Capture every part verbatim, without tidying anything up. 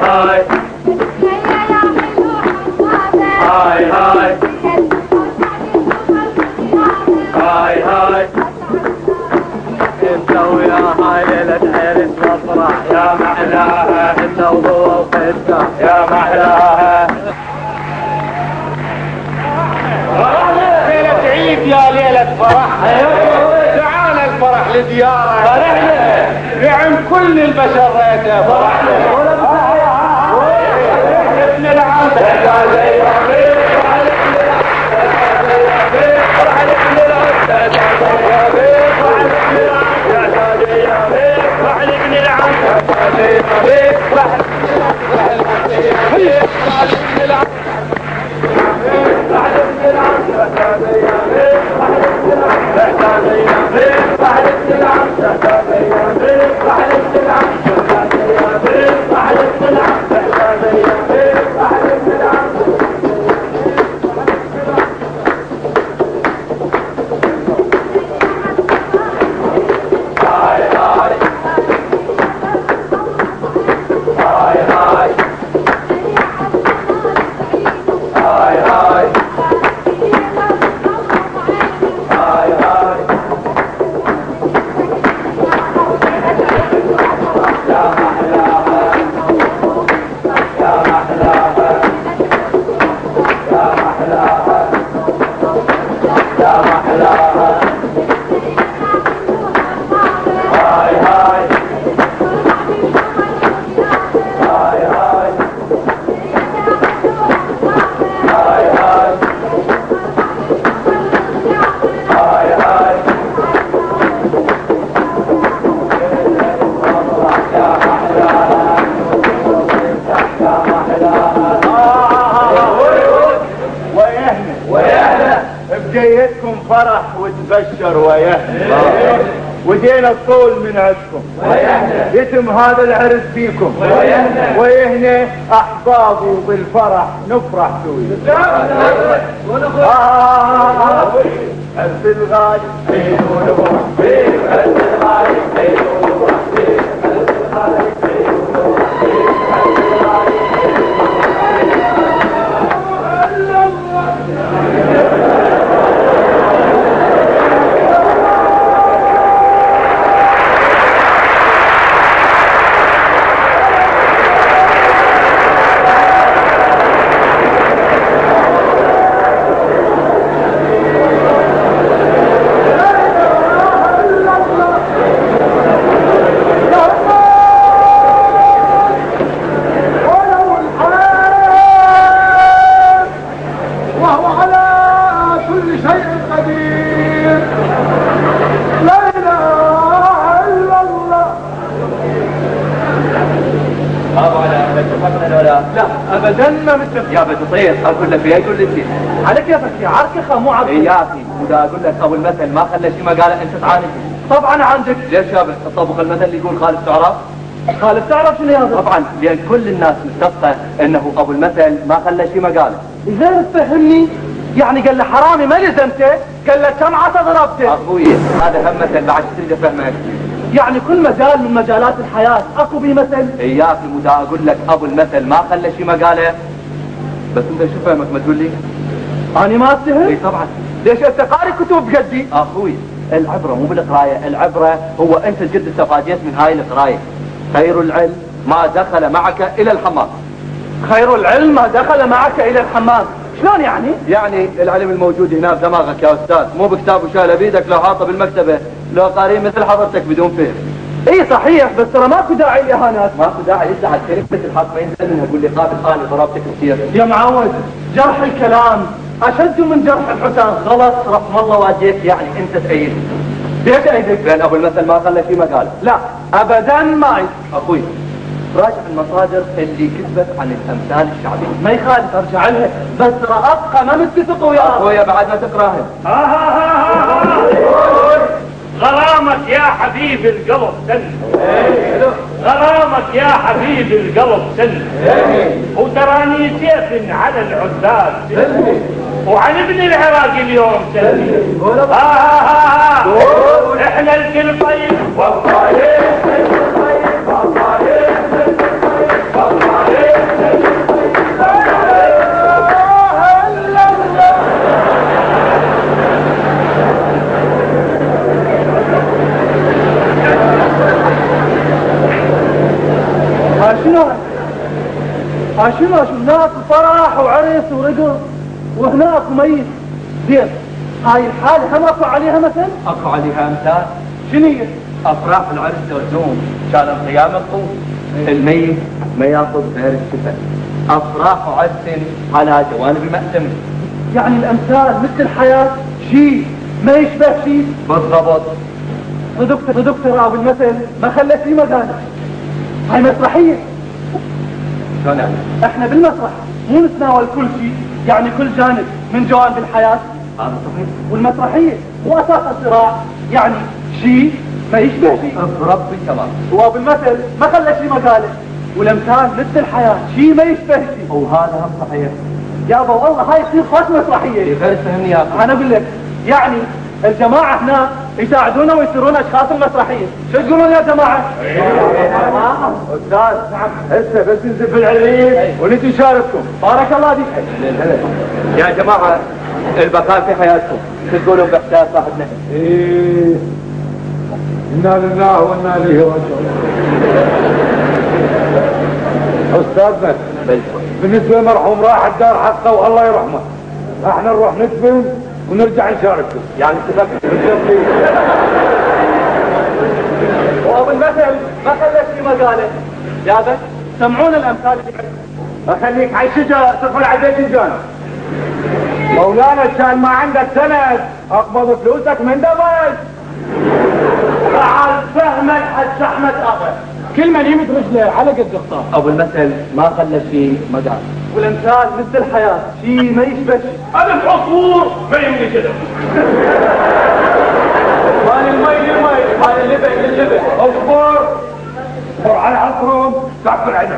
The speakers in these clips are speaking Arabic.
هاي هاي هاي هاي هاي انت ويا هاي ليلة عرس وافراح يا محلاها انت وهو وقدها يا محلاها ليلة عيد يا ليلة فرح تعال الفرح لديارك فرحنا نعم كل البشر ريته فرحنا ابن العم بجيتكم فرح وتبشر ويهنا ودينا الطول من عندكم يتم هذا العرس فيكم ويهنا احبابي وبالفرح نفرح سوي آه عرس الغالي عيد ونفرح فيه عرس الغالي عيد ونفرح فيه عرس الغالي عيد ونفرح فيه عرس الغالي ابدا ما متفق يا بتصير اقول لك يا يقول لي عليك يا فتي عركخه مو عركخه يا اخي ودا اقول لك ابو المثل ما خلى شيء ما قاله انت تعاند طبعا عندك ليش يا بس الطبخ المثل اللي يقول خالد تعرف خالد تعرف شنو هذا طبعا لان كل الناس متفقه انه ابو المثل ما خلى شيء ما قاله اذا تفهمني يعني قال له حرامي ما لزمته قال له كم عصا ضربته اخوي هذا هم مثل بعد تريد افهمك يعني كل مجال من مجالات الحياة اكو بيه مثل اياك المدا اقول لك ابو المثل ما خلى شيء ما قاله بس انت شو فهمك ما تقول لي انا ما اتهم اي طبعا ليش انت قاري كتب بقدي اخوي العبرة مو بالقراية العبرة هو انت قد استفاديت من هاي القراية خير العلم ما دخل معك الى الحمام خير العلم ما دخل معك الى الحمام شلون يعني؟ يعني العلم الموجود هنا بدماغك يا استاذ مو بكتاب وشاله بيدك لو حاطه بالمكتبه لو قاري مثل حضرتك بدون فهم اي صحيح بس ترى ماكو داعي الاهانات ماكو داعي يزعل كلمه الحق ما ينزل منها تقول لي قابل انا ضربتك كثير يا معود جرح الكلام اشد من جرح الحسام غلط رحم الله واجيك يعني انت تأيد ليش ايدك؟ لان ابو المثل ما خلى شيء ما قال لا ابدا ما أيد. اخوي راجع المصادر اللي كتبت عن الامثال الشعبيه ما يخالف ارجع لها بس ترى ابقى ما متفق وياها اخويا بعد ما تقراها غرامك يا حبيب القلب سن غرامك يا حبيب القلب سن وتراني سيف على العزاز وعن ابن العراق اليوم سن ها ها ها احنا الكل طيب والله والله والله ها شنو ها شنو هناك فرح وعرس ورقص وهناك ميت. زين هاي الحالة هم اكو عليها مثل؟ اكو عليها امثال. شنو هي؟ افراح العرس تردوم كان القيامة تقوم الميت ما ياخذ غير الكفن. افراح وعرس على جوانب المأتم. يعني الامثال مثل الحياة شيء ما يشبه شيء. بالضبط. صدقت صدقت ابو المثل ما خلى فيه مكان. هاي مسرحية. شلون يعني؟ احنا بالمسرح مو نتناول كل شيء، يعني كل جانب من جوانب الحياة. هذا صحيح. والمسرحية مو اساس الصراع، يعني شيء ما يشبه شيء. بربي تمام. وابو المثل ما خلى شيء مقاله، والامثال مثل الحياة شيء ما يشبه شيء. وهذا هم صحيح. يابا والله هاي تصير خوش مسرحية. غير فهمني يا اخي. انا اقول لك يعني الجماعة هنا يساعدونا ويصيرون اشخاص المسرحية. شو تقولون يا جماعة؟ استاذ نعم هسه بس نزف العليم ونجي نشارككم. بارك الله فيك. يا جماعة البقاء في حياتكم شو تقولون باحساس صاحبنا؟ ايه انا لله وانا اليه راجعون. استاذنا بالنسبة للمرحوم راح الدار حقه والله يرحمه، احنا نروح ندفن ونرجع نشارككم. يعني اتفقنا. وابو المثل ما خلى شيء مقاله. يا بس سمعونا الامثال اللي اخليك على الشجره تدخل على بيت الجان. مولانا كان ما عندك سند اقبض فلوسك من دبل. تعال فهمك حج احمد ابا كل من يمد رجله على قد اختار. ابو المثل ما خلى شيء مقال، والامثال مثل الحياه شيء ما يشبه شيء. الف عصفور ما يملي كذا. مال المي للمي مال اللبن لللبن. اصبر اصبر على عصرهم تعب العنب.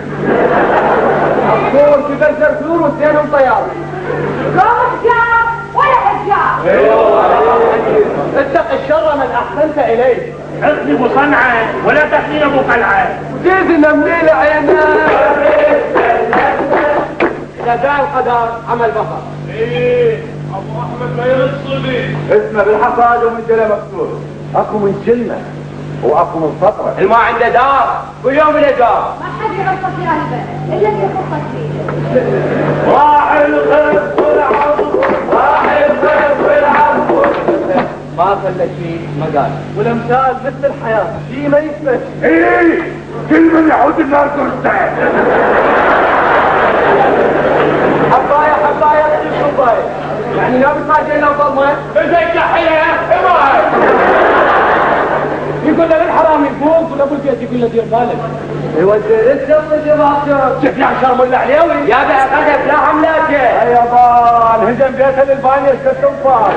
عصفور في بشر ثور واثنينهم طيار. لا حجاب ولا حجاب. اتق الشر من احسنت اليه. اطلب صنعه ولا تحليب قلعه. جيزنا منيل عينا. جزاء القدر عمل بقر. ايه ابو احمد ما يرصني. اسمه بالحصاد ومن جله مكسور. اكو من جلمه واكو من فطره. الما عنده دار ويوم له دار. ما حد يغطى في هالبلد الا اللي يخطط فيه. راح الخف والعصر راح الخف والعصر. ما خلى شيء مقال، والامثال مثل الحياه شيء ما يشبه. ايه كل من يعود النار كرسته. حبايه حبايه تصير حبايه، يعني لا بتحاجينا ظلمه زي كحيه حمايه. يقول له للحرام يفوق ولا ابو البيت يقول له دير بالك. يودي الشط جماعته. شوف يا عشان مولع عليوي. يا بقى لا حملاته. يا بان هجم بيته للبانيه اشتت انفار.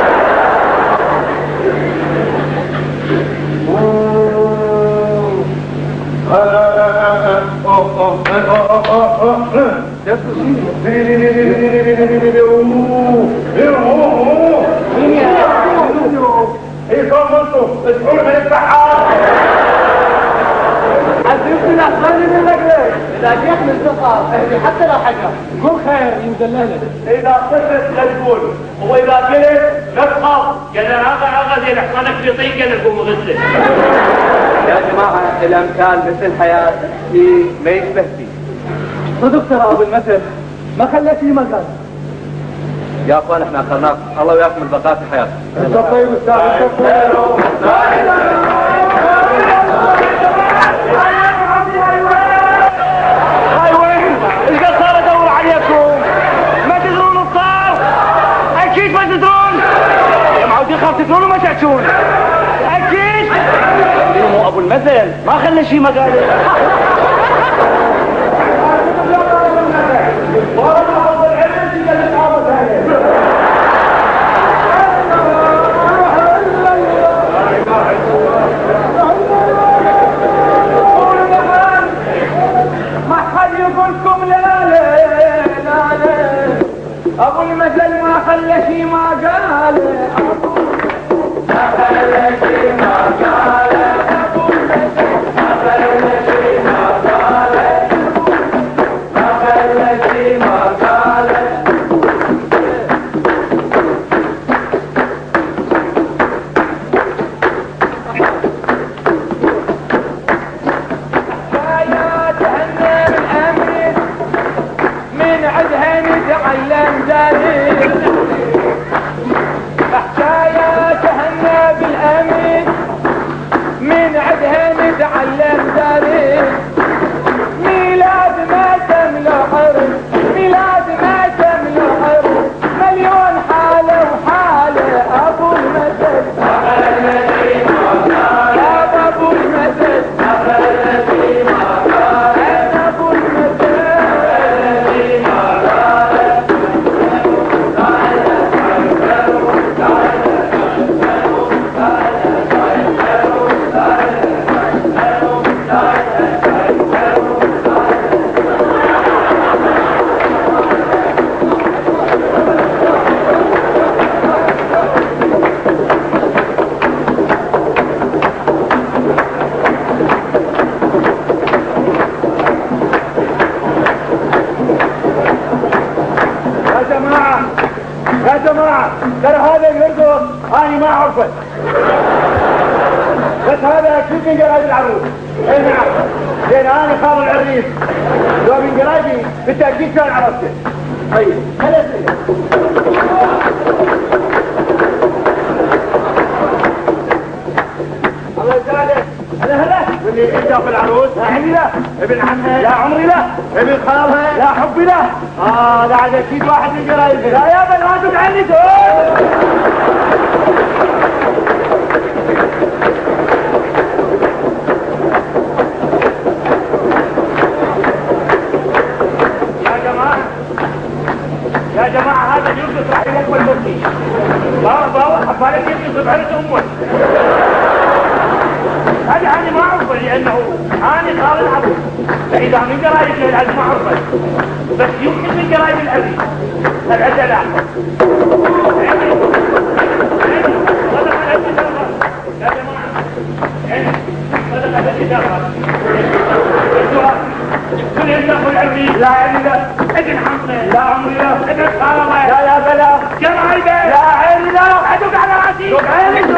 ايه صوتوا اسحور من البحار. عزيزتي الاحسن من رجلك اذا جيت من الثقه اهدي حتى لو حجر. قول خير ينزل لك. اذا صفت لا تقول واذا قلت لا تخاف. قال هذا عغز يلحقنك في طيقه نقوم غسله. يا جماعه الامثال مثل الحياه شيء ما يشبه شيء. صدق ترى ابو المثل ما خلى شيء مكان. يا اخوان احنا اخذناكم الله وياكم البقاء في حياتكم. انت طيب استاذ انت طيب. هاي وين؟ القصارى ادور عليكم. ما تدرون الصار؟ اكيد ما تدرون. يا معودين خاف تدرون وما تعشون. اكيد. مو ابو المثل ما خلى شيء مقال. ابو المثل ما خلى شي ما قال. ما خلى شي ما قال. ابو المثل ما خلى شي ما قال. ما خلى شي ما قال. يا جماعة ترى هذا يرقص أنا ما أعرفه، بس هذا أكيد من قرايب العروس. اي نعم، لأن أنا خال العريس، لو من قرايبي بالتأكيد كان عرفته. طيب هلا سيدي. الله يسعدك. هلا هلا. واللي انت في العروس؟ لا عمي له، ابن عمها، لا عمري له، ابن خالها، لا حبي له. اه لا عاد اكيد واحد من قرايبي. لا يا بل ما تعنتوا. يا جماعة يا جماعة هذا يوسف راح يقبل مرتي. بابا بابا حفالك يوسف عرس امه. هذا أنا ما أعرفه لأنه أنا خال العروس، فإذا من قرايبنا العز ما أعرفه، بس يمكن من قرايب الأبي العز لا. يا جماعة صدق الإدارة كل يدخل العريس. لا عمي لا، ابن حمد، لا عمري لا، ابن خالة، لا يا بلا، قرايبه، لا عمي لا، أدق على راسي، دق علي.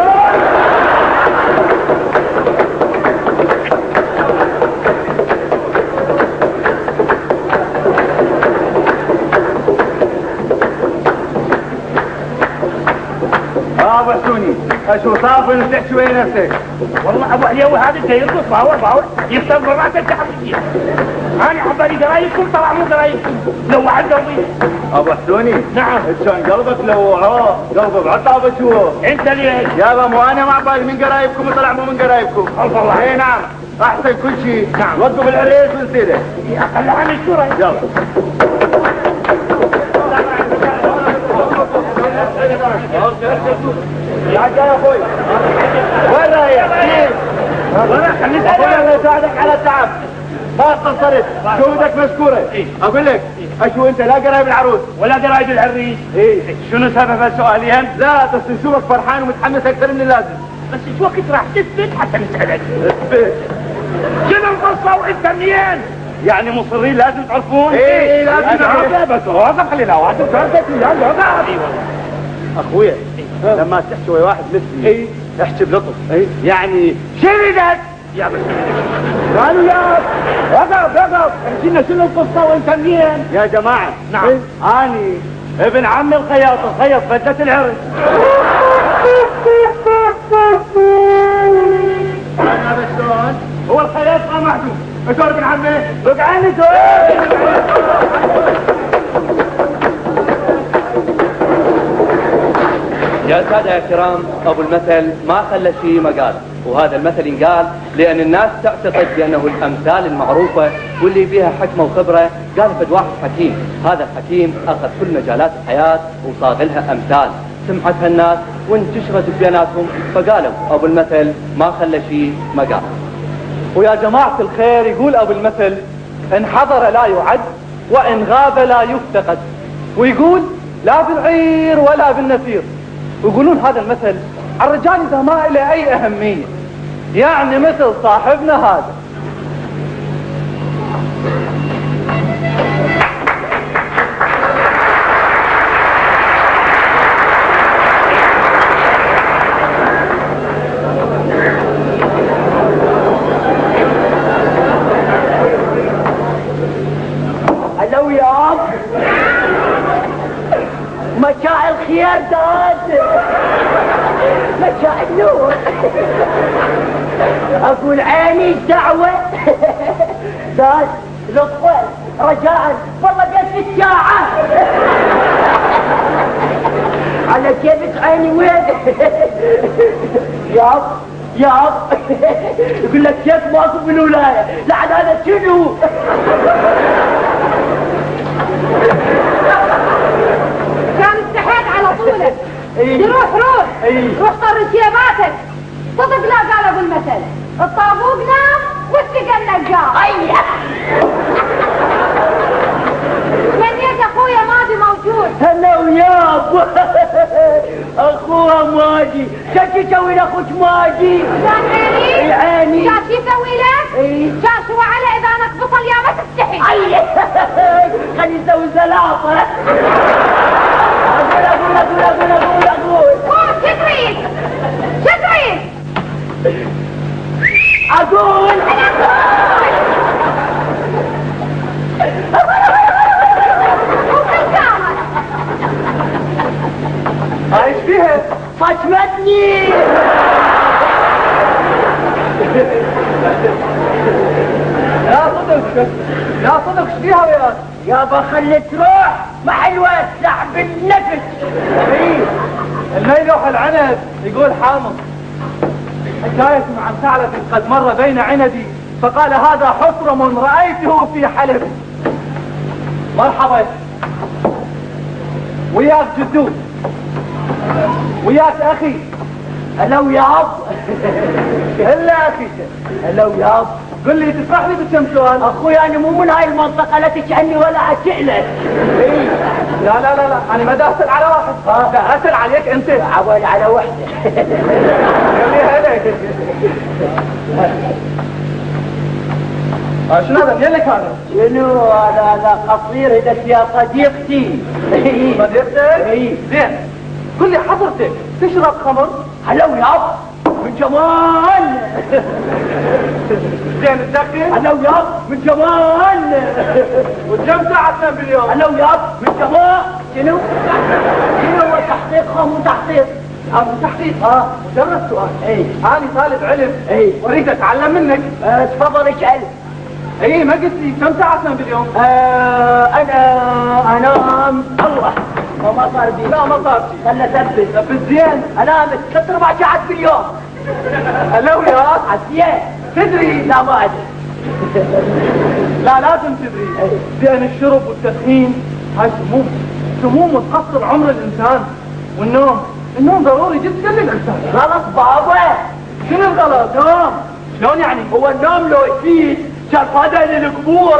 اه بسوني اشو صافي وتحكي وين نفسك؟ والله ابو علي هذا انت يرقص باور باور يفتح براسك تحت. انا حبالي قرايبكم طلع مو قرايبكم لو عاد قلبي. ابو حسوني نعم شلون قلبك لو اه قلبه بعطابه شو؟ انت ليش؟ يابا مو انا مع بالي من قرايبكم وطلع مو من قرايبكم. الله اي نعم احسن كل شيء. نعم وقف العريس ونسيده. اقل عن الشورى. يلا يا عجل يا اخوي وين رايح؟ كيف؟ والله خليك الله يساعدك على التعب ما قصرت جهودك مشكوره. اقول لك اشو انت لا قرايب العروس ولا قرايب العريس. ايه شنو سبب السؤالين؟ لا بس نشوفك فرحان ومتحمس اكثر من اللازم. بس ايش وقت راح تثبت حتى نسالك؟ اثبت شنو القصه وانت منين؟ يعني مصرين لازم تعرفون؟ ايه لازم نعرف. بس واقف خلينا واقف كرتك يلا اخويا لما تحكي ويا واحد مثلي ايه احكي بلطف. ايه يعني شردك يا بس قالوا يا وقف وقف احكي لنا شنو القصه وانت منين؟ يا جماعه نعم إيه؟ اني ابن عمي الخياط الخيط بدله العرس. انا بس شلون؟ هو الخياط ما محجوب شلون ابن عمي؟ رجعني يا سادة يا كرام، أبو المثل ما خلى شيء ما قال، وهذا المثل ينقال لأن الناس تعتقد بأنه الأمثال المعروفة واللي فيها حكمة وخبرة قال فد واحد حكيم، هذا الحكيم أخذ كل مجالات الحياة وصاغ لها أمثال سمعتها الناس وانتشرت بيناتهم، فقالوا أبو المثل ما خلى شيء ما قال. ويا جماعة الخير يقول أبو المثل إن حضر لا يعد وإن غاب لا يفتقد، ويقول لا بالعير ولا بالنفير. ويقولون هذا المثل على الرجال إذا ما له أي أهمية، يعني مثل صاحبنا هذا. هلو يا أب مساء الخير داد مساء النور. اقول عيني الدعوة داد لطفا رجاء والله بيت الساعة على كيفك عيني وين ياب ياب يقول لك كيف واصف بالولاية لعن هذا شنو كان استحيت على طولك. ايه روح روح ايه روح طر ثياباتك. صدق لا قال ابو المثل الطابوق نام والسقا نقام. ايه من يد اخويا ماضي موجود. هلا وياب اخوها ماجي شو تسوي لاخوك ماجي؟ كان عيني عيني شاش يسوي لك؟ ايه شاش وعلى اذا انك بطل يا ما تستحي. ايه خلي نسوي زلاطه. اقول اقول اقول اقول قول شو تريد؟ شو تريد؟ اقول ايش فيها؟ صدمتني. لا صدق لا صدق ايش فيها وياك؟ يابا خلي تروح محلوة سحب النفس. ايه الميلوح العنب يقول حامض حكاية عن ثعلب قد مر بين عندي فقال هذا حصرم رأيته في حلب. مرحبا وياك جدو وياك اخي. هلو ياب. هلا اخي. هلو ياب. قل لي تسمح لي بكم سؤال؟ اخوي انا مو من هاي المنطقة لا تسألني ولا اسألك. ايه لا لا لا لا انا ما دا اسال على واحد آه. دا اسال عليك انت. عوالي على وحدة. قل لي هلا شنو هذا؟ مين لك هذا؟ شنو هذا؟ هذا قصير هدت يا صديقتي. صديقتك؟ اي زين قل لي حضرتك تشرب خمر؟ هلو ياب من جمال. زين تدخن؟ هلو ياب من جمال. وكم ساعة تنام باليوم؟ هلو ياب من جمال. شنو؟ شنو هو تحقيق خام وتحقيق؟ اه تحقيق. اه مجرد سؤال. اي انا طالب علم. اي واريد اتعلم منك. آه، تفضل اسأل. اي ما قلت لي كم ساعة تنام باليوم؟ آه انا انام الله ما صار بي. لا ما صار شيء. خلنا ثبت. ثبت زين. انام ثلاث اربع ساعات باليوم. هلو يا عزيان. تدري؟ لا ما ادري. لا لازم تدري بأن الشرب والتدخين هاي سموم سموم وتقصر عمر الإنسان. والنوم النوم ضروري جدا للإنسان. غلط بابا. شنو الغلط؟ نوم. شلون يعني؟ هو النوم لو يفيد شرف هذا للقبور.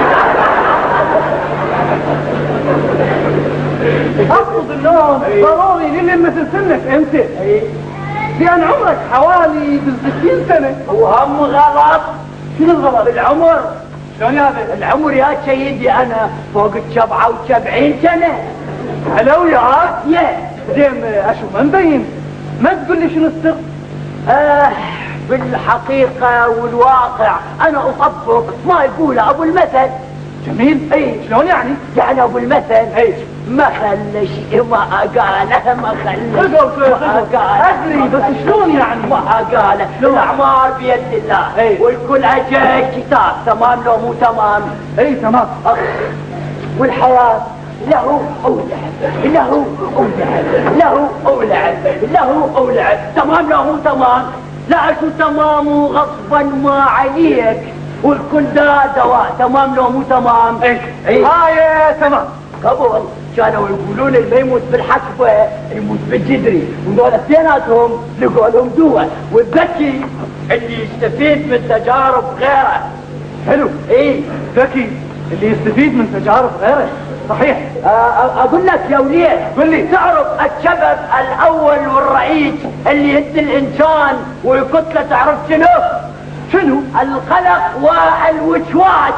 أقصد النوم ضروري للي مثل سنك أنت. لأن عمرك حوالي بالستين سنة. وهم غلط. شنو الغلط؟ العمر. شلون هذا؟ العمر يا سيدي انا فوق السبعة وسبعين سنة. حلو يا عاد. يا زين أشو ما مبين ما تقول لي شنو السر؟ آه بالحقيقة والواقع انا اطبق ما يقول ابو المثل. جميل. اي شلون يعني؟ يعني ابو المثل اي ما خلى شيء ما قاله ما خلى ما ادري بس شلون يعني؟ ما قاله. الاعمار بيد الله. اي والكل اجل كتاب تمام لو مو تمام. اي تمام. والحياة له او لعب له او لعب له او لعب له او لعب تمام لو مو تمام. لا شو تمام غصبا ما عليك. والكل دا دواء تمام لو مو تمام. اي اي هاي تمام. قبل كانوا يقولون اللي يموت بالحكبة يموت بالجدري وذول اثنيناتهم لقوا لهم دواء. والذكي اللي يستفيد من تجارب غيره. حلو. اي ذكي اللي يستفيد من تجارب غيره. صحيح. آه اقول لك يا وليد. قل لي. تعرف السبب الاول والرئيس اللي يهد الانسان ويقتله تعرف شنو؟ شنو؟ القلق والوسواس.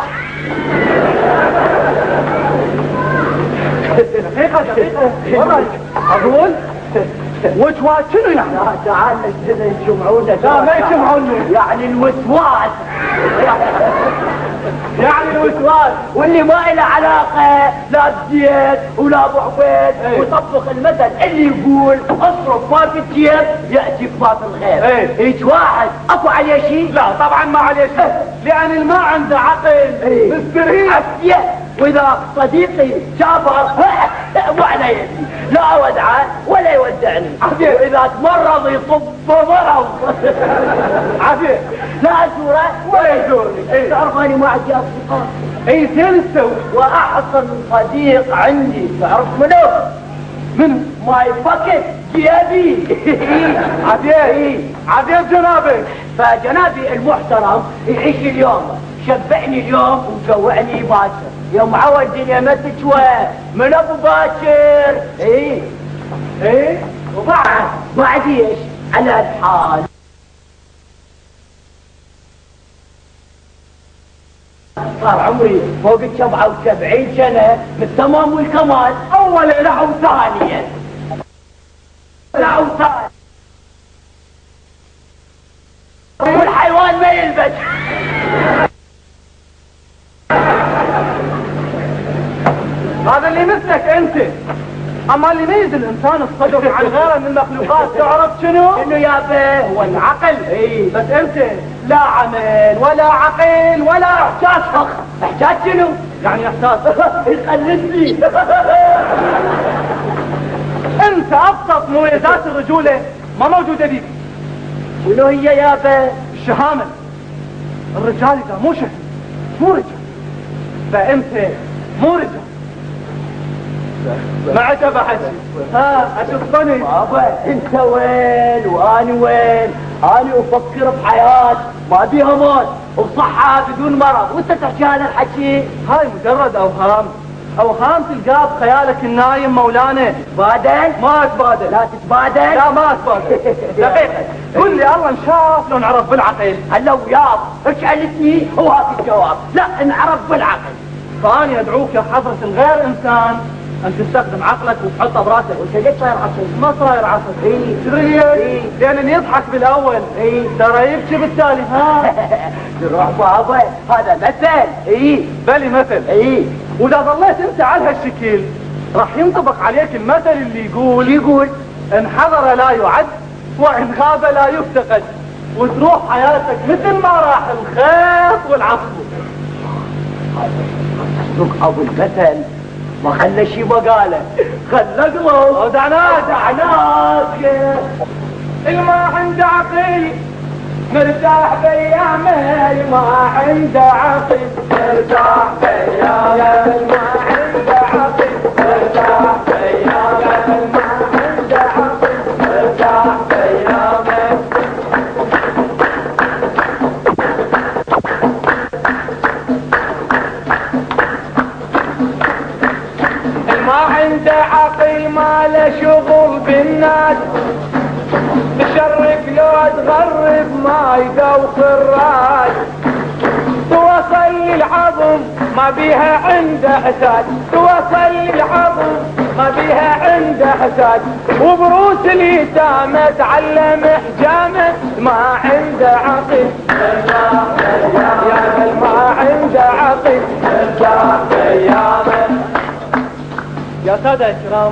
دقيقة دقيقة والله أقول وسواس شنو يعني؟ لا تعال نجدنا يجمعونا. لا ما يجمعونا. يعني الوسواس. يعني الوسواس واللي ما له علاقة لا بزيت ولا ابو عبيد. ايه. ويطبق المثل اللي يقول اصرف ما في الجيب يأتيك ما في الغيب. ايه. هيك واحد اكو عليه شيء؟ لا طبعا ما عليه شيء. لأن اللي ما عنده عقل ايه. مستريح. عافية. واذا صديقي سافر مو على يدي لا اودعه ولا يودعني. عافية. واذا تمرض يطب مرض. عافية. لا ازوره ولا يزورني. ايه. تعرف اني ما عندي اصدقاء. اي زين تسوي. واحسن صديق عندي تعرف منو؟ منو؟ ماي باكيت جيبي. عافية. عافية جنابك. فجنابي المحترم يعيش اليوم شبعني اليوم وجوعني باكر. يوم عود الدنيا ما تسوى من ابو باكر. اي ايه وبعد بعد ايش على الحال صار عمري فوق السبعة وسبعين سنة بالتمام والكمال. اولا لا وثانيا هذا اللي مثلك انت. اما اللي يميز الانسان الصدق عن غيره من المخلوقات تعرف شنو؟ شنو يابا؟ هو العقل. اي بس انت لا عمل ولا عقل ولا احساس فخ. احساس شنو؟ يعني احساس يقلدني. انت ابسط مميزات الرجولة ما موجودة بيك. شنو هي يابا؟ الشهامة. الرجال اذا مو شهم مو رجال، فانت مو رجال. ما عجب حكي. ها اشوفني بابا انت وين واني وين؟ اني افكر بحياة ما بيها موت وبصحة بدون مرض، وانت تحكي هذا الحكي؟ هاي مجرد اوهام، اوهام تلقاه بخيالك النايم مولانا. تبادل؟ ما اتبادل. لا تتبادل؟ لا ما اتبادل. دقيقة قل لي الله انشاف لو انعرف بالعقل. هلا وياك سألتني وهات الجواب. لا انعرف بالعقل. فاني ادعوك يا حضرة الغير انسان ان تستخدم عقلك وتحطه براسك. وانت ليش صاير عصر؟ ما صاير عصر. اي تدري إيه؟ لان اللي يضحك بالاول اي ترى يبكي بالتالي. ها تروح بابا هذا مثل. اي بلي مثل. اي واذا ظليت انت على هالشكل راح ينطبق عليك المثل اللي يقول شو يقول؟ ان حضر لا يعد وان غاب لا يفتقد، وتروح حياتك مثل ما راح الخيط والعصفور. صدق ابو المثل ما خلى شي بقاله، خلى قلوب. دعناك دعناك الما عنده عقل مرتاح بايامه، الما عنده عقل مرتاح بايامه، الما عنده عقل مرتاح بايامه، الما عنده عقل مرتاح بايامه. الما عنده عقل ما له شغل بالناس، تشرف لو تغرب ما يدوخ الراس، توصل للعظم ما بيها عنده حساد، توصل للعظم ما بيها عنده حساد، وبروس اليتامى تعلم حجامه، ما عنده عقل يا بل ما عنده عقل يا سادة الكرام.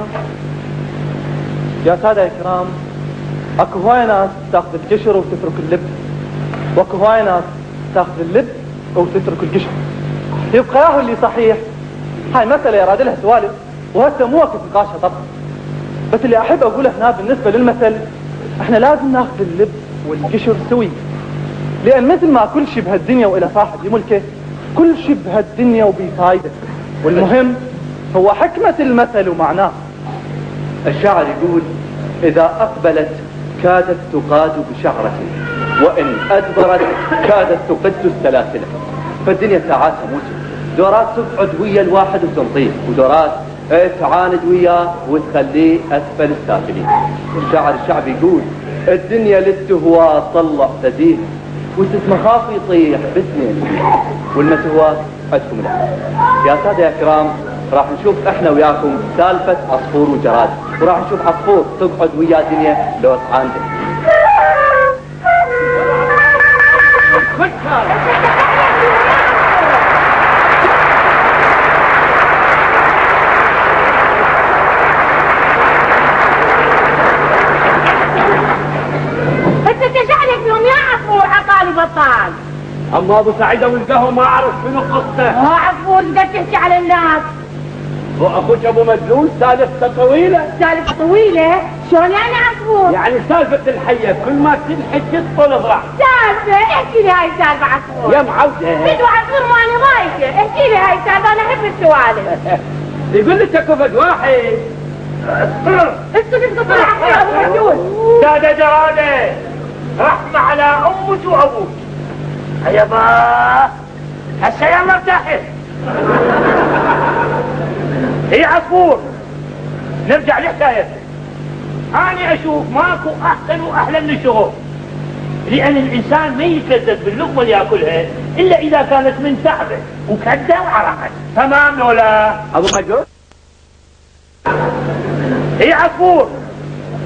يا سادة الكرام، اكو هواي ناس تاخذ القشر وتترك اللب، واكو هواي ناس تاخذ اللب وتترك القشر. يبقى ياهو اللي صحيح. هاي مسألة يراد لها سوالف وهسه مو وقت نقاشها طبعا. بس اللي احب اقوله هنا بالنسبة للمثل، احنا لازم ناخذ اللب والقشر سوي، لان مثل ما كل شيء بهالدنيا والى صاحب يملكه، كل شيء بهالدنيا وبفايدة، والمهم هو حكمة المثل ومعناه. الشاعر يقول: إذا أقبلت كادت تقاد بشعرة، وإن أدبرت كادت تقد السلاسل. فالدنيا ساعات موسم، دورات تقعد ويا الواحد وتنطيه، ودورات تعاند وياه وتخليه أسفل السافلين. الشاعر الشعبي يقول: الدنيا للتهوى طلع تدين، وتتمخاف يطيح باثنين، والمتهوات عندكم الآن. يا سادة يا كرام، راح نشوف احنا وياكم سالفة عصفور وجراد، وراح نشوف عصفور تقعد ويا دنيا لو تعاندك. انت تشعلك بهم يا عصفور عقالي بطال. اما ابو سعيد والقهوه ما اعرف شنو قصته. ها عصفور بدك تحكي على الناس. واخوك ابو مدلول سالفته طويله. سالفة طويلة؟ شلون يعني عصفور؟ يعني سالفه الحيه كل ما تنحت تدخل اضرع. سالفة احكي لي هاي السالفة عصفور. يا معوده بدو عصفور ماني ضايقة، احكي لي هاي السالفة انا احب السوالف. يقول لك كفد واحد. اسكت اسكت طلع عصفور يا ابو مجنون. ساده جراده رحمه على امك وابوك. يابا هسه يلا ارتاحت. هي عصفور نرجع لحكايتك. أنا أشوف ماكو أحسن وأحلى من الشغل، لأن الإنسان ما يتلذذ باللقمة اللي يأكلها إلا إذا كانت من تعبه وكده وعرقه. تمام ولا أبو مجنون؟ هي عصفور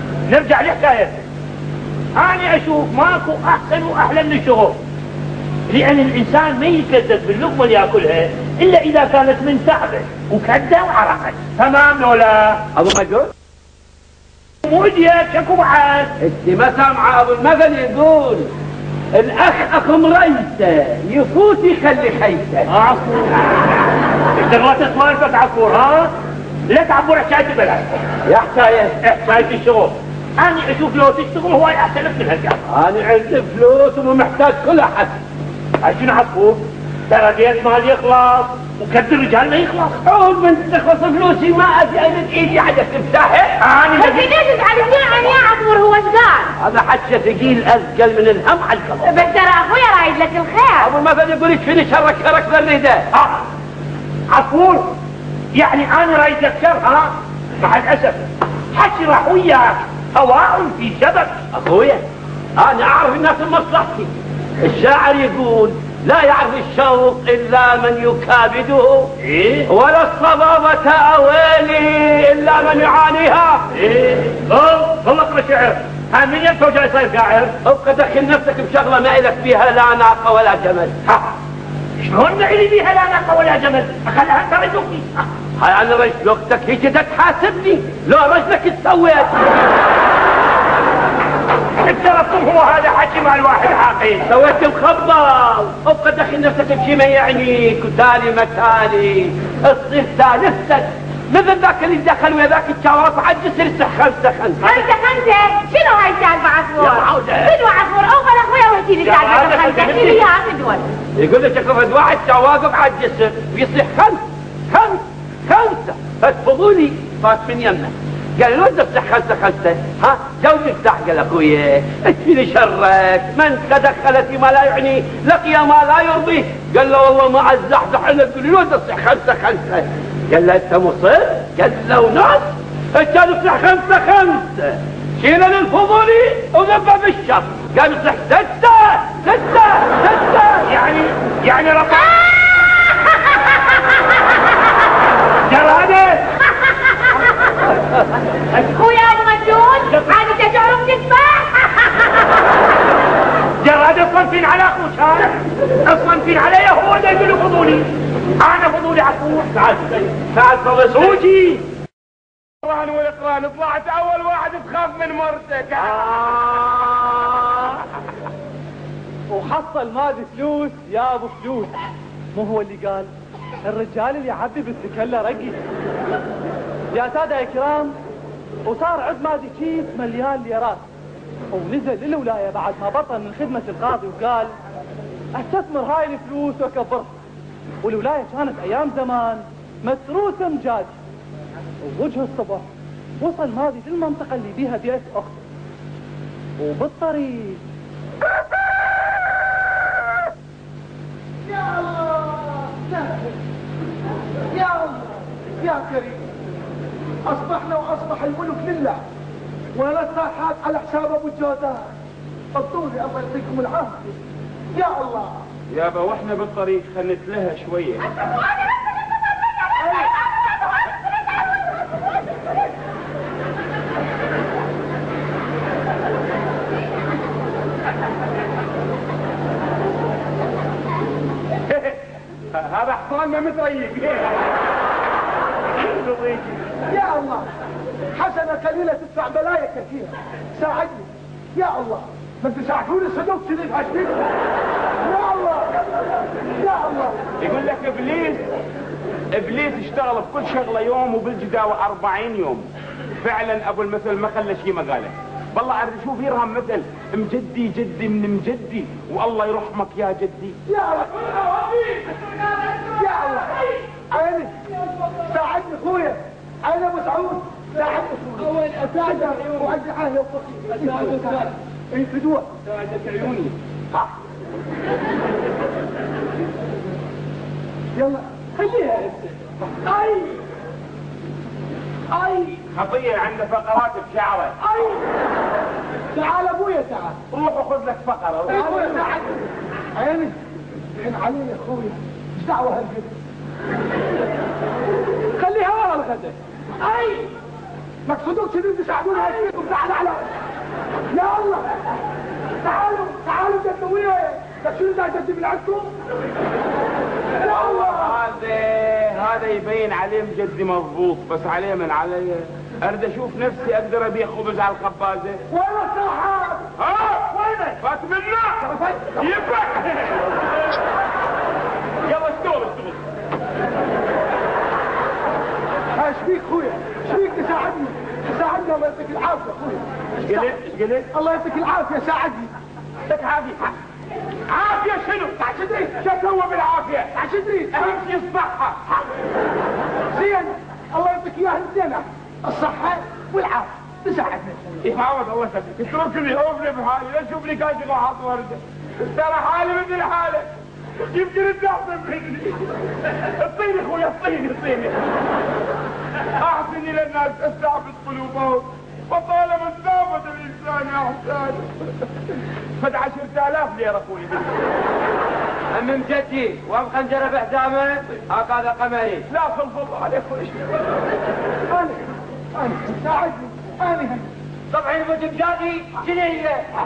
نرجع لحكايتك. أنا أشوف ماكو أحسن وأحلى من الشغل، لأن الإنسان ما يتلذذ باللقمة اللي ياكلها إلا إذا كانت من تعبه وكده وعرقت. تمام ولا؟ ابو مجود موديا شكو بعد؟ انت ما سامعه ابو المثل يقول الاخ اخو مريته يفوت يخلي خيته. عفور تقدر لا تسمع عفور ها؟ لك عبور حكايتي بلاش. يا حكايه حكايتي الشغل. أنا أشوف لو تشتغل هواي أحسن لك من هالقعدة. انا عندي فلوس ومو محتاج كلها حد. عشان عفور ترى ديت مال يخلص وكد الرجال ما يخلص. عود من تخلص فلوسي ما اجي امد ايدي على تفتحها. انا لكن ليش تعرفين عن يا عمور هو ايش قال؟ هذا حكي ثقيل اثقل من الهم على القلب. بس ترى اخويا رايد لك الخير. ابو المثل يقول يكفيني شرك شرك بالريده. ها عفور يعني انا رايد لك شر ها؟ مع الاسف حكي راح وياك هواء في شبك. اخويا انا اعرف الناس مصلحتي. الشاعر يقول لا يعرف الشوق الا من يكابده. ايه ولا الصبابة اويلي الا من يعانيها. ايه اه والله اقرا شعر. ها من ينفع جاي صاير شاعر؟ ابقى دخل نفسك بشغله ما الك فيها لا ناقه ولا جمل. ها شلون ما الي بيها لا ناقه ولا جمل؟ اخليها انت رجلتي. هاي انا رجلتك هيك بدك تحاسبني لو رجلك تسويت. افترضتم هو هذا حكي مع الواحد عاقل. سويت مخبل. ابقى دخل نفسك بشي ما يعنيك وتالي متالي تصير ثالثتك مثل ذاك اللي دخل ويا ذاك الشوارع وعد يصير سخن سخن. خمسة خمسة شنو هاي السالفة عفور؟ يا معودة شنو عفور؟ أول أخويا وحكي لي سالفة الخمسة احكي لي إياها تدول. يقول لك شوف واحد واقف على الجسر ويصيح خمس خمس خمسة فتفضولي فات من يمه. قال له انت تصح خمسة خمسة ها زوجك تحت. قال اخويا اكفيني شرك من تدخل فيما لا يعني لقي ما لا يرضيه. قال له والله ما ازحزح انا تقول له انت تصح خمسة خمسة. قال له انت مصر؟ قال له وناس انت تصح خمسة خمسة شيله للفضولي وذبه بالشر. قال تصح ستة ستة ستة يعني يعني رقم جرادة. أخويا أبو مجنون عاد تشعر بتسبح. جرادة صنفين على أخوك هذا الصنفين علي هو اللي يقول فضولي. أنا فضولي عفور. تعال تعال فضل سوجي القرآن والإقران طلعت أول واحد تخاف من مرتك. آه. وحصل مادي فلوس يا ابو فلوس. مو هو اللي قال الرجال اللي يعبي بالسكله رقي يا ساده يا كرام. وصار عد مادي كيس مليان ليرات ونزل للولايه بعد ما بطل من خدمه القاضي وقال استثمر هاي الفلوس واكبرها. والولايه كانت ايام زمان متروسه مجاد. ووجه الصبح وصل مادي للمنطقه اللي بيها بيت اخته وبالطريق يا الله يا الله يا كريم. اصبحنا واصبح الملك لله ولا الصاحات على حساب ابو الجودات. طولي الله يعطيكم العافيه. يا الله يابا واحنا بالطريق خلت لها شويه. هذا حصان ما متريق. يا الله حسنة قليلة تدفع بلايا كثيرة. ساعدني يا الله. ما تساعدوني صدق كذي بهالشيء. يا الله يا الله. يقول لك ابليس ابليس اشتغل بكل شغله يوم وبالجداوه أربعين يوم. فعلا ابو المثل ما خلى شيء ما قاله. والله عاد شوف يرهم مثل مجدي جدي من مجدي والله يرحمك يا جدي. يا الله يا الله عيني ساعدني اخويا. عيني ابو سعود ساعدني اخويا. اول اساعدك وعندي عاهيه وفقي. اساعدك اي فدوه ساعدك عيوني. يلا خليها اي اي خطيه عنده فقرات بشعره. اي تعال ابويا تعال. روح وخذ لك فقره. ابويا تعال. عيني حين علي يا اخويا. ايش دعوه هالقد؟ خليها ورا الغداء. اي مقصودك كذي تساعدوني هالشيء وتعال على يا الله. تعالوا تعالوا جنبوا وياي. شنو ده جدي من عندكم؟ لا والله هذا هذا يبين عليه مجدي مضبوط، بس عليه من علي اريد اشوف نفسي اقدر ابيع خبز على الخبازه. وين الصاحب؟ ها وينك؟ فات منا يفك. يلا اشتغل اشتغل. ايش فيك خويا؟ ايش فيك تساعدني؟ تساعدني الله يعطيك العافيه خويا. ايش قلت؟ ايش قلت؟ الله يعطيك العافيه ساعدني. يعطيك عافيه. عافيه شنو؟ تعال تدري شو تسوي بالعافيه؟ تعال تدري اهم شيء الصحه. زين الله يعطيك اياها الزينه، الصحه والعافيه تساعدني. يا معود الله يسعدك اتركني اوفني بحالي، لا تشوف لي كاش راحت ورده. ترى حالي مثل حالك، يمكن انت احسن مني. اعطيني اخوي اعطيني اعطيني. احسن الى الناس استعبد قلوبهم، وطالما استعبد الانسان احسن. فد عشرة آلاف ليرة اخوي. عم جدي وابقى نجرب حزامه هكذا قمري. لا خلف عليك اخوي. انا انا ساعدني انا. طبعا الموجب جادي شنو هي؟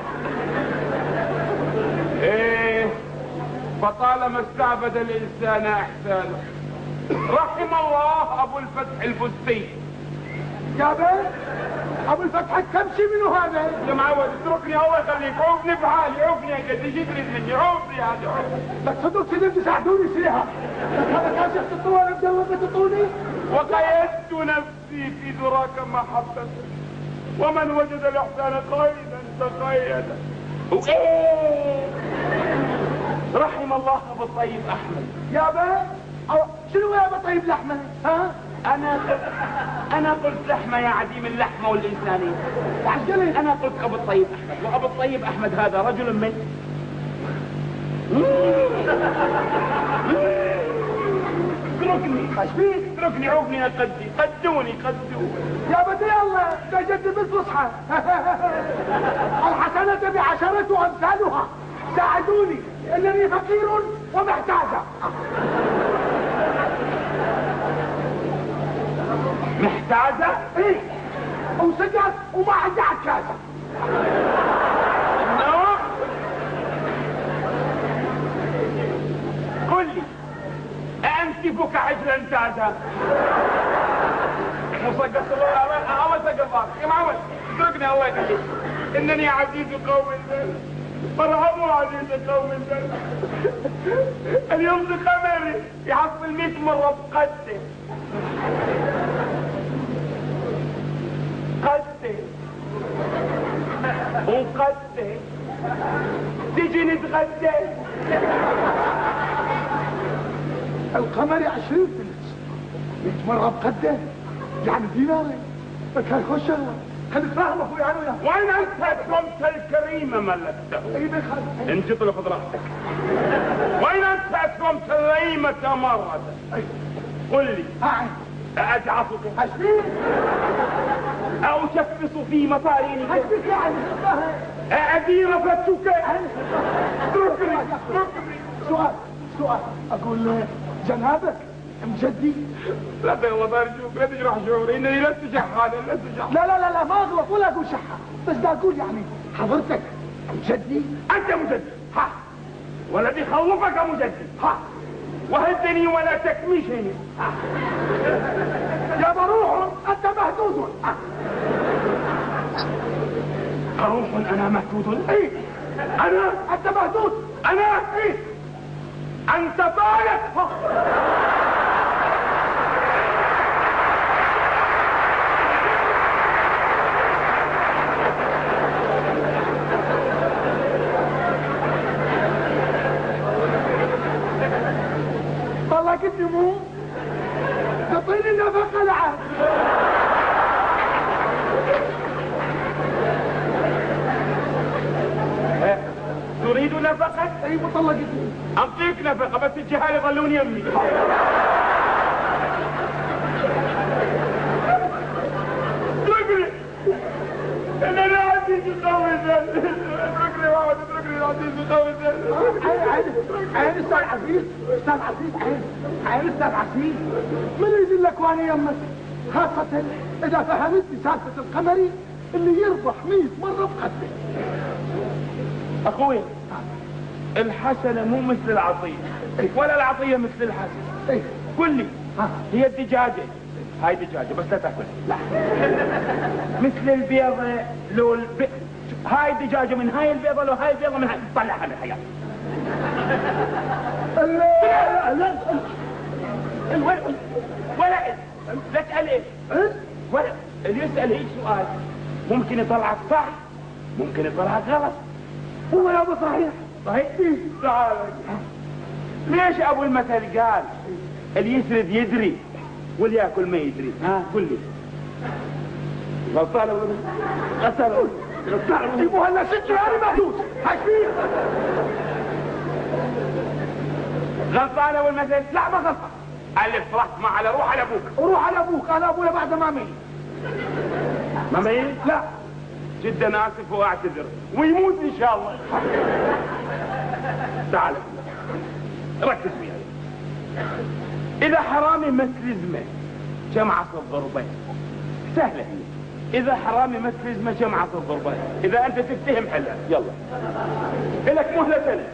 ايه فطالما استعبد الانسان احسانه. رحم الله ابو الفتح الفستي. يا بنت ابو الفتح تمشي منه هذا؟ يا معود اتركني الله يخليك، عوفني بحالي، عوفني يا جدي، ايش تريد مني؟ عوفني هذا عوفني. لك صدق كذب تساعدوني فيها. لك هذا كاشف الطوال بدوبة تطوني. وقيدت نفسي في ذراك محبتك، ومن وجد الاحسان قيدا تقيد. وايه رحم الله ابو الطيب احمد. يا بنت شنو يا ابو طيب لحمه؟ ها؟ انا قلت انا قلت لحمه يا عديم اللحمه والانسانيه. تعجلي. انا قلت ابو الطيب احمد، وابو الطيب احمد هذا رجل من اتركني. ايش فيك؟ اتركني عوفني يا قدي، قدوني قدوني. يا بدي الله ده جد بالفصحى. الحسنة بعشرة امثالها. ساعدوني انني فقير ومحتاجة. محتاجة؟ ايه وسجد وما عندي عكازة. نعم. قل لي أأنسفك عجلا تاجا؟ مصدق الله الله سقفك يا معود اتركني الله يخليك. إنني عزيز قوم ذل، فارهموا عزيز قوم ذل. اليوم قمري يحصل مئة مرة بقدي قدي وقدي تيجي نتغدى. القمري عشرين فلس مئة مرة بقده يعني دينارين. كان خوش شغلة خليك فاهم اخوي عنو يا. وين انت اكرمت الكريمة ملكته؟ ايه بخل انت طلع خذ راحتك. وين انت اكرمت اللئيمة مرة؟ قل لي هاي اجعصك عشرين او تكبس في مصارينك عشرين يعني أأدير فتك. اتركني اتركني. سؤال سؤال اقول جنابك مجدي. لا والله ارجوك لا تجرح شعوري، انني لست شحانا لست شحانا. لا لا لا لا ما اغلط ولا اقول شحة، بس دا اقول يعني حضرتك مجدي. انت مجدي ها، والذي خوفك مجدي ها، وهدني ولا تكمشني ها. يا بروح انت مهدود. قروح انا مهدود؟ ايه انا انت مهدود. انا ايه انت طالق. طلقتني مو تعطيني نفقة لعاد. تريد نفقة؟ اي مطلقتني. اعطيك نفقة بس الجهال يظلون يمي. اتركني انا عزيز قوي ذل. اتركني واحد اتركني عزيز قوي ذل. عين عين عين استاذ عزيز استاذ عزيز عين عين استاذ عزيز. من يجي لك وانا يمك خاصة اذا فهمتني سالفة القمري اللي يربح مئة مرة بقدر. اخوي الحسنة مو مثل العطية ولا العطية مثل الحسنة. قل لي هي الدجاجة هاي دجاجة بس لا تاكلها لا مثل البيضة لو البي... هاي الدجاجة من هاي البيضة لو هاي البيضة من هاي طلعها من الحياة. لا لا ولا ولا لا تسأل ايه ولا اللي يسأل هيك سؤال ممكن يطلعك صح ممكن يطلعك غلط. هو يا ابو صحيح صحيح تعال. ليش ابو المثل قال اللي يسرد يدري واللي ياكل ما يدري؟ ها قل لي. غلطان ولا غلطان ولا غلطان يبوها لنا ست شهور محدود حكيم. غلطان اول مثل؟ لا ما غلطان. الف فرحت ما على روح على ابوك وروح على ابوك. انا ابويا بعد ما ميت. ما ميت؟ لا جدا اسف واعتذر ويموت ان شاء الله. تعال ركز وياي. اذا حرامي مثل زمه كم عصر ضربين؟ سهله هي. اذا حرامي مثل زمه كم عصر ضربين؟ اذا انت تفتهم حلها. يلا الك مهله سنه.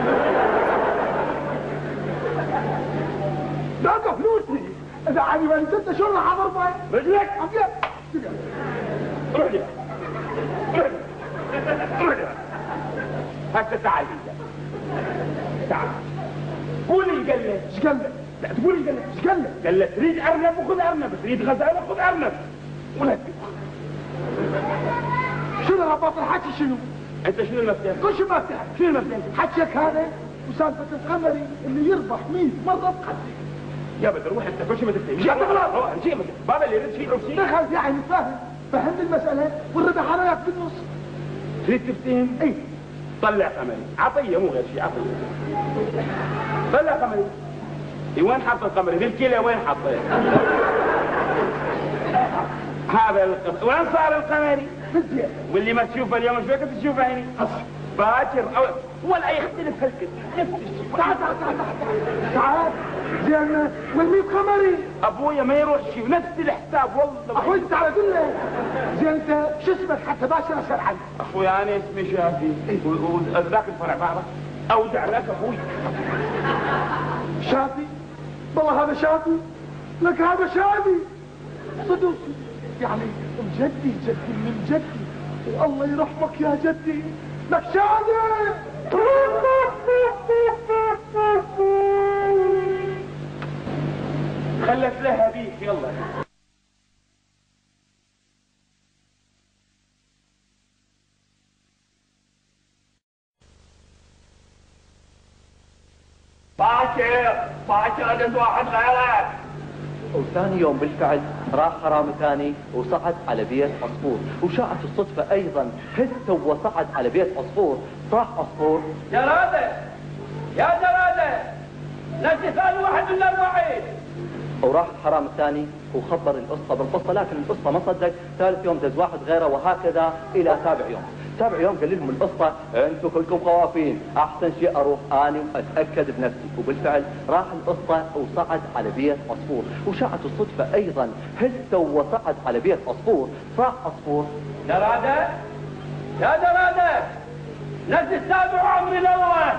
لا فلوسي اذا عادي ما انت شو راح اضربه؟ رجلك عقلك روح لي روح لي روح لي هسه تعال تعال قولي قال لك ايش قال لك؟ لا تقولي قال لك ايش قال لك؟ قال لك تريد ارنب وخذ ارنب تريد غزاله خذ ارنب ولا شنو رباط الحكي شنو؟ انت شنو المفتاح؟ كل شيء مفتاح شنو المفتاح؟ حكيك هذا وسالفه القمري اللي يربح مية مره بقدي. يا بدر روح انت كل شيء ما تفتهم. يا بدر روح شيء بابا اللي يرد شيء يروح شيء. دخل يعني فاهم فهمت المساله والربح انا وياك بالنص. تريد تفتهم؟ اي طلع قمري عطيه مو غير شيء عطيه. طلع قمري. اي وين حط القمري؟ بالكلى وين حطه؟ هذا القمري وين صار القمري؟ بالزين واللي ما تشوفه اليوم ايش بك تشوفه هني؟ باكر او ولا يختلف هالكل نفس الشيء. تعال تعال تعال تعال تعال زين والميت قمري ابويا ما يروح شيء نفس الحساب والله. اخوي تعال قول له زين انت شو اسمك حتى باشر اسال عنك. اخوي انا اسمي شافي وذاك الفرع بعرف اودع لك اخوي. شافي؟ والله هذا شافي؟ لك هذا شافي صدق يعني جدي جدي من جدي الله يرحمك يا جدي لك شادي. خلت لها بيك يلا. باكر باكر ادز واحد غيرك. وثاني يوم بالفعل راح حرامي ثاني وصعد على بيت عصفور، وشاءت الصدفة أيضا هزه وصعد على بيت عصفور. صاح عصفور جرادة يا جرادة نجي ثاني واحد من الأربعين. وراح الحرامي الثاني وخبر القصة بالقصة، لكن القصة ما صدق. ثالث يوم دز واحد غيره وهكذا إلى سابع يوم. سابع يوم قال لهم القصة انتم كلكم خوافين، احسن شيء اروح اني واتاكد بنفسي. وبالفعل راح القصة وصعد على بيت عصفور، وشاءت الصدفة ايضا هزه وصعد على بيت عصفور. صاح عصفور جرادة يا جرادة نجي السابع عمري الاول.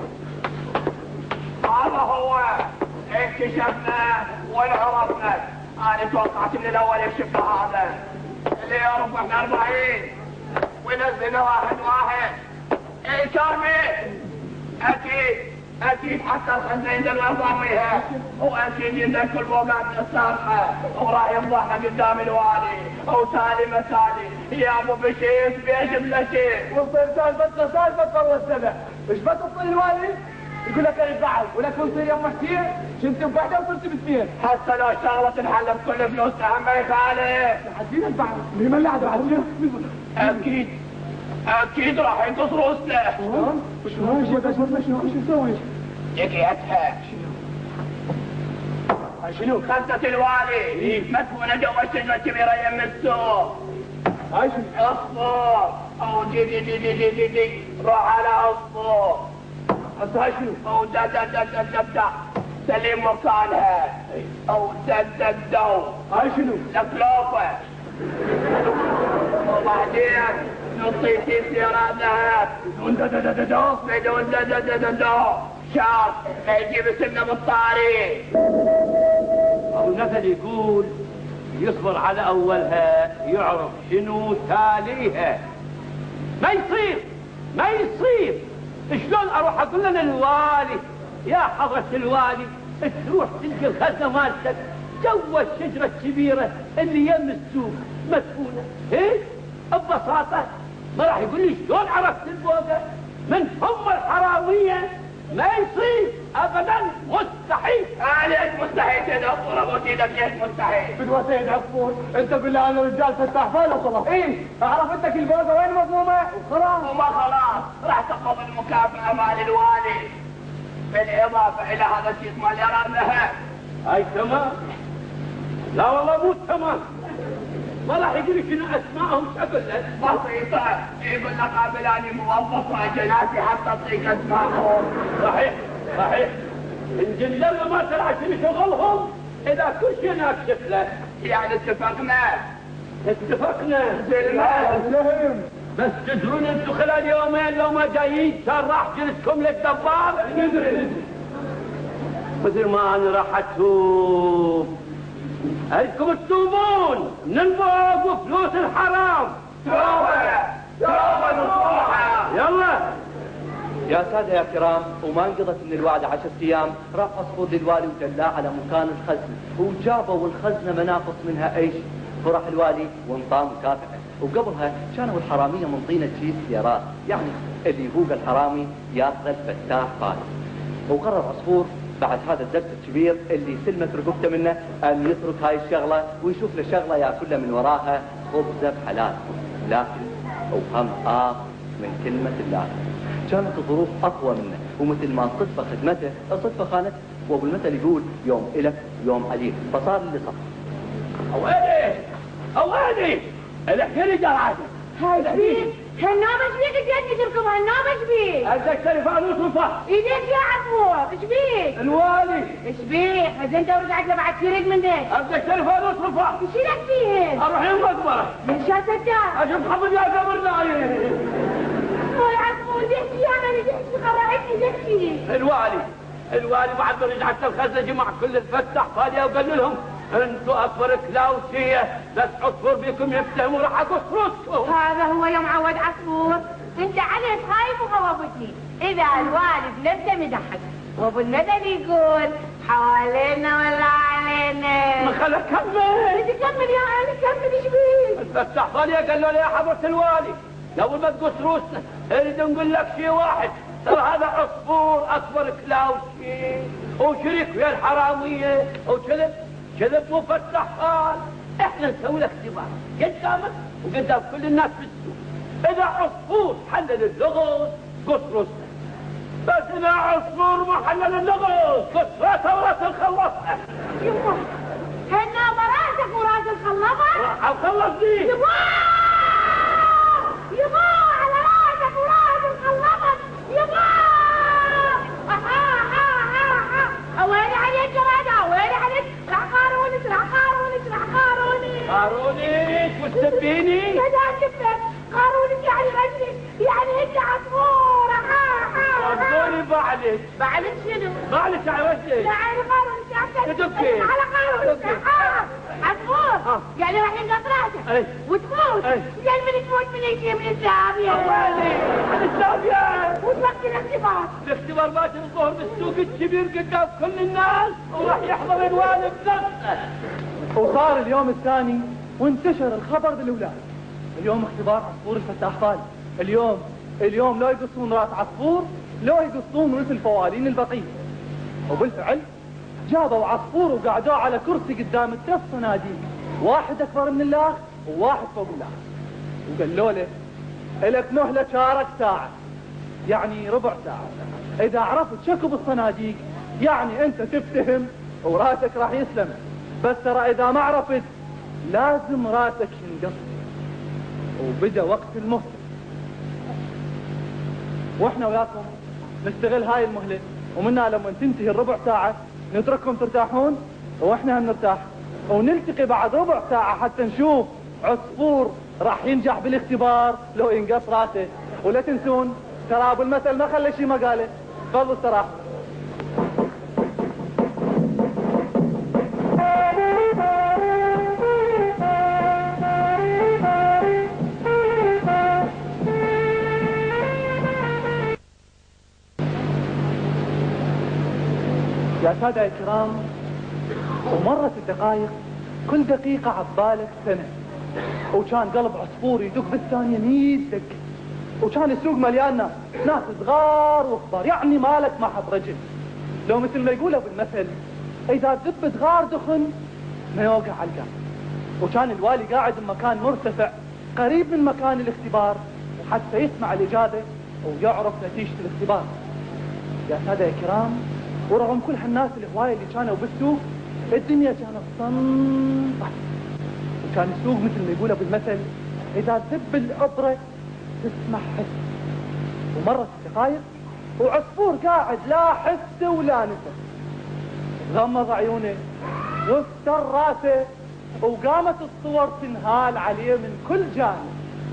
هذا هو اكتشفنا وانعرفنا. انا توقعت من الاول يكشفنا هذا اللي يعرف احنا أربعين ونزلنا واحد واحد. ايه كارمي اكيد اكيد حتى الخزين دل وضعيها واكيد يدك البوقات السابقه وراح يفضحنا قدام الوالي وتالي مسالي يا ابو بشير بيش بلا شيء. وصير سالفتنا سالفه صار السنه ايش بتصل الوالي يقول لك انا زعل ولك كنت يا ام حسين كنت بوحده وصرت باثنين. حتى لو شغله تنحل بكل فلوسها ما يخالف. حسين الزعل مين اللي عاد اكيد اكيد راح ينتصروا السلاح. شلون؟ شلون شلون شلون شو نسوي؟ جكيتها شنو؟ خمسة الوالي مدفونة جوا الشجرة الكبيرة يم السوق. هاي شنو؟ اصفر او دي دي دي دي دي دي دي روح على اصفر. هسه هاي شنو؟ او دا دا دا دا دا دا سليم مكانها او دا دا دا. هاي شنو؟ لفلوفة. وبعدين نطيتي سيرانها بدون ددددو بدون ددددو شرط ما يجيب سنة بالطاري. أبو المثل يقول يصبر على أولها يعرف شنو تاليها. ما يصير ما يصير شلون أروح أقول لنا الوالي يا حضرة الوالي تروح تلقي الخزنة مالتك جوا الشجرة الكبيرة اللي يم السوق مدفونة. ايه ببساطة ما راح يقول لي شلون عرفت البوقة من هم الحرامية. ما يصير ابدا مستحيل. عليك مستحيل يا دكتور ابو ايدك ليش مستحيل؟ بدوة سيد عفور انت بالله انا رجال فتح فال وخلاص. ايه اعرف انت البوقة وين مضمومة وخلاص. وما خلاص راح تاخذ المكافأة مال الوالي بالاضافة الى هذا الشيء مال يرامها. هاي تمام؟ لا والله مو تمام. ما راح يقول لي شنو اسمائهم شكل بسيطة يقول لك قابلاني موظف جناسي حتى اعطيك اسمائهم. صحيح صحيح نجل لما ما تلعب شنو شغلهم اذا كل شيء نكشف له. يعني اتفقنا اتفقنا سلم. بس تدرون انتم خلال يومين لو ما جايين كان راح جلسكم للدبار. ندري مثل ما انا راح اتوب اريدكم تتوبون من البوق وفلوس الحرام. توبه توبه نصوحه يلا. يا سادة يا كرام وما انقضت من الوعد عشرة ايام راح عصفور للوالي ودلاه على مكان الخزنة وجابوا الخزنة مناقص منها ايش. فرح الوالي وانطاه مكافأة. وقبلها كانوا الحرامية منطينة شيء سيارات يعني اللي يفوق الحرامي ياخذ الفتاح فارس. وقرر عصفور بعد هذا الدرس الكبير اللي سلمت رقبته منه ان يترك هاي الشغله ويشوف له شغله ياكلها من وراها خبزه بحلال. لكن وهم آه من كلمه الله كانت الظروف اقوى منه ومثل ما الصدفه خدمته الصدفه خانته. وابو المثل يقول يوم الك يوم عليك فصار اللي صار. اويلي اويلي الحكي جرعته. هاي شبيك هالنوبة شبيك جدي تركب هالنوبة شبيك. عندك تليفون وصفة ايديك يا عفور شبيك الوالي شبيك هذا انت ورجعت له بعد شريك من ديك. عندك تليفون وصفة ايش لك فيهن؟ اروح المقبرة من شا ستار اشوف حفظ يا قبر نايم. مو عفور ديكي انا رجعت خرعتني ديكي. الوالي الوالي بعد ما رجعت الخزنة جمع كل الفتح فاليا وقال لهم انتوا اكبر كلاوسية بس عصفور بيكم يفتهموا راح اقص روسكم. هذا هو يوم عود عصفور انت عليه خايف وخوفتني. اذا الوالد نفسه مضحك وابو المثل يقول حوالينا ولا علينا. ما خلك كمل. تكمل يا علي كمل ايش بيك؟ الفتح فاليا قال له يا حضرة الوالي قبل ما تقص روسنا اريد نقول لك شيء واحد. ترى هذا عصفور اكبر كلاوسي وشريك ويا الحرامية وكذب كذب وفتح قال احنا نسوي لك اختبار قدامك وقدام كل الناس في السوق. اذا عصفور حلل اللغز قص راسه بس اذا عصفور ما حلل اللغز قص راسه وراس الخلصه. يما هنا براسك وراس الخلصه. راح اخلص دي يما يما على راسك وراس الخلصه يما. وين عليك يا ولد وين عليك؟ راح قارونك راح قارونك راح قارونك. قارونك وتسبيني؟ لا تسبك قارونك يعني رجلك يعني انت عصفور. قاروني بعلك. بعلك شنو؟ بعلك على وجهك. لا عيني قارونك يا تدقي على قارونك عصفور يعني راح ينقط راسك وتموت. زين من تموت من يجي من الزاوية. ويلي عن الزاوية وتوقت الاختبار. الاختبار باكر الظهر بالسوق الكبير قدام كل الناس وراح يحضر الوالد نفسه. وصار اليوم الثاني وانتشر الخبر بالاولاد. اليوم اختبار عصفور الفتاح فالي. اليوم اليوم لا يقصون راس عصفور لا يقصون رؤوس الفوالين البقيه. وبالفعل جابوا عصفور وقعدوه على كرسي قدام الثلاث صناديق واحد اكبر من الاخ وواحد فوق الاخ. وقالوا له الك مهله شارك ساعه يعني ربع ساعه. اذا عرفت شكو بالصناديق يعني انت تفتهم وراسك راح يسلم. بس ترى اذا ما عرفت لازم راسك ينقص. وبدا وقت المهله واحنا وياكم نستغل هاي المهله ومنها لما تنتهي الربع ساعه نترككم ترتاحون واحنا هم نرتاح ونلتقي بعد ربع ساعه حتى نشوف عصفور راح ينجح بالاختبار لو ينقص راسه. ولا تنسون ترى ابو المثل ما خلى شي ما قاله. تفضلوا استراحوا. يا سادة الكرام، ومرت الدقائق كل دقيقة عبالك سنة، وكان قلب عصفور يدق بالثانية مية دقة، وكان السوق مليان ناس، ناس صغار وكبار، يعني مالك ما حط رجل. لو مثل ما يقول ابو المثل اذا دب غار دخن ما يوقع على القاع. وكان الوالي قاعد بمكان مرتفع قريب من مكان الاختبار وحتى يسمع الإجابة ويعرف نتيجة الاختبار. يا سادة الكرام، ورغم كل هالناس الهواية اللي كانوا بالسوق، الدنيا كانت صنطة، وكان السوق مثل ما يقول ابو المثل اذا دب العبرة تسمع حس. ومرت الدقايق وعصفور قاعد لا حس ولا نفس، غمض عيونه وافتر راسه وقامت الصور تنهال عليه من كل جانب.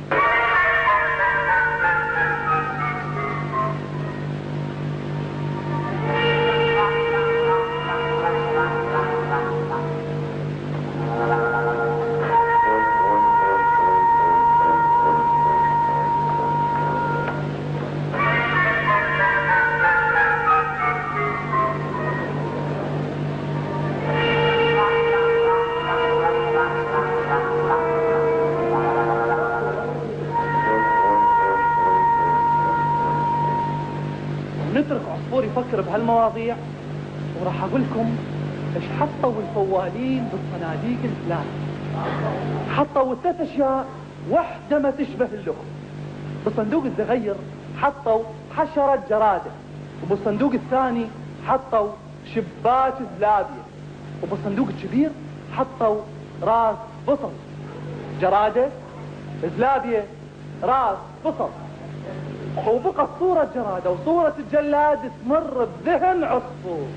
نترك عصفور يفكر بهالمواضيع وراح اقول لكم ايش حطوا الفوالين بالصناديق الثلاث. حطوا ثلاث اشياء وحده ما تشبه اللخم. بالصندوق الصغير حطوا حشرة جرادة، وبالصندوق الثاني حطوا شباك زلابية، وبالصندوق الكبير حطوا راس بصل. جرادة، زلابية، راس بصل. وبقت صورة جرادة وصورة الجلاد تمر بذهن عصفور.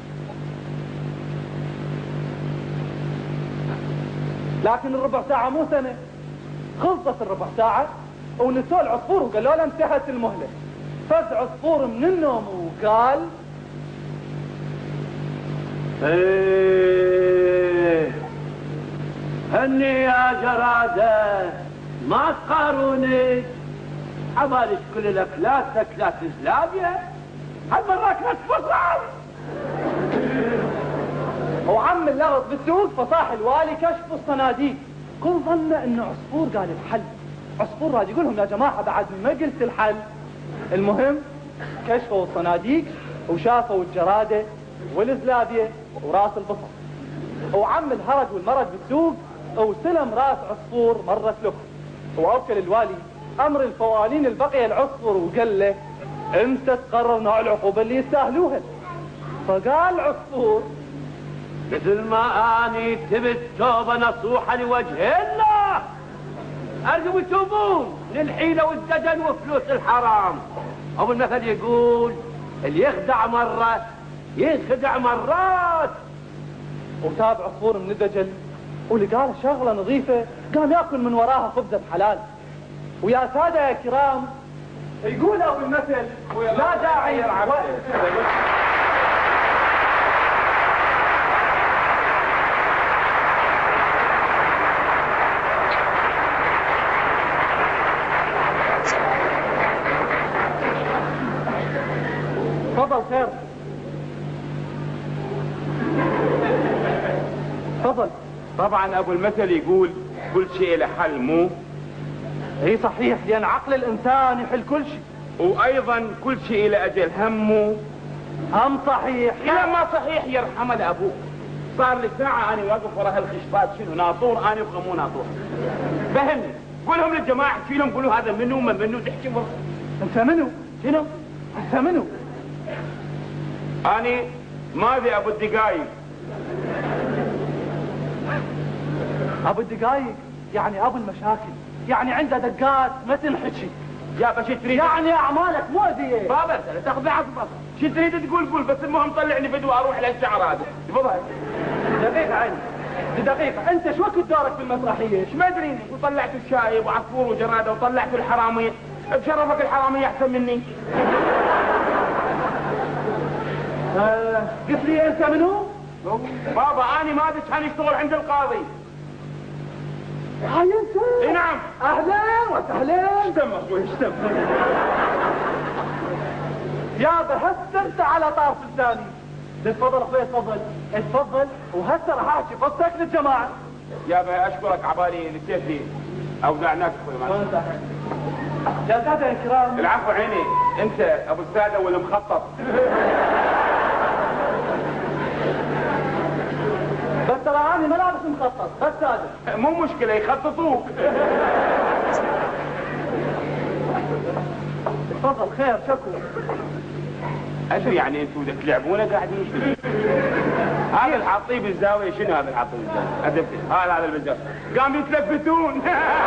لكن الربع ساعة مو سنة، خلصت الربع ساعة ونسوا العصفور وقالوا له انتهت المهلة. فز عصفور من النوم وقال: ايه هني يا جرادة، ما تقاروني، عبالك كل الاكلات اكلات زلابية، هالمرة اكلات فصل. وعم اللغط بالسوق فصاح الوالي كشف الصناديق. كل ظن انه عصفور قال الحل. عصفور راد يقول لهم يا جماعة بعد ما قلت الحل. المهم كشفوا الصناديق وشافوا الجرادة والزلابية وراس البصل. وعم الهرج والمرج بالسوق وسلم راس عصفور مرت له. وأوكل الوالي امر الفوالين البقية العصفور وقال له: امتى تقرر نوع العقوبة اللي يستاهلوها؟ فقال عصفور: مثل ما اني تبت توبة نصوحة لوجه الله، ارجو يتوبون للحيلة والدجل وفلوس الحرام. ابو المثل يقول: اللي يخدع مرة ينخدع مرات. وتاب عصفور من الدجل ولقى له شغلة نظيفة قام ياكل من وراها خبزة حلال. ويا سادة يا كرام، يقول ابو المثل: لا داعي تفضل خير. تفضل. طبعا ابو المثل يقول كل شيء له حل، مو؟ اي صحيح، لان عقل الانسان يحل كل شيء. وايضا كل شيء له اجل، هم هم صحيح. لا ما صحيح يرحمنا ابوك. صار لي ساعة انا واقف ورا هالخشبات، شنو ناطور انا وخمو ناطور. فهمني، قولهم للجماعة احكي لهم، قولوا هذا منو وما منو، تحكي مرة. انت منو؟ شنو؟ انت منو؟ اني ماذي ابو الدقايق. ابو الدقايق يعني ابو المشاكل، يعني عنده دقات ما تنحكي. يا باشا تريد يعني اعمالك مؤذية. بابا تاخذ عصبة، شو تريد تقول قول، بس المهم طلعني فدوة اروح للشعر هذا. تفضل. دقيقة عيني. دقيقة، انت شو وقت دورك في المسرحية؟ ايش ما ادري، وطلعتوا الشايب وعصفور وجرادة وطلعتوا الحرامية. بشرفك الحرامية احسن مني. آه قلت لي انت منو؟ بابا انا ما ادري كان يشتغل عند القاضي. هاي انت؟ اي نعم. اهلا وسهلا. ايش دم اخوي ايش دم؟ يابا هسه انت على طرف لساني. تفضل اخوي تفضل اتفضل، وهسه راح احكي قصتك للجماعة. يابا اشكرك عبالي نسيت لي اودعناك اخوي. ما يا سادة الكرام. العفو عيني، انت ابو السادة والمخطط. بس ترى انا ما لابس مخطط، بس سادة. مو مشكلة يخططوك. تفضل خير شكو. ادري يعني انتوا بدك تلعبونا قاعدين شنو؟ هذا الحاطيه بالزاوية شنو هذا الحاطيه بالزاوية؟ أدبت هذا هذا بالزاوية قام يتلفتون.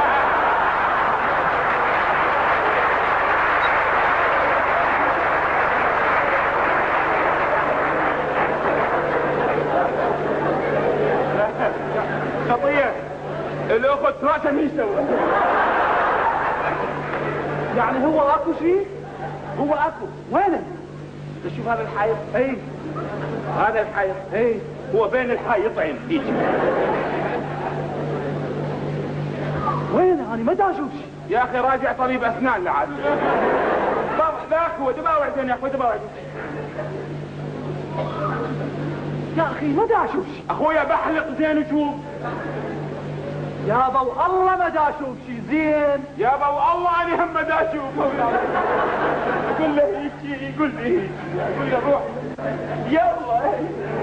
خطية الاخت راسه مين سوى؟ يعني هو اكو شيء؟ هو اكو. وينه؟ تشوف هذا الحائط؟ اي هذا الحائط اي هو بين الحائطين هيك. وينه؟ انا ما دا اشوف شيء. يا اخي راجع طبيب اسنان لعاد. طب ذاك هو دباوع زين يا اخوي دباوع. يا اخي ما دا اشوف شيء. اخويا بحلق زين وشوف. يابا والله ما دا اشوف شيء زين. يابا والله انا هم ما دا اشوف. قول له هيك يقول لي هيك يقول له روح يلا.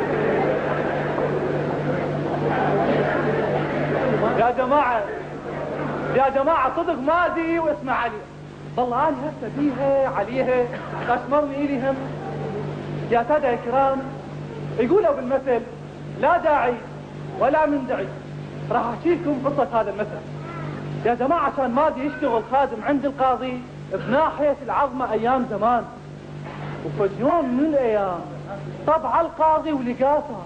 يا جماعة يا جماعة صدق مازي واسمع علي. ضل انا هسه فيها عليها قشمرني الي هم. يا سادة الكرام، يقولوا بالمثل لا داعي ولا من دعي. راح احكي لكم قصة هذا المثل. يا جماعة كان مازي يشتغل خادم عند القاضي بناحية العظمة ايام زمان. وفي يوم من الايام طبع القاضي ولقاته.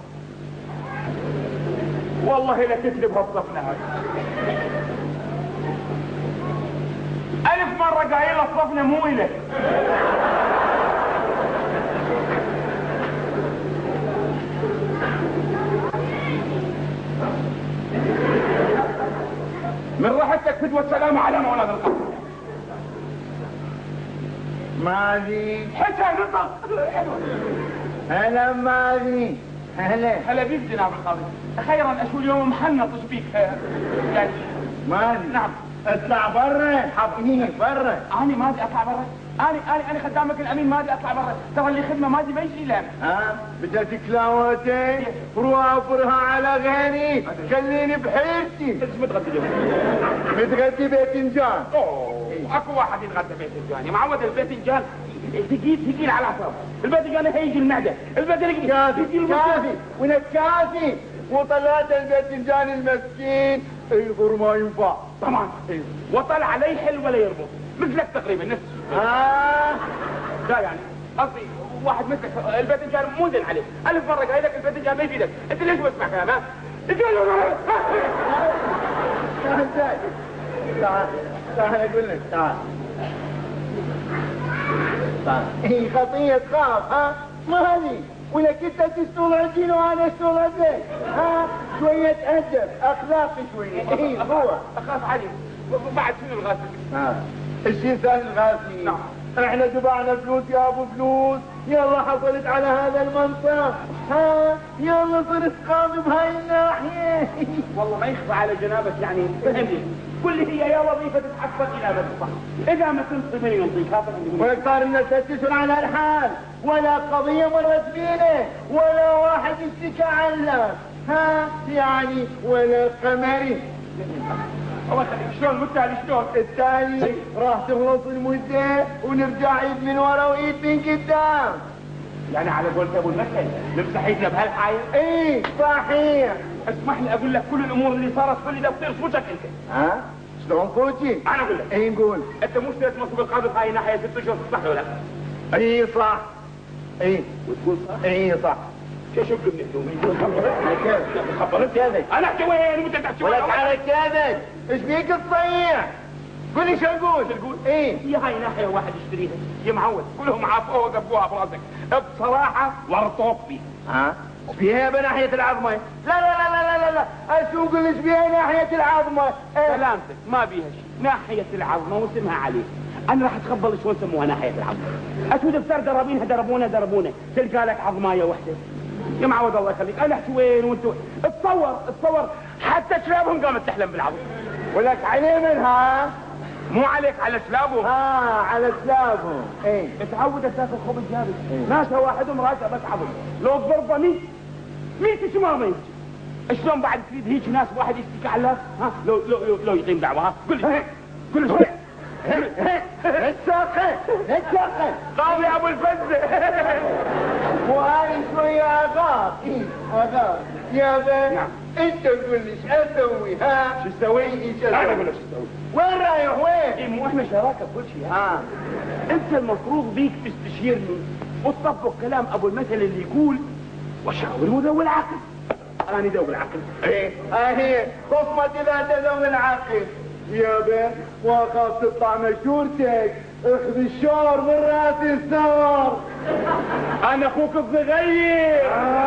والله لا تكذب هالصفنة هاي. ألف مرة قايل الصفنة مو إلك. من راحتك فدوى السلامة على مولاد القاضي. مازي حتى نطق. هلا مازي. هلا هلا بيك جناب القاضي. خيرا اشو اليوم محنط بيك يعني. مازي نعم. اطلع برا. حاضر برا. انا ما ادري اطلع برا. انا انا انا خدامك الامين ما ادري اطلع برا. ترى اللي خدمه ما ادري ما يجي لام. ها بدك كلاوتي وافرها على غيري. خليني بحيرتي. انت شو متغدي اليوم؟ متغدي باذنجان. اوه اكو واحد يتغدى باذنجان. يا معود الباذنجان ثقيل ثقيل على الاعصاب. الباذنجان هيجي المعده. الباذنجان كافي كافي ونكافي. وطلعت الباذنجان المسكين الغر ما ينفع. طبعا وطلع لا يحل ولا يربط مثلك تقريبا نفس. ها لا يعني قصدي واحد مثلك الباذنجان مو زين عليه. ألف مرة قايل لك الباذنجان ما يفيدك. انت ليش ما تسمع كلام ها؟ تعال تعال تعال تعال اقول لك تعال تعال. هي خطية تخاف ها؟ ما هذي ولك انت تشتغل عندي وانا اشتغل عندك. ها شوية ادب اخلاقي شوية. هي هو اخاف علي. بعد شنو الغاسل؟ ها الشيء ثاني الغاسل. نعم. احنا دفعنا فلوس يا ابو فلوس. يلا حصلت على هذا المنصب. ها يلا صرت قاضي بهاي الناحية. والله ما يخفى على جنابك يعني فهمني. كل هي يا وظيفة تتحقق إلى بس صح. إذا ما تنصف من ينطيك هذا ولك صار الناس تسجل على الحال ولا قضية مرت بينه ولا واحد يشتكى عنه. ها يعني ولا قمري. الله يخليك شلون والتالي شلون؟ التالي راح تخلص المدة ونرجع ايد من ورا وايد من قدام. يعني على قولة ابو المثل نمسح ايدنا بهالحاية؟ ايه صحيح. اسمح لي اقول لك كل الامور اللي صارت في اللي تصير صوتك انت. ها؟ شلون فوتي؟ انا اقول لك. ايه نقول. انت مو اشتريت منصب القاضي في هاي الناحية ست اشهر صح ولا لا؟ ايه صح. ايه وتقول صح؟ ايه صح. شو شو من هدومي؟ خبرت هذا انا احكي وين وانت تحكي وين؟ ولك على كذب، ايش بيك تصيح؟ قول لي شو اقول؟ شو تقول؟ ايه يا هاي ناحيه واحد يشتريها يا معود كلهم عافوها ودبوها براسك بصراحه ورطوك فيها. ها؟ بيها بناحية العظمة؟ لا لا لا لا لا لا اسوق ايش بيها ناحية العظمة؟ ايه؟ سلامتك ما بيها شيء، ناحية العظمة واسمها عليه. انا راح اتخبل شلون سموها ناحية العظمة. اسود بصير دربينها دربونا دربونا تلقى لك عظماية وحدة. يا معود الله يخليك انا احكي وين وانتو اتصور اتصور حتى شلابهم قامت تحلم بالعظم. ولك عليه منها؟ مو عليك على شلابهم. اه على سلابهم. ايه تعودت تاكل خبز جابس. ناسها واحدهم راسها بس عظم. لو الضربة ميت ميت شمامة يمشي. شلون بعد تريد هيك ناس واحد يشتكي على ها لو لو لو, لو يقيم دعوة ها قل لي قل لي نتساقن نتساقن قام يا ابو الفزة. وهاي شوية اغاث. ايه اغاث يا بن. نعم. انت قول لي شو اسوي ها؟ شو تسوي؟ ايه شو انا اسوي؟ اقول لك شو تسوي. وين رايح وين؟ ايه مو احنا شراكه بكل شيء. ها انت المفروض بيك تستشيرني وتطبق كلام ابو المثل اللي يقول وشاور ذوي العقل. انا ذوي العقل. ايه اهي خصمتي ذات ذوي العقل يا بن، واخاف تطلع مشورتك. اخذ الشور من راس الثور. انا اخوك الصغير.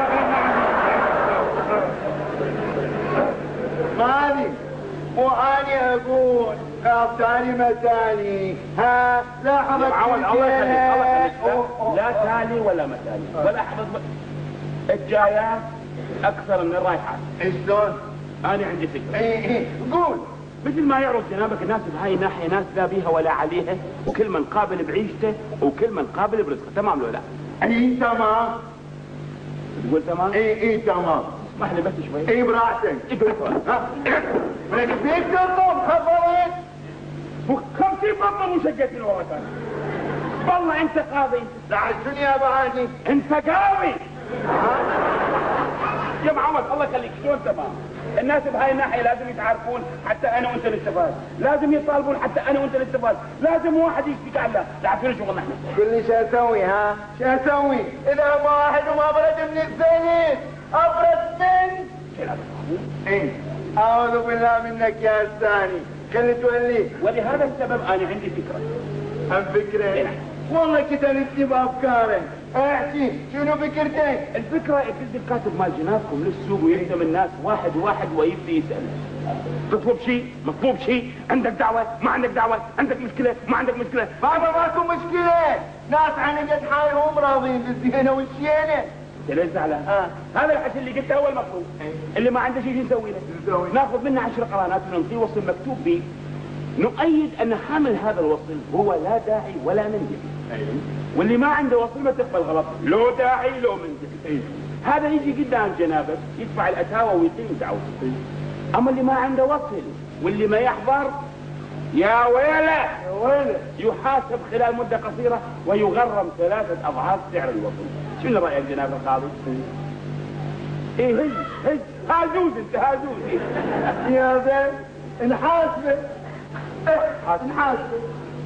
مالي واني اقول اعطاني متاني. ها لا حرج معود الله يخليك الله يخليك لا تالي ولا متالي ولا احفظ الجايات اكثر من الرايحات. شلون؟ انا عندي فكره. ايه ايه قول. مثل ما يعرف جنابك الناس بهاي الناحيه ناس لا بيها ولا عليها وكل من قابل بعيشته وكل من قابل برزقه. تمام لو لا؟ ايه تمام. تقول تمام؟ ايه ايه تمام. اسمح لي بس شوي. ايه براحتك. اقرا ها ولك فيك تطلب خبرك. خمسين بطه مو شقتي وراك. والله انت قاضي. لا شنو يا بعدي؟ انت قاضي. يا معود الله يخليك شلون تمام؟ الناس بهاي الناحيه لازم يتعارفون حتى انا وانت نستفاد، لازم يطالبون حتى انا وانت نستفاد، لازم واحد يشتكي على تعرفين شغلنا احنا. قل لي شو اسوي ها؟ شو اسوي؟ اذا ما واحد وما برد من الزيت، ابرد من ايه؟ اعوذ بالله منك يا الثاني، خلي تولي. ولهذا السبب انا عندي فكره. هم فكره؟ والله كنت نكتب بافكارك. احكي شنو فكرتك؟ الفكره يكتب الكاتب مال جنابكم للسوق ويهدم الناس واحد واحد ويبدي يسال. تطلب شيء، مطلوب شيء، عندك دعوه، ما عندك دعوه، عندك مشكله، ما عندك مشكله. بابا ماكو مشكله، ناس عن قد حالهم راضين بالزينه والشينه. انت ليش زعلان؟ آه. هذا الحكي اللي قلته هو المطلوب. اللي ما عنده شيء نسوي له؟ نسوي ناخذ منه عشر قرانات ونعطيه وصل مكتوب به نؤيد ان حامل هذا الوصل هو لا داعي ولا منزل. ايوه. واللي ما عنده وصل ما تقبل غلط، لو داعي لو منزل. ايوه. هذا يجي قدام جنابك يدفع الاتاوه ويقيم دعوته. اما اللي ما عنده وصل واللي ما يحضر يا ويله يا ويله يحاسب خلال مده قصيره ويغرم ثلاثه اضعاف سعر الوصل. شنو رايك جناب القاضي؟ ايه هز هز هازوز انت هازوز. يا زين نحاسبه. نحاسبه.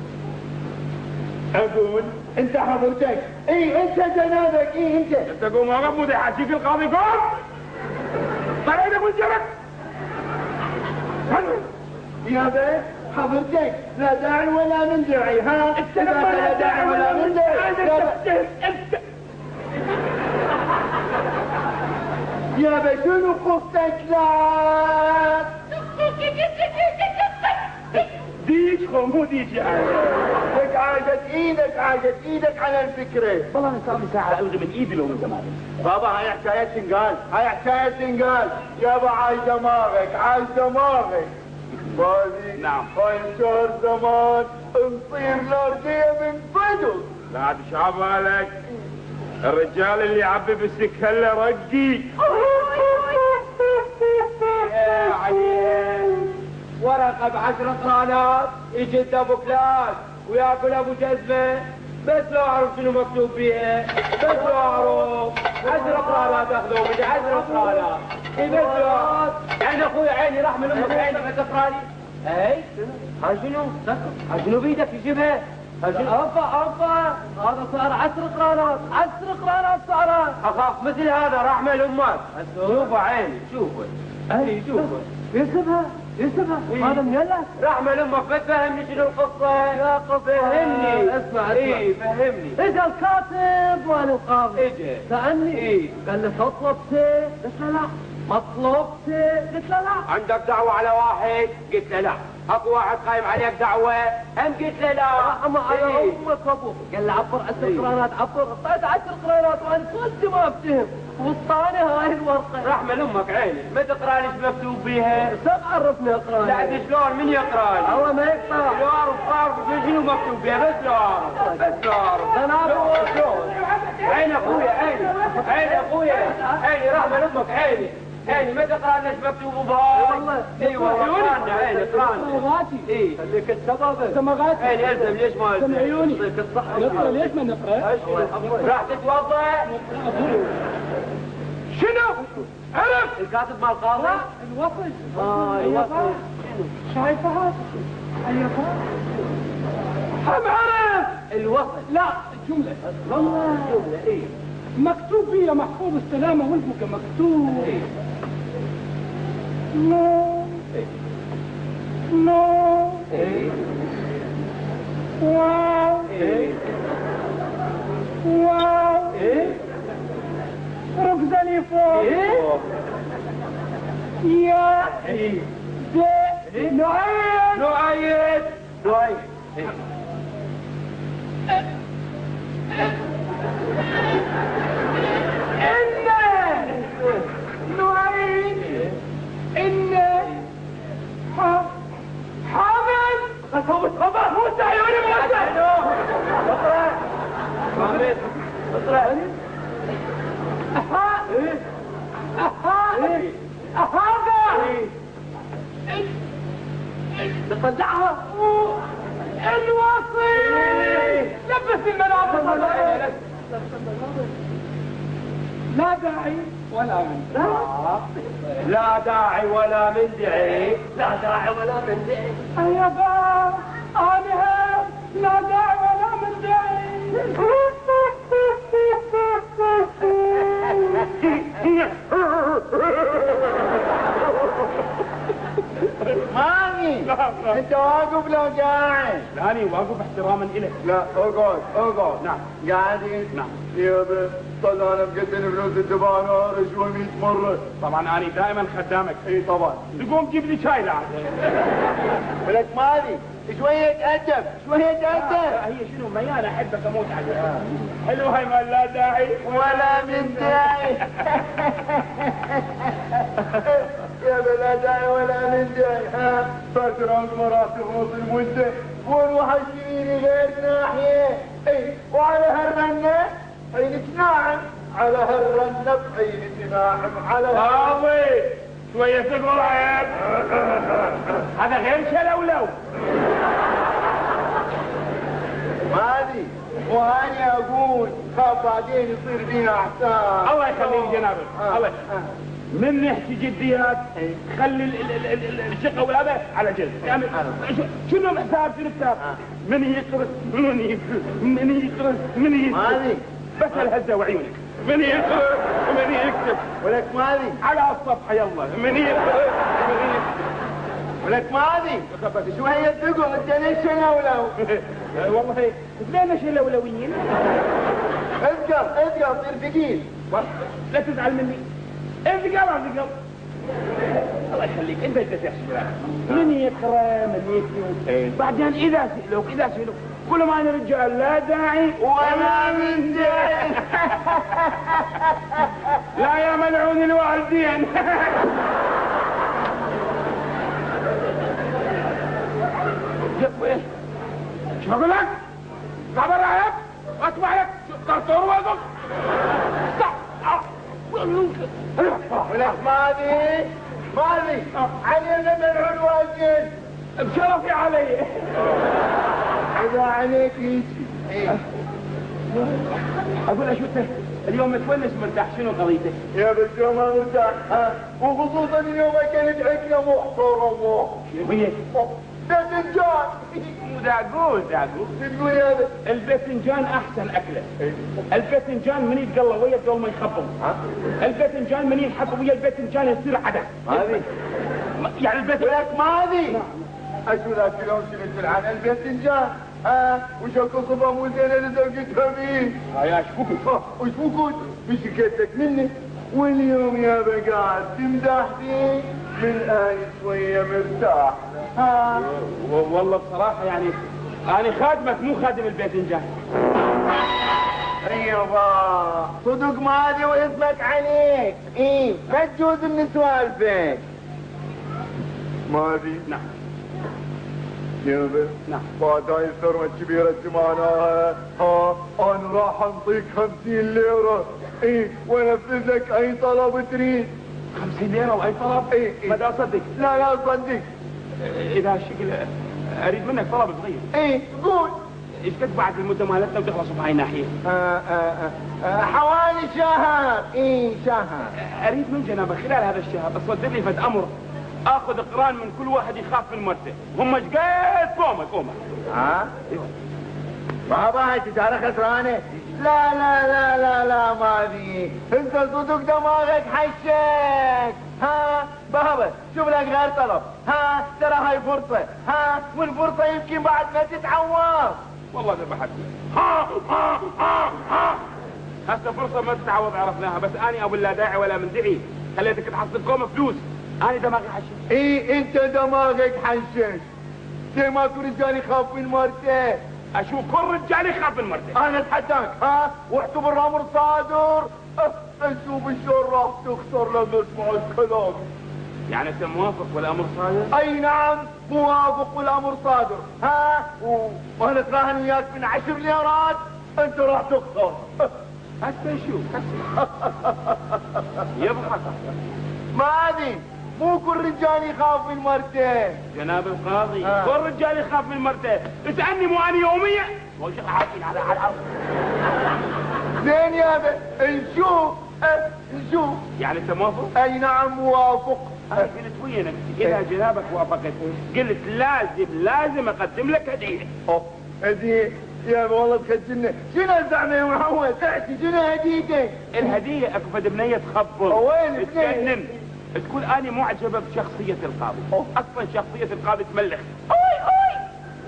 اقول انت حضرتك. اي انت جنابك. اي انت انت قوم وقف مو يحاكيك القاضي قوم. طلع ايدك من جيبك. يا بيه حضرتك لا داعي ولا من داعي. ها انت لما لا داعي ولا من داعي. انت يا بيه شنو قصتك؟ لا ديج خو مو ديج يا لك عاجت ايدك عاجت ايدك على الفكره. والله انا صار لي ساعه الغي من ايدي لو من زمان. بابا هاي حكايه تنقال، هاي حكايه تنقال. يابا عايش دماغك عايش دماغك. بابي نعم. هاي شهر زمان نصير الارضيه من فدو. لا تشابالك الرجال اللي يعبي بالسكهله رقي. يا علي ورقه بعشر قرانات يجد ابو كلاس وياكل ابو جزمه. بس لو اعرف شنو مكتوب فيها، بس لو اعرف عشر قرانات اخذوا مني عشر قرانات. اي بس لو اعرف. يعني اخوي عيني راح من امك عيني ما تقراني. اي ها شنو؟ ها شنو بيدك يجيبها؟ ابا ابا هذا صار عشر قرارات عشر قرارات صارت. اخاف مثل هذا رحمه لامك. شوفه عيني شوفه اهلي شوفه. يسبها يسبها هذا من يلك. رحمه لامك ما تفهمني شنو القصه. يا قصة فهمني. اسمع اسمع اي فهمني. اجا الكاتب وانا القاضي. اجا سألني اي قال لي تطلب شيء؟ قلت له لا. مطلوب شيء؟ قلت له لا. عندك دعوه على واحد؟ قلت له لا. اكو واحد قايم عليك دعوه؟ هم قلت له لا. اما على امك ابوك. قال لي عبر عشر قرارات عبر. اعطيت عشر قرارات وانا كنت ما افتهم. وسطاني هاي الورقه. رحمه لامك عيني ما تقرا لي ايش مكتوب بيها؟ شو عرفني اقرا؟ لا شلون من يقرا لي؟ الله ما يقرا. لو اعرف اعرف شنو مكتوب بيها بس لو اعرف بس لو اعرف. انا اعرف شلون؟ عيني اخويا عيني عيني اخويا عيني رحمه لامك عيني عيني ما تقرا لنا ايش مكتوب بهاي؟ والله اي والله اقرانا عيني اقرانا. سماغاتي. اي خليك السبب. سماغاتي. عيني الزم ليش ما الزم؟ سمع عيوني. يعطيك الصحه. نقرا ليش ما نقرا؟ راح تتوضا؟ شنو؟ عرف؟ الكاتب مال القاضي؟ الوصل. اه الوصل. شايفه هذا؟ ايوه هم عرف؟ الوصل. لا الجملة والله جملة ايه مكتوب فيها محفوظ السلامة والبكا مكتوب ايه نو ايه نو ايه واو ايه واو ايه ركزني فوق ايه يا ايه دي نعيد نؤيد نؤيد إن نعيد إن ح- حامل خبط خبط موسى عيوني موسى اقرا حامد اقرا أها ايه أها ايه هذا ايه نطلعها الوصي لبس الملابس لا داعي ولا من لا داعي ولا من دعي لا داعي ولا من دعي يابا انا لا داعي ولا من داعي ماني انت واقف لو قاعد؟ لاني واقف احتراما الك. لا اقعد اقعد. نعم. قاعدين؟ نعم. يابا طلع انا مقدم فلوس الدبانه رشوه مئة مره. طبعا انا دائما خدامك. اي طبعا. تقوم جيب لي شاي لعب. ولك مالي شويه ادب شويه ادب. هي شنو ميانه احبك اموت عليها. حلو هاي ما لا داعي ولا من داعي. يا بلا داعي ولا من داعي. ها فترة مراتب نص المدة والوحشيني غير ناحية. اي وعلى هالرنة عينك ناعم على هالرنة بعينك ناعم على قاضي شوية صبر عيب. هذا غير شلولو. مالي واني اقول خاف بعدين يصير بينا احسان. الله يخليك جنابك. آه. الله من نحكي جديات خلي ال- ال- ال- ال- الشقه والهبه على جنب. يعني ش- شنو الحساب شنو الحساب؟ من يقرص من يقرص من يقرص من يقرص مالي بس الهزه وعيونك. من يقرص ومن يكتب ولك مالي على الصفحه يلا. من يقرص ومن يكتب. ولك مالي شوية تقعد انت ليش شلولو؟ والله لينا شلولويين. اذكر اذكر تصير ثقيل. لا تزعل مني. انت قال انت قال الله يخليك انت انت تحسب من يقرا من يكتب. بعدين اذا سئلوك اذا سئلوك كل ما انا رجال لا داعي ولا من داعي. لا يا ملعون الوالدين. شو اقول لك؟ اطلع برا عليك اسمع لك طرطور وقف. ولك مالي مالي علينا ملعون واجد بشرفي علي. اذا عليك يجي. ايه اقول اشوف اليوم متونس مرتاح شنو قضيتك؟ يا بس ما مرتاح. ها وخصوصا اليوم اكلت عكنه محترمه. هي باذنجان. مو داقول داقول. تقول يا ابن الباذنجان احسن اكله. الباذنجان من يتقلى ويا قبل ما يخبط. الباذنجان من ينحب ويا الباذنجان يصير عدس. هذه يعني الباذنجان ولك ما هذه. اشو ذاك اليوم شنو عن الباذنجان؟ ها وش القصبه مو زينه اللي زوجتها بيه؟ هاي ايش فوكت؟ وش فوكت؟ بشكيتك مني. واليوم يا قاعد تمدحني من آي شويه مرتاح. ها والله بصراحه يعني انا خادمك مو خادم الباذنجان. ايوه صدق ماضي واسمك عليك. ايه ما تجوز من سوالفك. ماضي نعم يابا نعم بعد هاي الثروة الكبيرة اللي معناها ها انا راح انطيك خمسين ليرة. ايه وانفذ لك اي طلب تريد. خمسين ليرة واي طلب؟ ايه ايه ما دا اصدق. لا لا صدق. اذا الشكل اريد منك طلب صغير. ايه قول. ايش قد بعد المدة مالتنا وتخلصوا بهاي الناحية؟ آه آه آه آه حوالي شهر. ايه شهر. اريد من جنابك خلال هذا الشهر تصدر لي فد امر اخذ قران من كل واحد يخاف من مرته. هم ايش قد قومه قومه. ها؟ بابا هاي تجارة خسرانة. لا لا لا لا لا ما في. انت صدق دماغك حشك. ها بابا شوف لك غير طلب. ها ترى هاي فرصة. ها والفرصة يمكن بعد ما تتعوض. والله ذبحتني. ها ها ها ها هسه فرصة ما تتعوض عرفناها. بس اني ابو لا داعي ولا من دعي خليتك تحصل قومه فلوس. انا دماغي حشش. اي انت دماغك حشش. زي ما كل رجال يخاف من مرته. اشوف كل رجال يخاف من مرته. انا اتحداك. ها واعتبر الامر صادر. أه نشوف شلون راح تخسر لما تسمع الكلام. يعني انت موافق والامر صادر؟ اي نعم موافق والامر صادر. ها وانا اتراهن وياك من عشر ليرات انت راح تخسر. هسه نشوف هسه. يضحك. ما هذه مو كل رجال يخاف من مرته. جناب القاضي آه. كل رجال يخاف من مرته. اسالني مو انا يوميا وش عاقل على على الارض. زين يابا نشوف. أه نشوف. يعني انت موافق؟ اي نعم موافق. انا قلت وينك؟ اذا جنابك وافقت قلت لازم لازم اقدم لك هديه. اوه هديه يا والله تخجلنا. شنو الزعمه يا محمد؟ احكي شنو هديتك؟ الهديه اكو فد بنيه تخبر. وين البنيه؟ تجنن. تقول انا معجبه بشخصيه القاضي. أوه. اصلا شخصيه القاضي تملخ. اوي اوي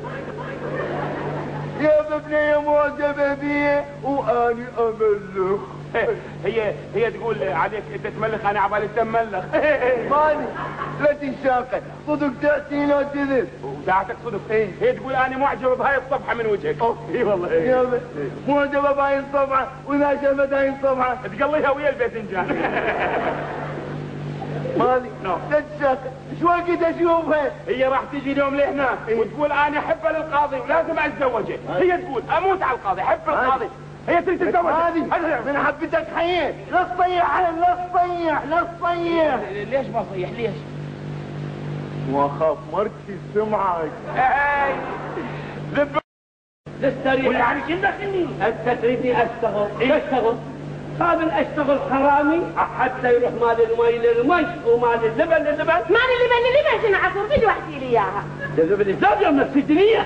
يا بنيه معجبه بي واني املخ. هي هي تقول عليك انت تملخ انا عبالي تملخ. ماني لا تنشاقل صدق تأتي لا تذب. ودعتك صدق. ايه هي تقول انا معجبه بهاي الصفحه من وجهك. اي والله. يا معجبه بهاي الصفحه واذا شافت هاي الصفحه تقليها ويا الباذنجان. مالي لا تنشاقل. شو وقت اشوفها؟ هي راح تجي اليوم لهنا وتقول انا احبه للقاضي ولازم اتزوجه. هي تقول اموت على القاضي احب القاضي. هي تريد تتزوج. هذه من حبتك حيين. لا تصيح لا تصيح لا تصيح. ليش ما صيح ليش؟ واخاف مرتي سمعك. اي ذب تستريح. يعني شو دخلني؟ انت تريدني اشتغل. اشتغل قابل اشتغل حرامي حتى يروح مال المي للمي ومال اللبن للبن. مال اللبن اللبن شنو عصور بدي واحكي لي اياها. جذب الزوجه من السجنيه.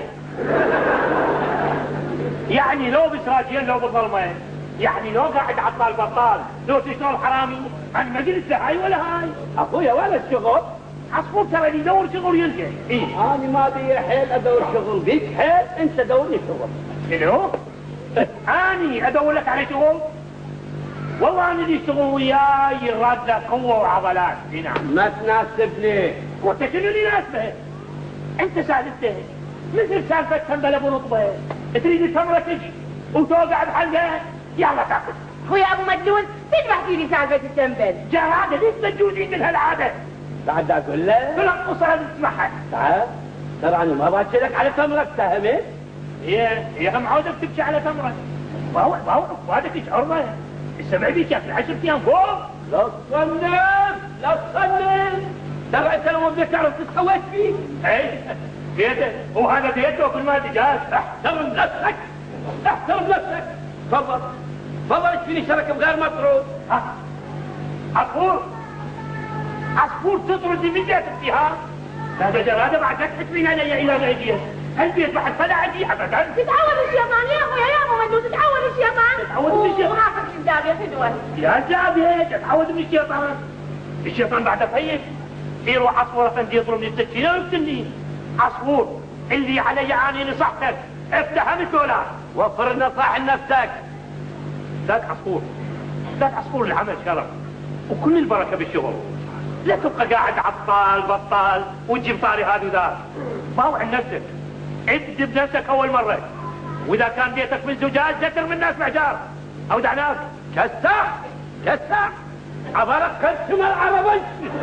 يعني لو بسراجين لو بظلمين. يعني لو قاعد عطال بطال لو تشتغل حرامي. انا ما قلت لا هاي ولا هاي. اخويا ولا الشغل. عصفور ترى يدور شغل يلقى. ايه انا ما بي حيل ادور شغل بيك حيل انت دورني شغل. شنو؟ اني ادور لك على شغل؟ والله انا اللي اشتغل وياي يراد قوه وعضلات. نعم. ما تناسبني. وانت شنو اللي يناسبه؟ انت سالفته مثل سالفه تنبل ابو نطبه. تريد التمره تجي وتوقع بحلقه يلا تاكل. اخويا ابو مدلول بدي واحكي لي سالفه التنبل. جهاده ليش تجوزين من هالعاده؟ بعد اقول له تلقص هذه تسمعها. تعال ترى انا ما باشرك على تمرك فهمت؟ هي هي هم عاوزك تبكي على تمرك. باو باو وهذا تشعر به. السبع بيك في العشر ايام فوق. لا تصنف لا تصنف. ترى انت لو بدك تعرف تتخوت فيه. اي بيته هو هذا بيته كل ما تجاز. احترم نفسك احترم نفسك. تفضل تفضل اشفيني شرك بغير مطرود. ها عصفور عصفور تطرد من جهه ها. لا جرادة بعد لا تحسبين علي إلى غيري. البيت بعد فلا عندي أبدا. تتعود الشيطان يا أخويا يا ممدوح تتعود الشيطان. تتعود من الشيطان. ومعافك الزاوية فدوة. يا زاوية تتعود من الشيطان. الشيطان بعد فيش. يروح عصفور أفندي يضربني السكينة ويقتلني. عصفور اللي علي عاني نصحتك افتح مثولا وفر نصاح لنفسك. ذاك عصفور ذاك عصفور العمل شرف وكل البركة بالشغل. لا تبقى قاعد عطال بطال وتجيب طاري هذا وذاك. باوع نفسك عد بنفسك اول مرة. واذا كان بيتك من زجاج ذكر من الناس معجار او دعناك كسح كسح عبارك قسم العربي.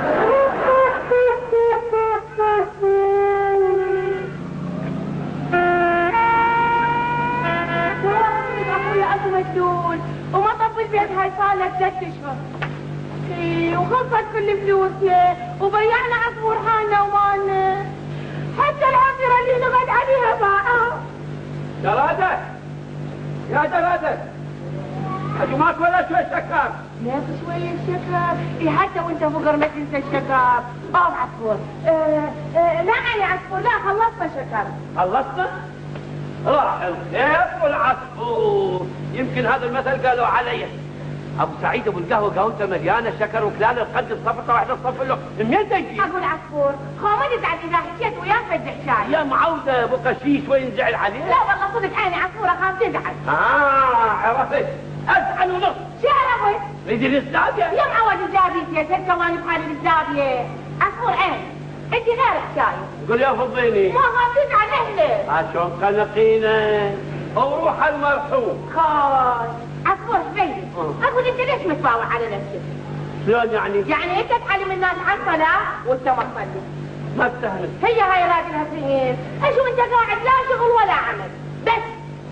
اخويا ابو مجنون وما طب البيت هاي صار لك ثلاث اشهر. اي وخلصت كل فلوسي وضيعنا عصفور حالنا ومالنا حتى العصيرة اللي نقعد عليها باعها. جرادة يا جرادة حجمات ولا شوي شكر؟ لا شوية شكر. اي حتى وانت فقر ما تنسى الشكر. او عصفور اه اه لا يا عصفور لا خلصنا شكر. خلصنا؟ راح الخير والعصفور. يمكن هذا المثل قالوا علي. ابو سعيد ابو القهوه قهوته مليانه شكر وكلال القد الصفقه واحده الصف له منين تجي؟ ابو العصفور خو ما تزعل اذا حكيت وياه فدح شاي. يا معوده ابو قشيش وين زعل عليه؟ لا والله صدق عيني عصفوره خاف تزعل. اه عرفت ازعل ونص. شو عرفت؟ ريدي الزاويه يا معود الزاويه يا ست الله بحال الزاويه. عصفور عين انت غير حكايه. قول يا فضيني ما خاف تزعل اهلك. عشان قلقينا وروح المرحوم. خاي عصفور حبيبي اقول انت ليش متباوع على نفسك؟ شلون يعني؟ يعني انت تعلم الناس عن الصلاه وانت ما تصلي. ما استهلك. هي هاي راجلها سنين اشو انت قاعد لا شغل ولا عمل بس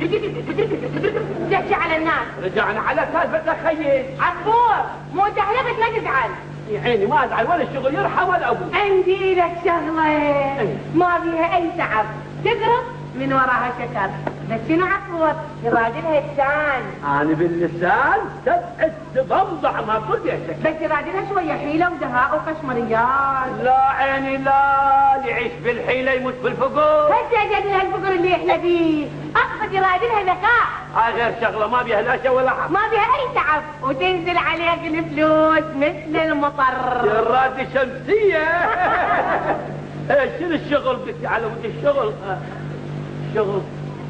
تحكي على الناس. رجعنا على سالفه خيي. عصفور مو انت حلفت ما تزعل. يا عيني ما ازعل ولا الشغل يرحم ولا ابوه. عندي لك شغله ما فيها اي تعب تقرب من وراها شكر. بس شنو عصفور؟ الراجل هيتان. انا باللسان تبعد تضمضع ما قلت يا شكر. بس الراجلها شويه حيله ودهاء وقشمريات. لا عيني لا اللي يعيش بالحيله يموت بالفقر. هسه جدنا الفقر اللي احنا فيه. اقصد راجلها ذكاء. هاي غير شغله ما بيها لا شيء ولا حب. ما بيها اي تعب وتنزل عليك الفلوس مثل المطر. يا راتي شمسيه. شنو الشغل بدي على ود الشغل؟ الشغل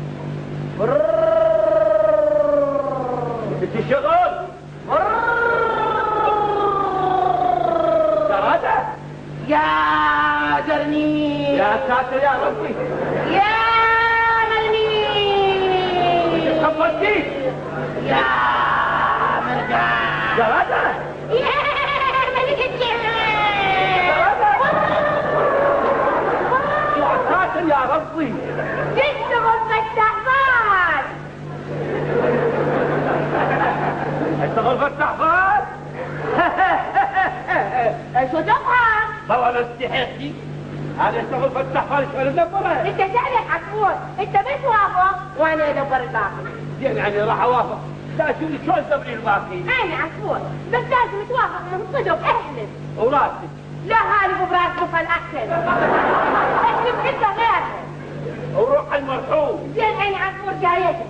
بدي شغل. جرادة يا جرني يا ساتر يا ربي يا مرمي خبرتي يا مرجان جرادة يا ملك الجمال يا ساتر يا ربي تشتغل بالتحفاظ. اشتغل بالتحفاظ. شو تضحك؟ والله انا استحيتي. هذا اشتغل بالتحفاظ شو ادبره؟ انت سألك عصفور انت بس وافق وانا ادبر الباقي. زين يعني راح اوافق. لا شو شو تدبري الباقي؟ انا عصفور بس لازم توافق من صدق احلف. وراسي لا هالف براس بفل احسن. احلف انت غيرها. وروح المرحوم. زين عيني عصفور جايتك.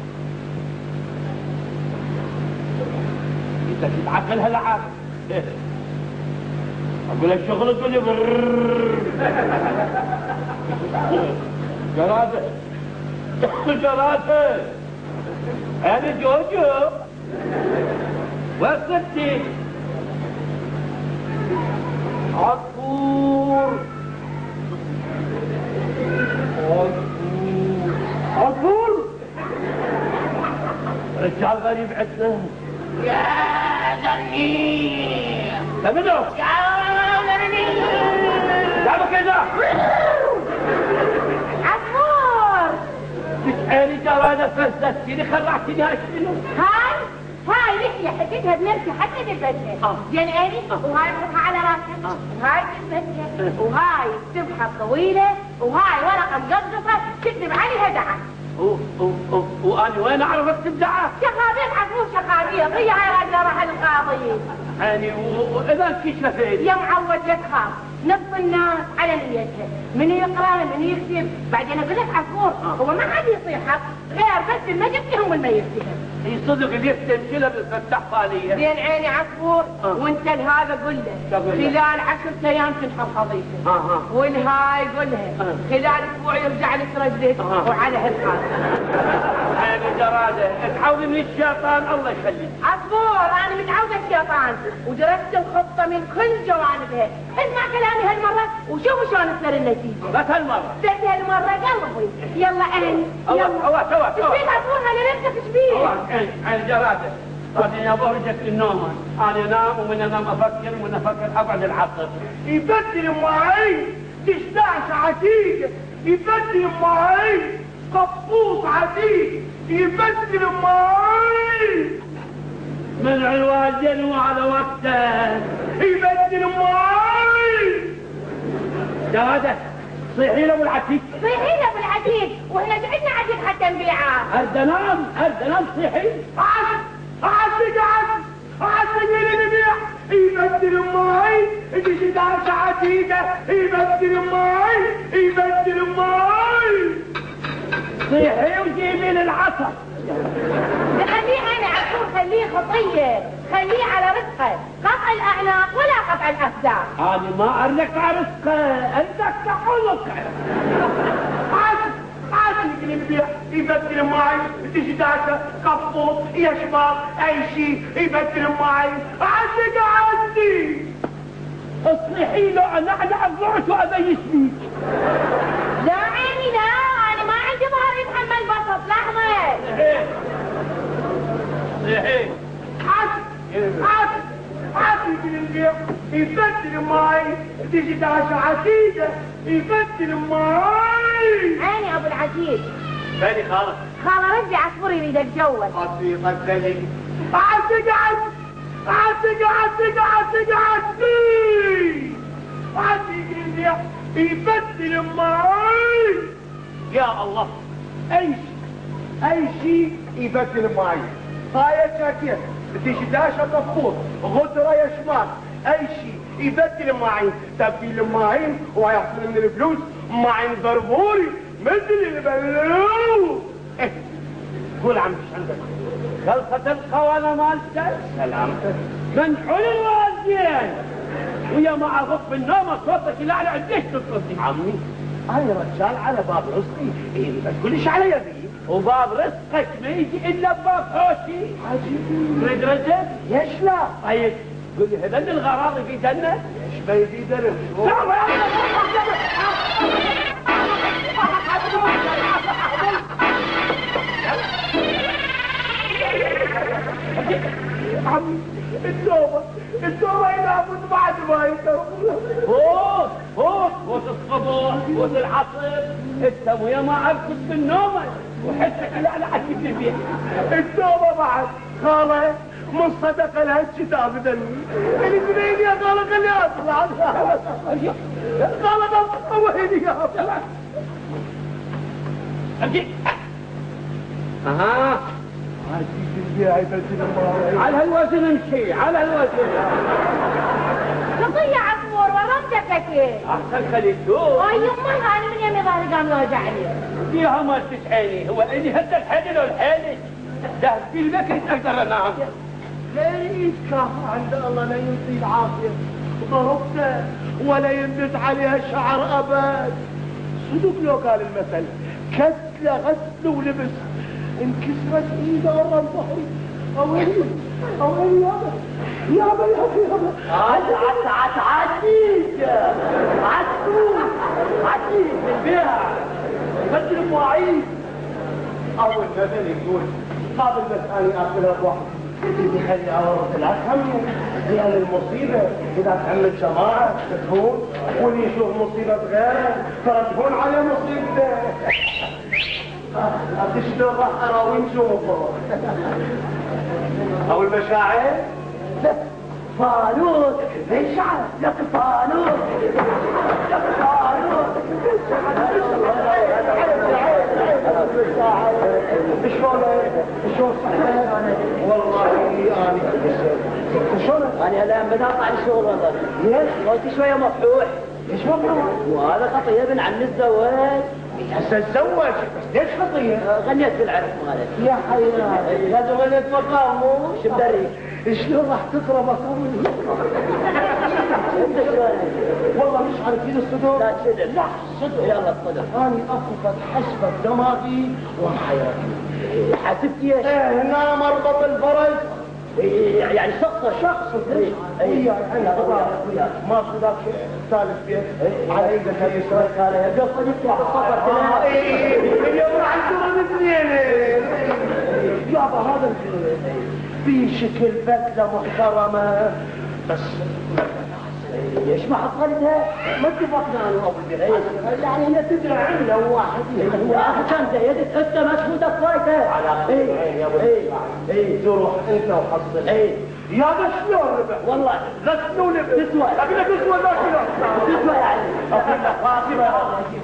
انت تتعقلها العاب. اقول الشغل تقول لي جرادة جرادة انا جوجو وقفتي عصفور عصفور عصفور رجال غريب عندنا. يا جرني تمنو يا جرني جابوا كذا عصفور. تسألي جرادة فزتيني خرعتيني هاي شنو؟ هاي هاي لحية حكيتها بنفسي حتى تلبسها. زين عيني وهاي بروحها على راسك وهاي تلبسها وهاي السبحة الطويلة وهاي ورقة مقصقصة تكتب عليها دعم. وانا وين اعرف اكتب دعاء؟ شغابيط عفوف شغابيط هي هاي راجلة راح القاضي. يعني واذا انكشفت يا معود لا تخاف نص الناس على نيتها، من يقرا من يكتب. بعدين اقول لك عصفور هو ما حد يصير حق غير بس المجد هم اللي ما يفتهم. اي صدق اللي يفتن كله بالفتح فاليه. بين عيني عصفور آه. وانت لهذا قول له خلال عشرة ايام تنحر خضيته. آه. والهاي قولها آه. خلال اسبوع يرجع لك رجلك. آه. وعلى هالحال عين جراده تحاولي من الشيطان الله يخليك. عصفور انا متعوده الشيطان ودرست الخطه من كل جوانبها. اسمع كلامي هالمره وشوف شلون تصير النتيجه. بس هالمره بس هالمره قلبي. يلا انت الله يلا. الله سوا سوا. ايش بيك عصفور هلا نفسك ايش بيك؟ عين عين جراده. بعدين يا برجك النوم انا انام ومن انام افكر ومن افكر ابعد العصر. يبدل معي تشتاش عتيق، يبدل معي قبوط عتيق، يبدل معي من الوالدين وعلى وقته. يبدل معي جراده صيحي له بالعتيق. صيحي له بالعتيق واحنا جعلنا عتيق حتى نبيعه. ارد انام ارد انام صيحي. عاد عاد عاد عاد اللي نبيع يبدل معي تشتاش عتيقة، يبدل معي يبدل معي صيحي وجيبي لي العصا. خليه انا عصفور خليه خطيه، خليه على رزقه، قطع الاعناق ولا قطع الافدار. انا ما ارنك على رزقه انك تحلق. عاد عاد اللي نبيع يبدل معي تشتاش قبوط يشمر اي شيء يبدل معي. عاد عادي اصلحي له انا انا ضعت وابيش بيك. لا عيني لا انا ما عندي ظهر يتحمل بسط. لحظه صيحي. عاد عاد عاد اللي نبيع يبدل معي تشتاش عتيقة، يبدل معي. عيني ابو العزيز. ثاني خالص. خاله رجع عصفور يريد يتجوز. حقيقة ذلك عاد قعد عاد قعد قعد قعد عاد يقول يبدل معي. يا الله اي اي شيء يبدل معي. هاي الجاكيت تشداشة قفوط غدرة يا شمال اي شيء يبدل معي. تبديل معي ويحصل من الفلوس معي ضربوري مثل البلوط. إيه. قول عم ايش عندك؟ خلصة القوانة مالتك سلامتك منحول الوالدين ويا ما اغط بالنوم صوتك لا على قديش تصدي. عمي انا رجال على باب رزقي. إيه ما تقوليش على يدي وباب رزقك ما يجي الا بباب حوشي. عجيب تريد رزق؟ ليش لا؟ طيب قول لي هذا الغراض في جنة؟ ايش بيدي درب؟ عمي التوبة التوبة إذا أموت بعد ما يتوب. فوت فوت فوت الصبح فوت العصر انت ويا ما عرفت بالنوم وحسك لا لا عجبني البيت. التوبة بعد خالة من صدق لها الكتاب دني الاثنين يا خالة خلي أطلع. خالة وهيني يا أطلع. امشي. اها على هالوزن امشي على هالوزن. قضية عصفور ورمتك ايه؟ احسن خليك شوف. واي يمه انا من يمي ظهري قام يوجعني. فيها ما تسعيني هو اني هد الحيل لو الحيل ده في البكر اقدر انام. ليش كافة عند الله لا ينسي العافية ضربته ولا ينبت عليها شعر ابد. صدق لو قال المثل كسله غسل ولبس انكسرت ايده ورا ظهري. اويلي اويلي يابا يابا يابا يابا. عاد عاد عاد عتيق عتوق عتيق البيع بدل مواعيد. اول مثل يقول قابل مسألة اكلها بواحد يخلي عورة الأهم لأن المصيبة إذا تعمل جماعة تكون واللي يشوف مصيبة غيره ترى تكون على مصيبته. تشتغل أراوين شوفه أو المشاعر فانوس اشعل لك فانوس لك فانوس شلون شلون صحيح والله اني شلون؟ انا الان بنقطع الشغل والله. ليش؟ قلت شويه مفحوح ليش ممنوع؟ وهذا خطيه ابن عم الزواج. هسه تزوج بس ليش خطيه؟ غنيت في العرس مالك يا حياتي لازم غنيت مقامه. شو بدري؟ شلون راح تقرا مقامه؟ والله مش عارفين الصدور. لا صدر. لا صدر. يلا الصدر. اني افقد حسبة دماغي وحياتي. حاسبتي ايش؟ ايه هنا مربط الفرج. يعني شخص شخص وياي انا وياك ما ذاك ثالث بيت على ايدك اليسرى. هذا قصدك يا الصفر كلام. اليوم عندهم اثنين يابا. هذا في شكل بدله محترمه بس ليش ما حصلتها؟ ما اتفقنا انا وابو البيت. يعني هي تدري عمله واحد. يا اخي كان زيدت انت مشهوده فايته. على ايه يا ابو اي اي تروح انت وحصل. اي يا بس شلون ربح؟ والله بس شلون ربح؟ تسوى. اقول لك تسوى لا شلون؟ تسوى يعني. اقول لك فاطمه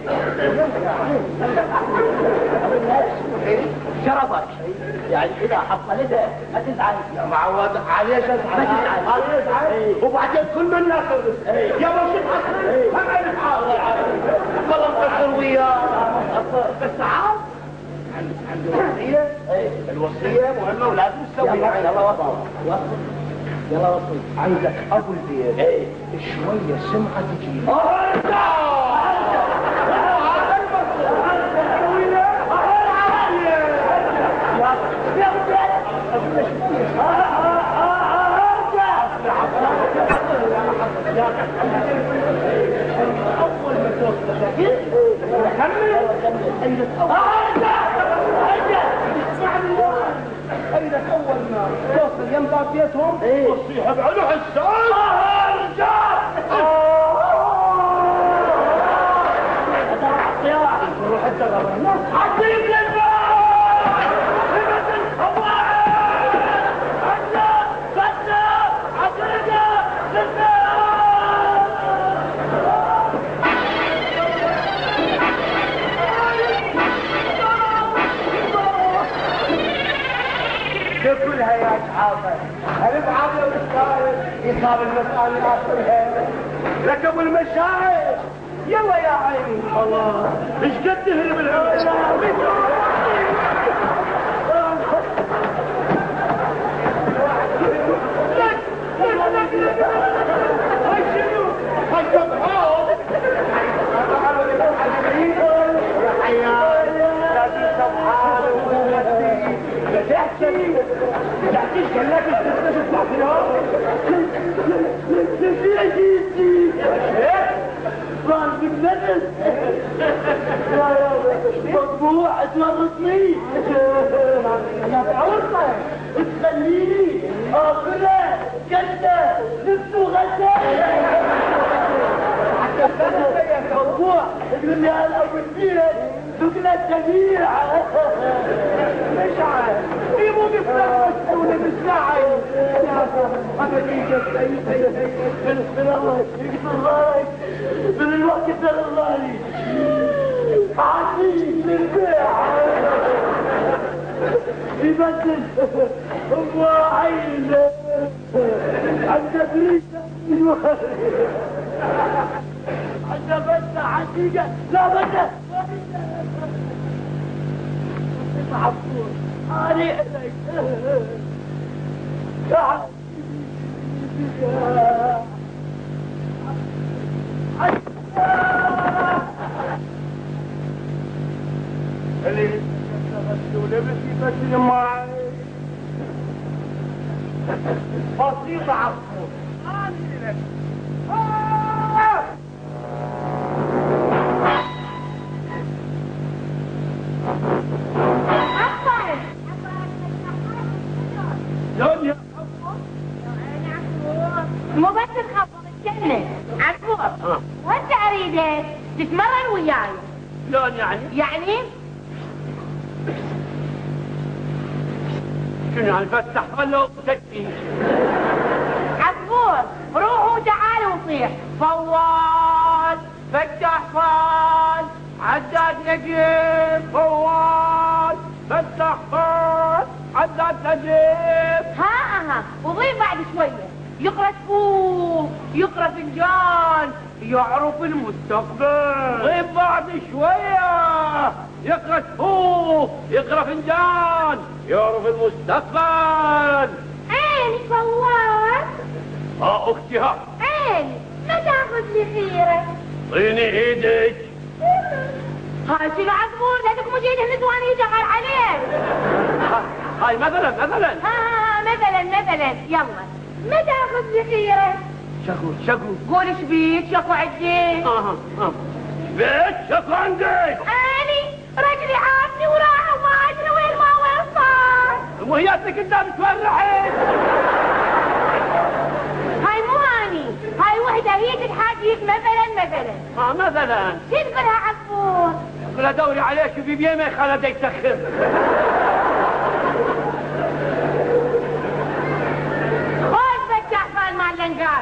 شرفك يعني اذا حصلتها ما تزعل. يا معود عليش ازعل. ما تزعل. عليش ازعل. وبعدين كل من ياخذ يا بس تحصل هم عرف حالي. والله مقصر وياه بس عاد عنده وصيه. الوصيه مهمه ولازم تسويها. يلا وصل وصل يلا وصل. عندك ابو البيت شويه سمعه تجي. اول ما توصل كمل. ايدك اول ما توصل يم باب بيتهم تصيح بعلو حسان. ارجع روح الدغر عزيز للباب. لبس الخواعد عزة فتة عزيزة للباب. كلها يا اصحابي الابعاد لو السائل يصاب المسائل اخرها. ركبوا المشاعر يلا يا عيني. الله ايش قد تهرب العمر. تحكيش كان لك تطلع فيها. في عزيزي صار بالنفس. يا يا مطبوع تورطني. يا بعورتك تخليني اخذها كلته نفسه غدا. مطبوع تقول لي هلا بالبيت دقنا الجميع. مش عارف في مو بفلوس ولا بالساعة. أنا جيت من الله يقدر الله من الوقت يقدر الله عزيز للبيع يبدل الله عين عند بريشة عند بس حقيقة لا بس عفور علي عليك تعال اللي ولبسي بس معي بسيطة عفور علي لك. لون يا مو بس الخبر الجنة عفور. وانت اريدك تتمرن وياي. لون يعني؟ يعني شنو يعني فتح ولا تكفي؟ عفور روحوا تعالوا وصيح فوال فتح فال عداد نجيب فوال فتح فال عداد نجيب. ها ها وضيف بعد شوية يقرأ تفوق يقرأ فنجان يعرف المستقبل. طيب بعد شوية يقرأ كفوف، يقرأ فنجان، يعرف المستقبل. عيني فوار. اه اختي ها. عيني ما تاخذ لي خيرك. طيني ايدك. هاي شنو عصفور لانك مو جاي نسوان يشغل عليك. هاي مثلا مثلا. ها مثلا مثلا يلا ما تاخذ لي خيرك. شكو شكو. قول ايش بيك شكو عندي. اها اه بيت شكو عندك. اني رجلي عافني وراح وما ادري وين ما وين صار. وهياتك انت بتولعين. هاي مو اني هاي وحده هي تتحاكيك مثلا مثلا. اه مثلا. شو تقولها عصفور؟ قول دوري عليك في بيمي خلدك يسخر. خوش بتاع فال مال لنقات.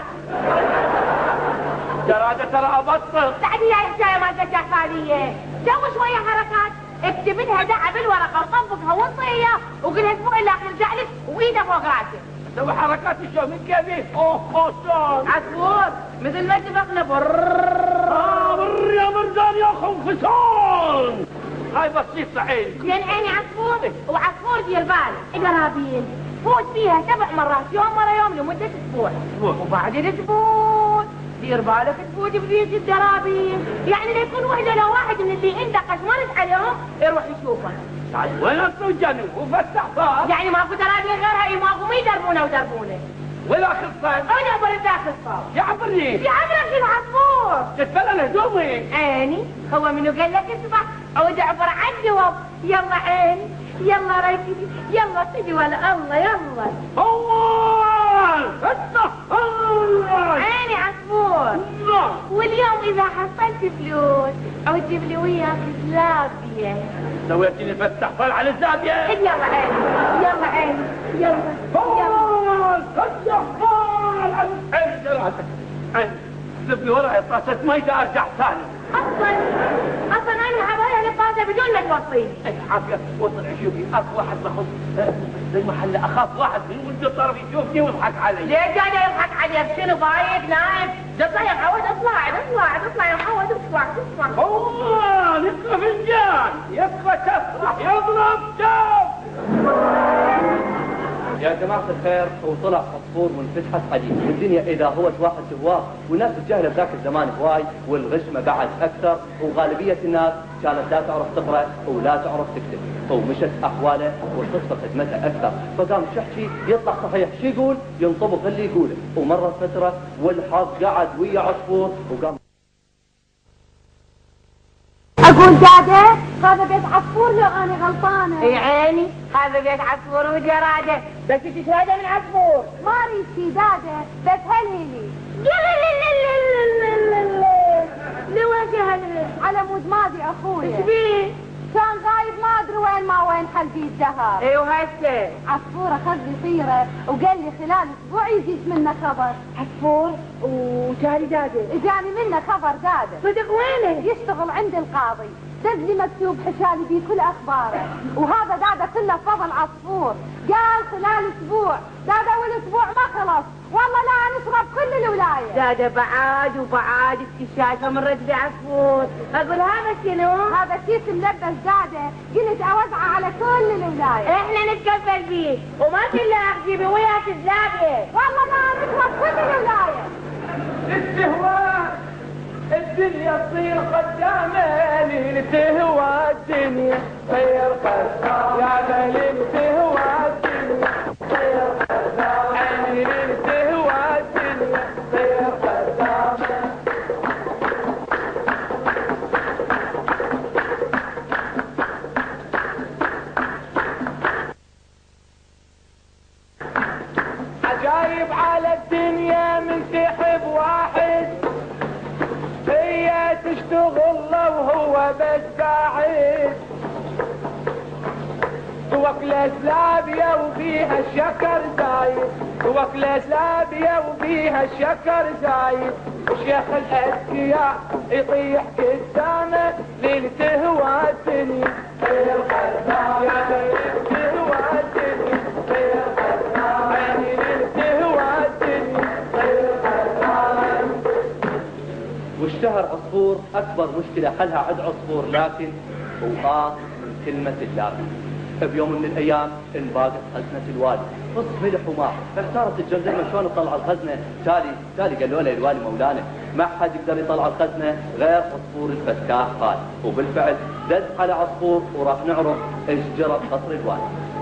جرادة ترى ابطل. بعد هي الحكايه مال بتاع فاليه. سوي شويه حركات اكتب لها دعه بالورقه وطبقها وصيه وقلها اسبوع الا يرجع لك وايده فوق راسك. سوي حركات الشو من كيفي. اوه خصان. عصفور مثل ما اتفقنا بر. اه بر يا مرجان يا خنفسان. هاي بسيطة عين. زين عيني عصفور وعصفور ديال بالك قرابين فوت فيها سبع مرات يوم مرة يوم لمدة اسبوع. وبعد الاسبوع دير بالك تفوت بذيك الدرابين يعني لا يكون وحده لو واحد من اللي عندك قشمرت عليهم يروح يشوفها. تعال وين الطوجان وفتح فار. يعني ماكو درابين غيرها اي ماكو مي يدربونه ودربونه. ولا خصان. انا اقول داخل صار. يا عبرني. يا عمرك شو العصفور؟ تتبلل هدومي. عيني هو منو قال لك اصبح او تعبر عندي وب. يلا عيني يلا ركبي يلا سيدي ولا الله يلا. الله فتح الله. عيني عصفور. واليوم اذا حصلت فلوس او تجيب لي وياك زلابيه. سويتني فتح فال على الزابيه. يلا عيني يلا عيني يلا الله فتح فال على عين جراتك. عين سيبني وراي طاسه مي اذا ارجع ثاني. اصلا اصلا انا حبايا للطاسه بدون ما توصيني. عافيه وطلع شوفي اكو واحد باخذ زي محل اخاف واحد من ولد الطرف يشوفني ويضحك علي. ليش قاعد يضحك عليك؟ شنو بايك نايم؟ اطلع يا محمد اطلع اطلع اطلع يا محمد اطلع اطلع. الله يبقى فنجان يبقى تفرح يضرب جاب. يا جماعة الخير وطلع عصفور منفتحة قديم والدنيا إذا هو واحد سواه والناس الجاهلة بذاك الزمان هواي والغش ما بعد أكثر وغالبية الناس كانت لا تعرف تقرأ ولا تعرف تكتب ومشت أحواله وصدفة خدمته أكثر فقام شحشي يطلع صحيح شو يقول ينطبق اللي يقوله ومرة فترة والحظ قعد ويا عصفور وقام. اقول داده هذا بيت عصفور لو انا غلطانه. اي عيني هذا بيت عصفور وجراده بس انت شراده من عصفور. ما اريد شي داده بس هلهلي. لوجه هلهل على مود ماضي اخويا. ايش بيه؟ كان غايب ما ادري وين ما وين حلقي الدهر. اي وهسه عصفور اخذ لي طيره وقال لي خلال اسبوع يجيك منه خبر. عصفور وجاني داده. اجاني منه خبر داده. صدق وينه؟ يشتغل عند القاضي. دز لي مكتوب حشالي بيه كل اخباره وهذا داده كله فضل عصفور. قال خلال اسبوع. داده والاسبوع ما خلص والله لا نشرب كل الولايه. داده بعاد وبعاد انت شايفه من رد عصفور. اقول هذا شنو؟ هذا كيس ملبس داده قلت اوزعه على كل الولايه. احنا نتكفل بيه وما كلها جيبي وياك الزابيه. والله لا نشرب كل الولايه. استهواء الدنيا تصير قدامي ليل تهوى الدنيا غير قدام يا ليل تهوى الدنيا غير قدام عيني ليل تهوى الدنيا غير قدام. عجايب على الدنيا من سحب واحد هي تشتغل له وهو بس قاعد توكلت لابية وفيها الشكر زايد توكلت لابية وفيها الشكر زايد وشيخ الأذكياء يطيح قدامه ليل تهوى الدنيا غير قدام يا ليل تهوى الدنيا غير قدام عيني ليل تهوى الدنيا غير قدام. الشهر عصفور أكبر مشكلة حلها عد عصفور، لكن وقاص من كلمة اللافي. بيوم من الأيام انباقت خزنة الوالي، نص ملح وماء، احتارت الجردمة شلون تطلع الخزنة. تالي تالي قالوا له الوالي مولانا ما حد يقدر يطلع الخزنة غير عصفور الفتاح قال. وبالفعل دز على عصفور وراح نعرف ايش جرى بقصر الوالي.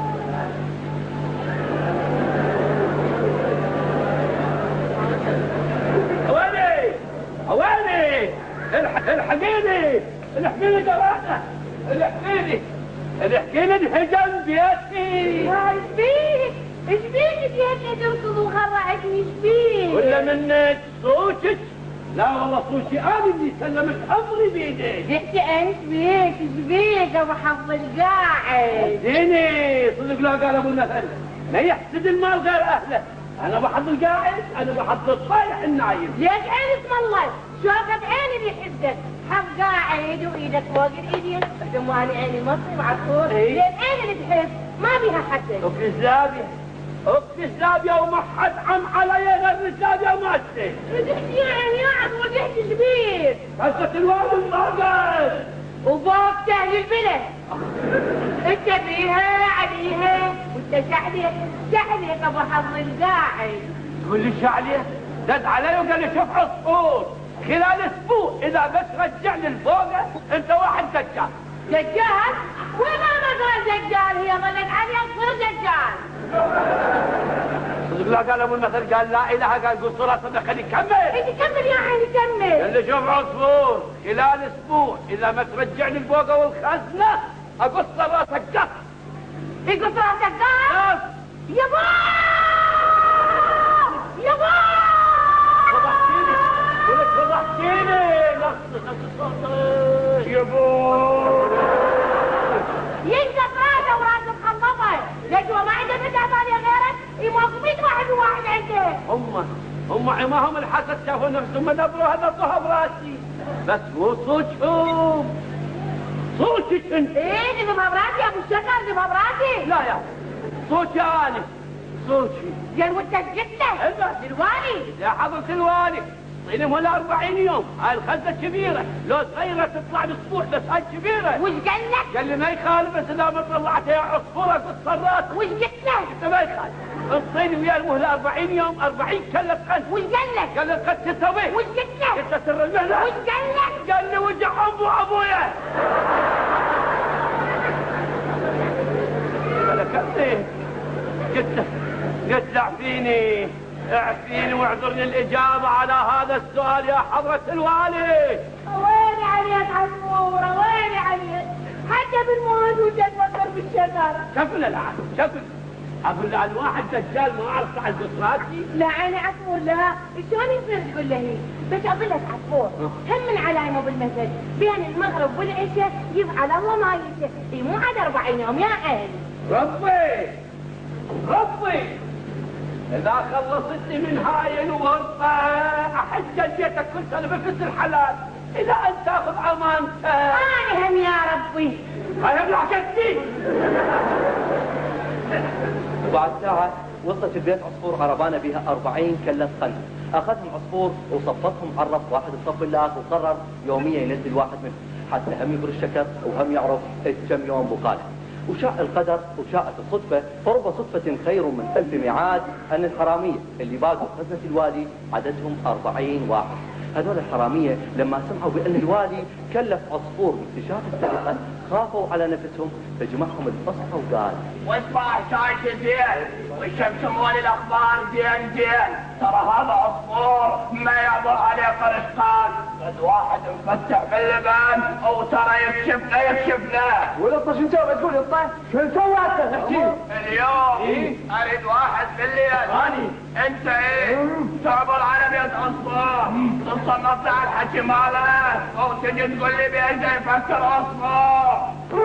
ويلي ويلي الحقيني الحقيني جرانا الحقيني الحقيني انهجم بيتي. ايش بيك؟ ايش بيك بيتي تركض وخرعتني؟ ايش بيك؟ ولا منك صوتك؟ لا والله صوتي انا اللي سلمت امري بيديك. انت ايش بيك؟ ايش بيك ابو حظ القاعد؟ اديني صدق لا قال ابو المثل ما يحسد المال غير اهله. انا بحظ القاعد، انا بحظ الصايح النايم. ليش عين اسم الله؟ شوفت عيني بيحدك، حظ قاعد وايدك فوق الايدين، دمواني عيني مصري معصور، ليش عين اللي تحس؟ ما بيها حسد. وكذابية وكذابية وما حد عم علي غير كذابية وماشي. رجعت يعني يا عم رجعت البيت. قصة الوالد انضربت وفوق تهل البلد. انت فيها عليها وانت شحلك شحلك ابو حظ القاعد. تقول لي شعليه؟ دد علي وقال لي شوف عصفور خلال اسبوع اذا بس رجعني لفوقه انت واحد دجال. دجال؟ وما ما قال دجال، هي ظلت عليها تصير دجال. صدق لا قال ابو المثل قال لا اله قال قول صلاة صدق خليك كمل. انت كمل يا عيني كمل. قال لي شوف عصفور خلال اسبوع اذا ما ترجعني لفوقه والخزنه اقص راسك قص. يقص راسك قص؟ يا بابا يا بابا فضحتيني ولك فضحتيني. نقص نقص صوتك يا بابا. ينقص راسه وراسه مخلطه. ليش هو ما عنده بنت ثانيه غيرك؟ يموت مية واحد وواحد عنده. هم هم عماهم الحسد شافوا نفسهم نبروها نبروها براسي. بس مو صوتهم صوتك انت. ايه دي ببراتي يا ابو الشكر، دي ببراتي. لا يا صوتي انا صوتي. زين وانت قلت له الوالي؟ يا حضرة الوالي طيني ولا أربعين يوم. هاي الخزة كبيرة، لو صغيرة تطلع باسبوع بس هاي كبيرة. وش قال لك؟ قال لي ما يخالف بس اذا ما طلعتها يا عصفورة قص الراس. وش قلت له؟ انت ما يخالف. الطين ويا المهلة أربعين يوم أربعين كلة خز. وش قال لك؟ قال لي الخز تسوي. وش قلت له؟ انت سر المهنة. وش قال لك؟ قال لي وجع ابو ابويا. قلت قلت قلت اعفيني اعفيني واعذرني الاجابه على هذا السؤال يا حضرة الوالي. ويلي عليك عصفورة، ويلي عليك، حتى بالموت وجد وقر بالشجرة. شكله العاد شكله اقول له الواحد دجال ما اعرف على قصراتي. لا عيني عصفور لا، شلون يصير تقول له هيك؟ بس اقول لك عصفور هم من علامه بالمثل بين المغرب والعشاء يفعل الله ما يشاء، اي مو عاد أربعين يوم يا عيني. ربي ربي اذا خلصتني من هاي الورطه احج جيتك كل سنه بفس الحلال اذا انت تاخذ امانتك. انا هم يا ربي. هاي بلعكتي. وبعد ساعة وصلت البيت عصفور عربانة بها أربعين كلة خل. أخذهم عصفور وصفتهم عرف واحد بصف الله وقرر يوميا ينزل واحد منهم حتى هم يقر الشكر وهم يعرف كم يوم بقاله. وشاء القدر وشاءت الصدفة، فرب صدفة خير من ألف ميعاد أن الحرامية اللي باقوا خزنة الوالي عددهم أربعين واحد. هذول الحرامية لما سمعوا بأن الوالي كلف عصفور باكتشاف السرقة خافوا على نفسهم فجمعهم الفصحى وقال: واصبح شايف زين والشمس مول الاخبار زين زين، ترى هذا عصفور ما يعبر عليه قرشقان، بس واحد مفتح في اللبن او ترى يكشفنا يكشفنا. والقطه شو نسوي؟ تقول القطه شو نسوي انت؟ احكي. اليوم إيه؟ اريد واحد بالليل هاني انت ايه تعبر على بيت عصفور تصنف على الحكي ماله او تجي تقول لي بايش يفكر عصفور.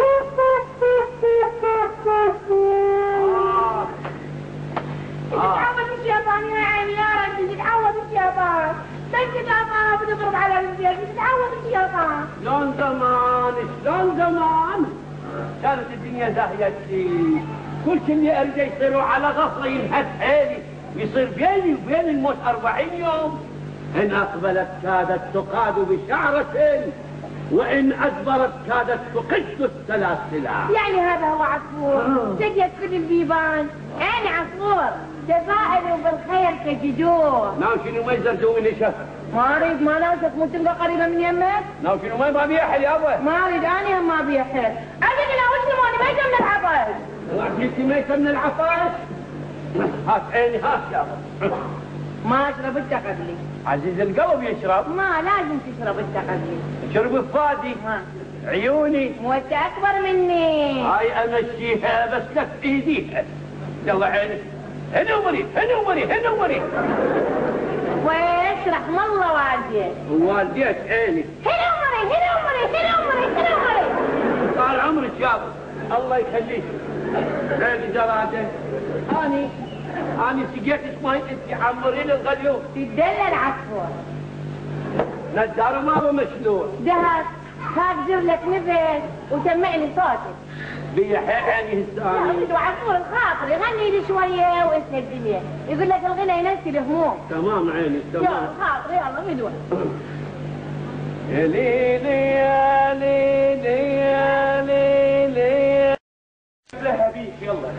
تتعود الشيطان يا عيني يا رجل، تتعود الشيطان، بس الشيطان بتضرب على الرجال، تتعود الشيطان. شلون زمان شلون زمان كانت الدنيا زاهيتي، كل اللي ارجع يصيروا على غفله ينهد حيلي ويصير بيني وبين الموت أربعين يوم. إن أقبلت كادت تقاد بشعرة، وإن أدبرت كادت تقد السلاسل. يعني هذا هو عصفور سجد كل البيبان. يعني عصفور تفائلوا بالخير تجدوه. ناو شنو ما يزرجوا مني شهر؟ ما اريد، ما ناسك، مو تبقى قريبه من يمك؟ ناو شنو ما ما بيحل يابا؟ ما اريد، انا هم ما بيحل. ابد لا وش ماني ما يتم العبث. وعجلتي ما يتم العفاف؟ هات عيني هات يابا. ما اشرب انت قبلي. عزيز القلب يشرب؟ ما لازم تشرب انت قبلي. شرب فادي. ما عيوني. مو انت اكبر مني. هاي امشيها بس لك ايديها. يلا عيني. هنا عمري هنا عمري هنا عمري. ويش رحم الله والديك. والديك عيني. هنا عمري هنا عمري هنا عمري هنا عمري. طال عمرك يابا. الله يخليك. عيني جراده. اني اني سقيتك ماي انت عمرين الغليون. تدلل عصفور. نزار ما هو مشلول. دهك هاجر لك نفس وسمعني صوتك. بيا عيني لا هسه. وعصفور الخاطر يغني لي شويه واسند الدنيا، يقول لك الغنى ينسي الهموم. تمام عيني يلا تمام. الخاطر يلا بدون. يا ليلي يا ليلي يا ليلي. لها بيك يلا.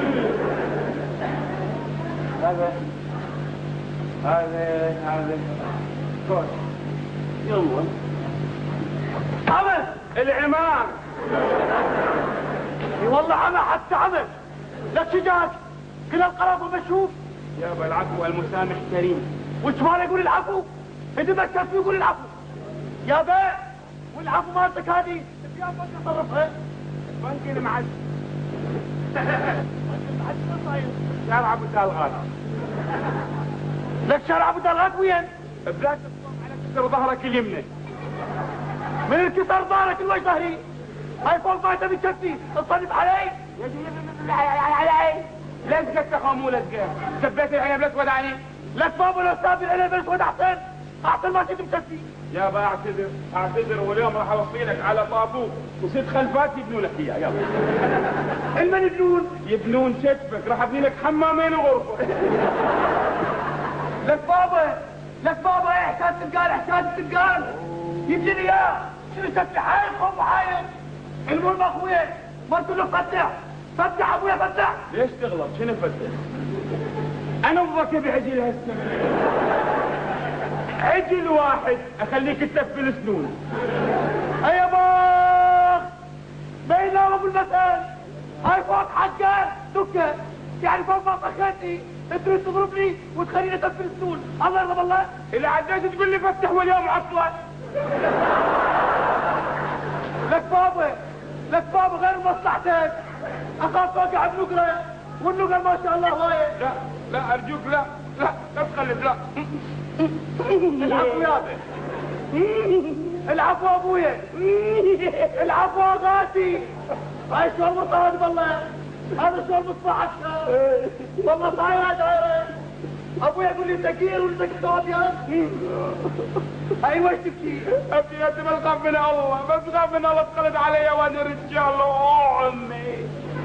هذا هذا هذا كوش. يلا. عمل العمار. اي والله عمى حتى عمى. لا شجاج كل القرابه مشوف. يابا العفو والمسامح كريم. وش ما يقول العفو؟ اذا ما كان يقول العفو. يا بيه والعفو مالتك هذه بيابا تصرفها. بنقل معز. شارع ابو دالغات. لك شارع ابو دالغات وين؟ بلاش تصوم على كسر ظهرك اليمنى. من الكسر ظهرك الوجه ظهري. هاي فوق ما تبي تشفي تصنف علي. علي لزقك يا مو لزقك. سبيت العنب الاسود علي. لك بابا لو ساب العنب الاسود احسن. احسن ما كنت مشفي. يابا اعتذر اعتذر واليوم راح اوصيلك على طابوق وست خلفات يبنوا لك اياه يابا. المن يبنون؟ يبنون شتفك راح ابني لك حمامين وغرفه. لك بابا لك بابا ايه احساس تلقان احساس تلقان. يجي لي اياه شنو شكلي حايل خوف حايل. المهم اخويا ما تقول له فتح فتح ابويا فتح. ليش تغلط شنو فتح؟ انا ابغاك بعجل هسه. عجل واحد اخليك تلفل سنون. يا باخ بين ابو المثل. هاي فوق حقه دكه يعني فوق ما طخيتني تريد تضربني وتخليني اتفل سنون. الله يرضى الله. الى عداش تقول لي فتح واليوم عطله. لك بابا لك بابا غير مصلحتك. اخاف اوقع بنقره والنقر ما شاء الله هوايه. لا لا ارجوك لا لا لا تقلد لا. العفو يابا. العفو ابويا. العفو اغاتي. هاي شو المصايب والله. هذا شو المصباح الشهر. والله صاير هذا. ابويا يقول لي تكير ولدك ابيض. هاي وش تبكي؟ ابني انت بس خاف من الله بس خاف من الله تقلد علي وانا رجال اوه امي.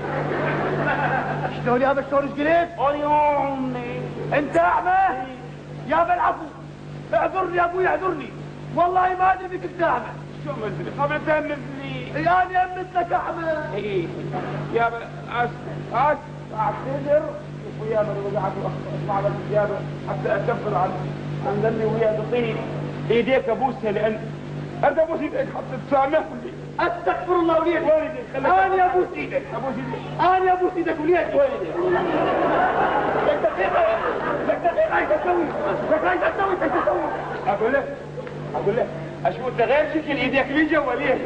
شلون يابا شلون ايش قلت؟ اوه امي. انت اعمى؟ يابا العفو اعذرني يا ابوي اعذرني والله ما ادري بك انت اعمى. شو مدري قبل تهمزني. يعني امت لك اعمى. ايه يا أس أس اعتذر ويا من وقعت اسمع بس يا حتى اكفر عن عن ذنبي ويا تطيني ايديك ابوسها لان انت ابوس ايديك حتى تسامحني. استغفر الله وليك. وين ايديك؟ انا ابوس ايدك ابوس ايديك. انا ابوس ايدك وليك. وين ايديك؟ لك دقيقه لك دقيقه ايش تسوي؟ لك ايش تسوي ايش تسوي؟ اقول لك اقول لك اشوف انت غير شكل ايديك من جوا ليه؟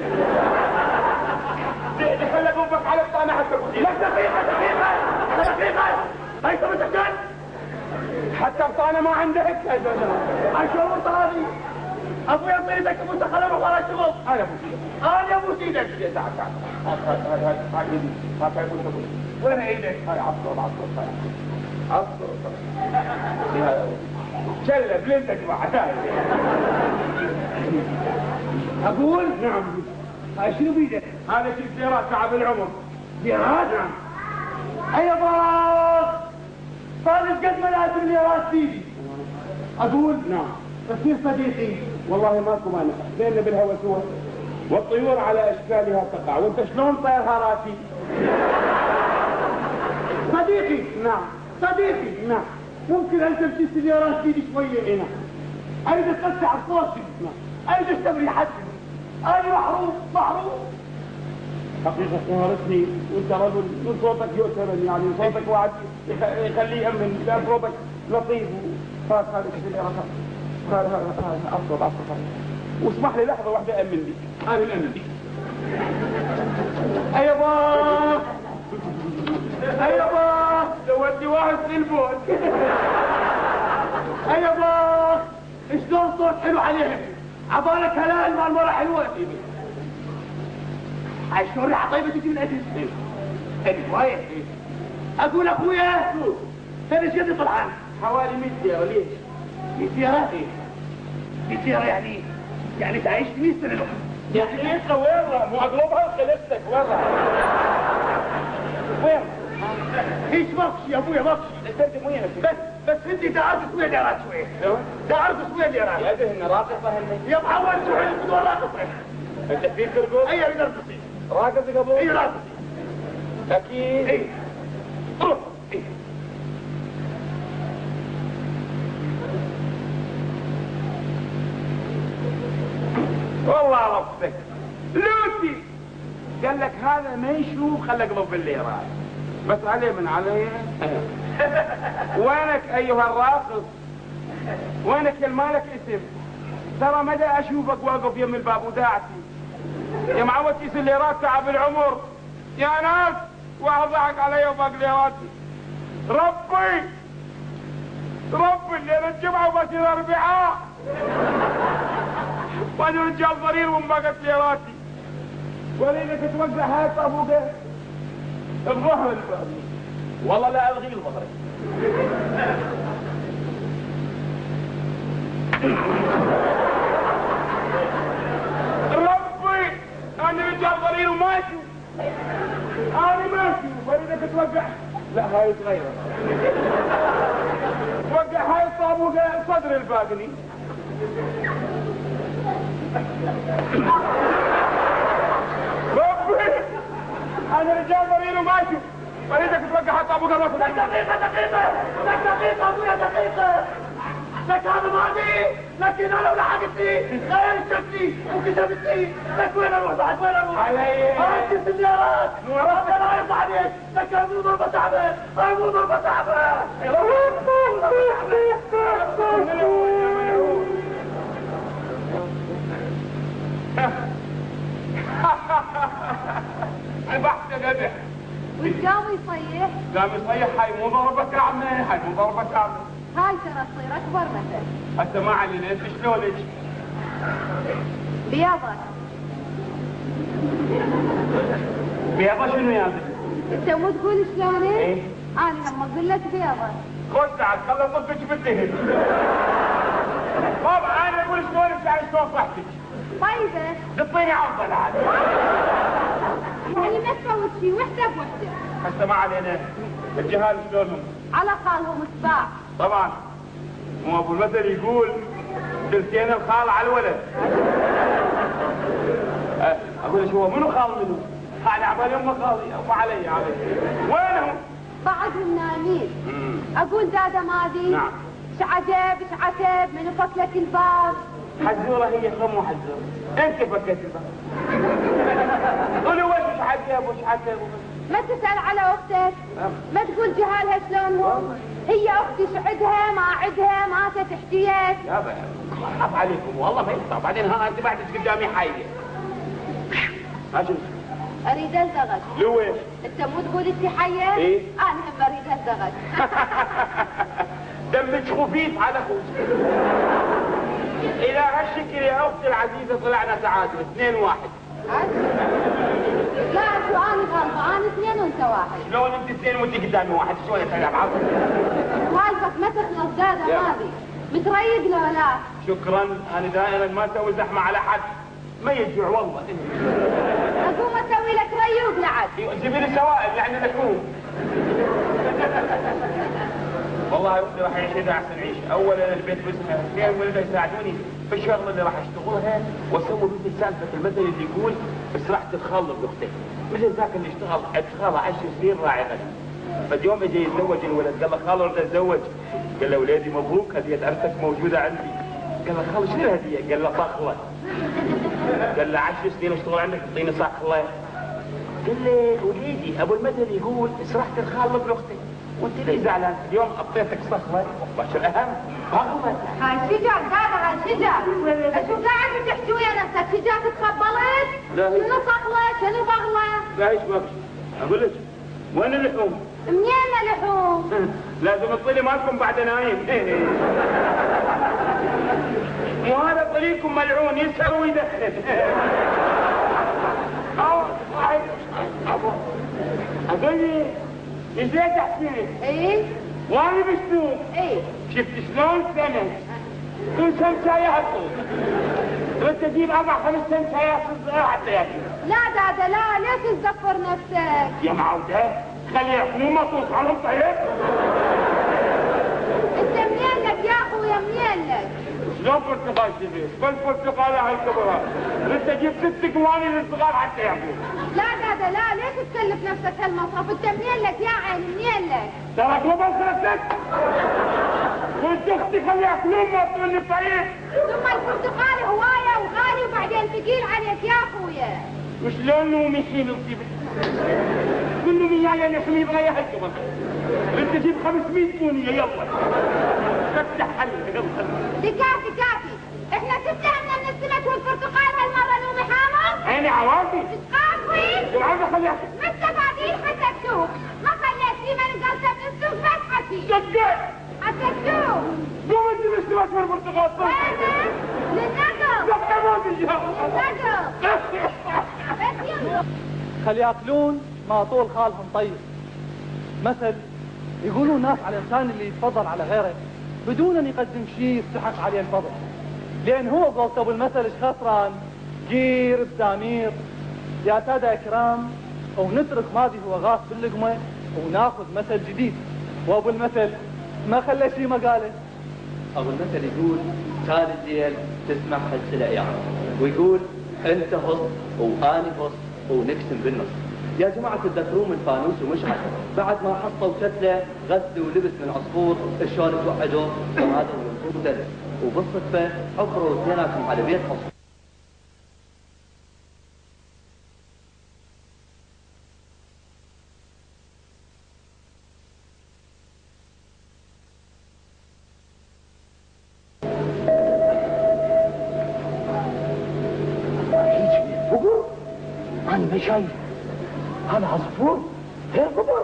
خلي ابوك على الطانه حتى ابوس ايدك. لك دقيقه دقيقه دقيقه هاي تبي تسكت؟ حتى الطانه ما عندك يا زلمه. هاي شو الطانه؟ ابويا يصير ايدك ابوسها خلينا نروح ورا الشغل. انا ابوس ايدك. انا ابوس ايدك. تعال تعال هاي هاي هاي هاي ايدي هاي هاي ابوس ابوس. وين ايدك؟ هاي عصر عصر عصر عصر. شلة بلنتك معك. اقول نعم. هاي شنو بيدك؟ هذا شيء سيارات تعب العمر. سيارات؟ نعم. هيا باخ صار قد ما لازم لي راس بيدي. اقول نعم. تصير صديقي. والله ماكو مانع، بيننا بالهوى سوا، والطيور على اشكالها تقع، وانت شلون طيرها راسي؟ صديقي. نعم صديقي. نعم. ممكن ان تمشي سيارات بيدي شويه هنا. اريد اتوسع صوتي. نعم. اريد اشتغل حدي. انا محروم محروم. حقيقة قهرتني، وانت رجل من صوتك يؤثرني، يعني صوتك واحد يخليه يأمن، لأن صوتك لطيف وفات هذا الشيء هذا هذا هذا أفضل أفضل. واسمح لي لحظة واحدة أأمن لي، أنا الأمن لي. أيبا أيبا سويتني واحد سلبون. أيبا شلون صوت حلو عليهم؟ عبالك هلال مال مرة حلوة. هاي شلون ريحة طيبة تجي من عندك؟ حلو هاي. اقول اخويا ثاني قد طلعان؟ حوالي مية سيارة. ليش؟ مية سيارة؟ ايه مية سيارة يعني يعني تعيش مية سنة لوحدك. يعني انت وين؟ مو اقلبها خلصتك وين؟ وين؟ هيش ماكش يا ابويا ماكش. انت وينك؟ بس بس انت تعرف شوية ديرات شوية. تعرف شوية ديرات. يا ذهن راقصة هني. يا محول شوية بدون راقصة. انت فيك رقص؟ اي اريد ارقصي. راقص قبل؟ اي راقص. اكيد. اي روح. اي والله ربك لوتي قال لك هذا ما يشوف خلى قلب بالليرات بس عليه من عليه. وينك ايها الراقص؟ وينك يا مالك اسم؟ ترى مدى اشوفك واقف يم الباب وداعتي يا معود كيس الليرات تعب العمر يا ناس. واحد ضحك علي وفاق ليراتي. ربي ربي الليله الجمعه وبصير اربعاء وانا رجال ضرير ومبقت ليراتي وليلك توزع هاي طابوقه الظهر والله لا الغي الظهر. ربي انا رجال ضرير وماشي انا ماشي وليلك توقع. لا هاي تغيرت. توقع هاي الطابوقه صدر الباقني. ربي انا رجال ضرير وماشي وليدك توقع هاي الطابوقه الوسط. دقيقه دقيقه دقيقه ابويا دقيقه. لك هذا ماضي لكن انا لو لحقتني غيرتني وكتبتني. لك وين اروح بعد وين اروح؟ علي انت سيارات ربنا يرضى عليك. لك هاي مو ضربه تعبه هاي مو ضربه تعبه. البحث ذبح وش قام يصيح؟ قام يصيح. هاي مو ضربه تعبه هاي مو ضربه تعبه. هاي ترى تصير اكبر مثل. هسه ما علينا. انت شلونك؟ بياضة. بياضة شنو يا بنت؟ انت مو تقول شلونك؟ ايه؟ انا هم اقول لك بياضة. خذ سعد خلي طفك بالدهن. بابا انا اقول شلونك يعني شلون صحتك؟ طيبة. تعطيني عرضة عاد. يعني ما تفوت شيء وحدة بوحدة. هسه ما علينا. الجهال شلونهم؟ على قالهم الصباع. طبعا مو ابو المثل يقول ثلثين الخال على الولد. أه اقول ايش هو منو خال منو؟ انا عبالي امه خالي ام علي علي. وينهم؟ بعضهم نايمين. اقول دادا ماضي. نعم. شعجب شعتب من فك لك الباب. حزوره هي مو حزوره. انت فكيت الباب. قولوا وش عجب وش عجب. ما تسأل على اختك. ما تقول جهالها شلونهم. هي اختي شعدها ما عدها ماتت احتيت. يا بابا اخاف عليكم والله ما يصعب. بعدين ها انت بعدك قدامي حيه. عشان اريد الزغش. لوين؟ انت مو تقول انت حيه؟ ايه؟ انا هم اريد الزغش. دمك خفيف على اخوك. الى هالشكل يا اختي العزيزه طلعنا تعادل اثنين واحد. لا شو انا غلطه انا اثنين وانت واحد. شلون انت اثنين وانت قدامي واحد؟ شويه تلعب عصر. سوالفك ما تخلص دادا ماضي. متريق لو لا؟ شكرا انا دائما ما اسوي زحمه على حد. ما يجوع والله. اقوم اسوي لك ريوق لعد. جيبي لي سوائل يعني لحوم. والله يا اختي راح اعيش كذا احسن عيشه. اولا البيت باسمها اثنين ولده يساعدوني في الشغله اللي راح اشتغلها واسوي مثل سالفه المثل اللي يقول اسرحت الخال باختي. مثل ذاك اللي اشتغل اشتغل عشر سنين راعي غنم. فاليوم اجى يتزوج الولد قال له خال اريد اتزوج. قال له ولادي مبروك هديه ارثك موجوده عندي. قال له خال شنو الهديه؟ قال له صخله. قال له عشر سنين اشتغل عندك تعطيني صخله. قال لي وليدي ابو المثل يقول اسرحت الخال باختي وانت ليه زعلان؟ اليوم اعطيتك صخله مباشر اهم فخمه. هاي شجر هذا هاي شجر. شو قاعد بتحكي ويا نفسك؟ شجر تخبلت؟ شنو صخله؟ شنو بغله؟ لا ايش بغش؟ اقول لك وين اللحوم؟ منين لحوم؟ لازم تطلي مالكم بعد نايم. وهذا طريقكم ملعون يسهر ويدخن. اقول لي نسيت احكي. ايه؟ وانا بسوق. ايه؟ شفت شلون سمك كل سمكه يهطل. ردت اجيب اربع خمس سمكات صغار حتى ياكل. لا دادا لا ليش تدفر نفسك؟ يا معوده خلي ياكلون مطوط عنهم طيب. انت منين لك يا اخويا منين لك؟ شلون برتقال كبير؟ بس برتقال على الكبرات. ردت اجيب ست قواني للصغار حتى ياكلون. لا دادا لا ليش تكلف نفسك هالمصرف؟ انت منين لك يا عيني منين لك؟ تراك مو بصرتك. وانت اختي خلي ياكلون مطوط طيب. ثم البرتقال هوايه وغالي وبعدين ثقيل عليك يا اخويا. وشلون نومي حين الطيبه؟ منو وياي نحمي يبغى يهجمه. انت تجيب خمسمية بونيه يلا. فتح حل يلا. دي كافي كافي. احنا تفتهمنا من السمك والبرتقال هالمره نومي حامض؟ عيني عوافي. تقافي؟ العافيه خلي يحكي. مستفادين حتى السوق. ما خليت لي من قلته من السوق بس حكي. صدق. حتى السوق. قوم انت بالسمك والبرتقال. وين؟ للنقل. صدق ما تجي. للنقل. بس يلا. خلي ياكلون ما طول خالهم طيب. مثل يقولون الناس على الانسان اللي يتفضل على غيره بدون ان يقدم شيء يستحق عليه الفضل، لان هو قلت ابو المثل ايش خسران؟ جير بزامير. يا ساده اكرام ونترك ماضي هو غاص باللقمه وناخذ مثل جديد. وابو المثل ما خلى شيء ما قاله. ابو المثل يقول كان الليل تسمع هالسلع يعني ويقول انت هص واني هص ونقسم بالنص. يا جماعة تتذكرون من فانوس ومشعل بعد ما حطوا شتلة غسل ولبس من عصفور شلون توحدوا وهذا الموجود وبالصدفة عبروا اثنيناتهم على بيت عصفور. أنا ما شايف هذا عصفور غير قمر.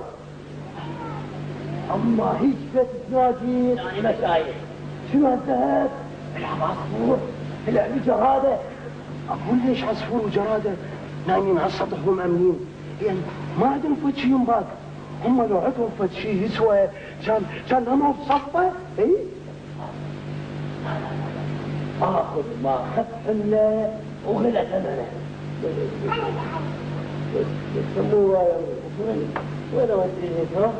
أما هيك بيت تناجين أنا ما شايف. شنو هالذهب؟ العب عصفور العب جرادة. أقول ليش عصفور وجرادة نايمين على السطح ومأمنين؟ يعني ما عندهم فد شيء ينباق. هم لو عندهم فد شيء يسوى كان كان ناموا بصفة. إي آخذ ما خف حمله وغلى ثمنه. يسموها وين وين اوديه ها؟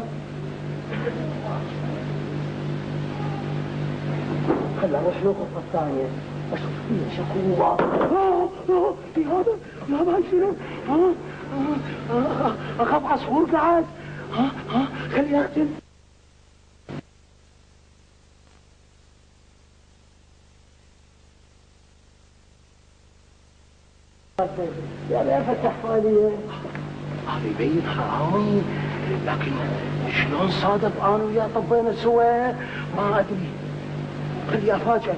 خلنا نروح له الغرفة الثانية اشوف فيها شكوى. في هذا لا هاي شنو؟ ها؟ اخاف عصفور قاعد. ها ها خليه يقتل. يا لا فتح بالي. هذا يبين حرامي لكن شلون صادف انا وياه طبينا سوا ما ادري. خليه افاجئ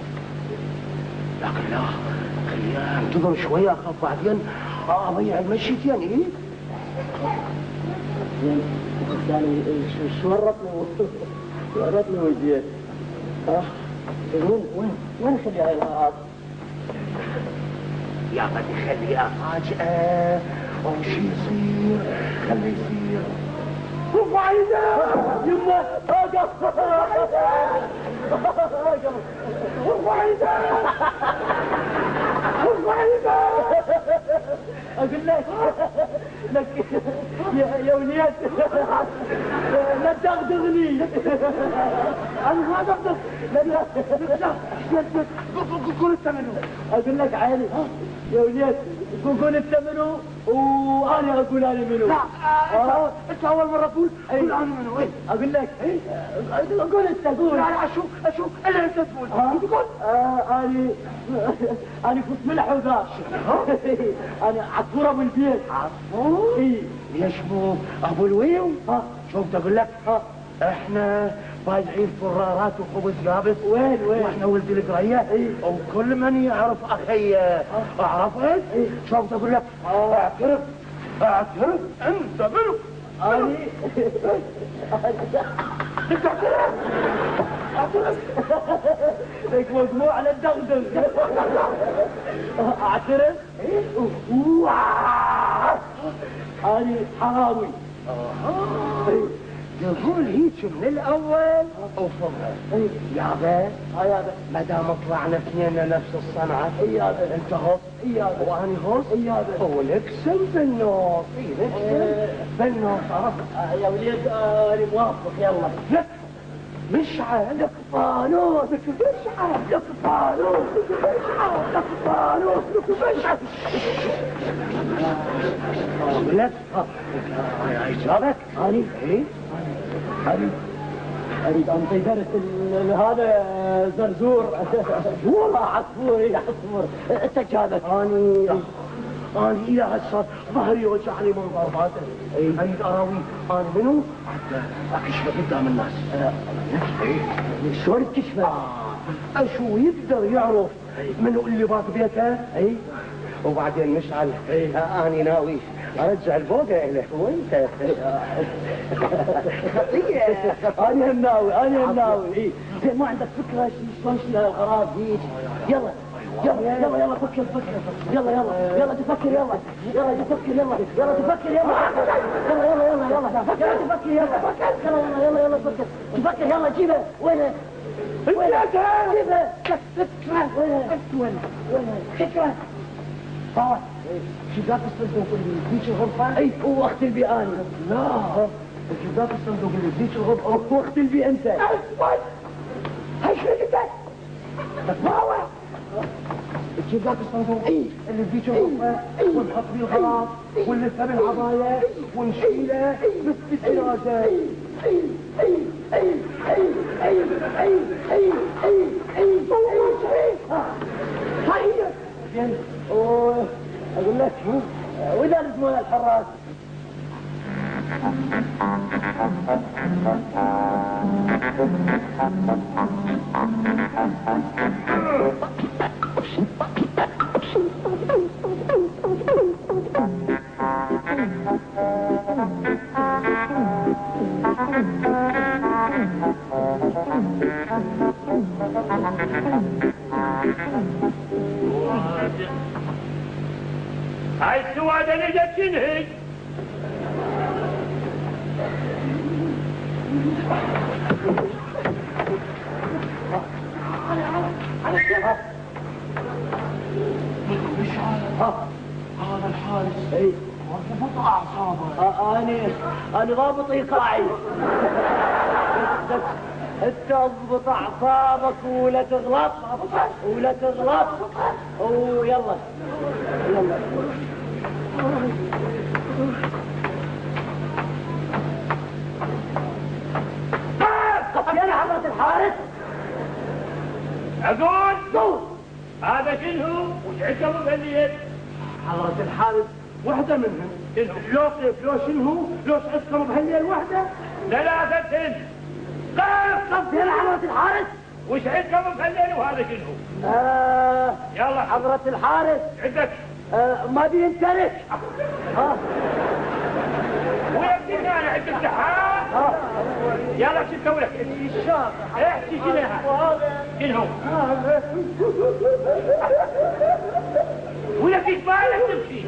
لكن لا خليه انتظر شويه اخاف بعدين اضيع المشيتين. ايه يعني شو ورطني ورطني وجهي. ها وين وين وين خلي هاي الهات؟ يا بدي خليها فاجأة أو شيء يصير خليه يصير. رفع ايدك يما اوقف. رفع ايدك رفع ايدك. اقول لك لك يا يا وليد لا تدغدغني انا ما دغدغ لا لا لا قول الثمن اقول لك عيني يا وليد قول الثمن وانا اقول انا منو لا انت اول مره تقول قول انا منو اقول لك قول انت قول لا اشوف اشوف الا انت تقول تقول انا انا كنت ملح وذاك انا عصفور ابو البيت عصفور؟ اي ليش مو ابو الويو؟ ها شوف تقول لك ها احنا بايعين فرارات وخبز يابس وين وين واحنا ولد القريه وكل من يعرف اخي اعرفه شوف تقول لك اعترف اعترف انت منو؟ اني انت اعترف اعترف لك مجموع على الدغدغ اعترف اني حراوي يقول هيك من الاول وفضل يابا يابا ما دام طلعنا اثنين نفس الصنعه يابا انت هوس يابا وانا هوس يابا ونقسم بالنص نقسم بالنص عرفت يا وليد انا موافق يلا لك مشعل لك فانوس لك مشعل لك فانوس لك مشعل لك فانوس لك مشعل لك عجبك اني ايه اريد اريد انطي درس هذا زرزور والله عصفور يا عصفور انت جابك اني اني الى هالصار ظهري وجعني من ضرباته اريد اراوي انا منو حتى اكشفه قدام الناس شلون تكشفه؟ اشو يقدر يعرف منو اللي باك بيته اي وبعدين مشعل اني ناوي ارجع البوقه له وانت انا الناوي انا الناوي زين ما عندك فكره شلون شيل الغراض هيك يلا يلا يلا يلا فكر فكر يلا يلا يلا تفكر يلا يلا تفكر يلا يلا تفكر يلا يلا يلا يلا يلا يلا تفكر يلا يلا يلا يلا فكر تفكر يلا جيبه وينه وينه جيبه فكره وينه وينه فكره طبعا شباك الصندوق اللي فيك الغرفة؟ اي هو اختي البي انا لا شباك الصندوق اللي فيك الغرفة هو اختي البي انت اسود هاي شو جبتك؟ تتباوع شباك الصندوق اي اللي فيك الغرفة ونحط فيه الغراض ونلفها بالعباية ونشيله بس بالدراجة اي اي اي اي اي اي اي اي اي اي هاي هي زين اقول لك واذا رسمونا الحراس هاي السوادة اللي جت شنهي؟ هذا الحارس اي ضبط اعصابه انا انا ضابط ايقاعي انت اضبط اعصابك ولا تغلط ولا تغلط ويلا يلا يا حضرة الحارس اقول قول هذا شنو؟ وش عندكم بالليل؟ حضرة الحارس وحدة منهم لو كيف لو شنو لو عندكم بهالليل وحدة ثلاثة قف يا حضرة الحارس وش عندكم بهالليل وهذا شنو؟ آه يلا حضرة الحارس عندك آه ما بينترك ها وين انا عند السحاب يلا شو تسوي لك؟ الشاطر احكي شنها؟ شنو؟ ولا في بالك تمشي؟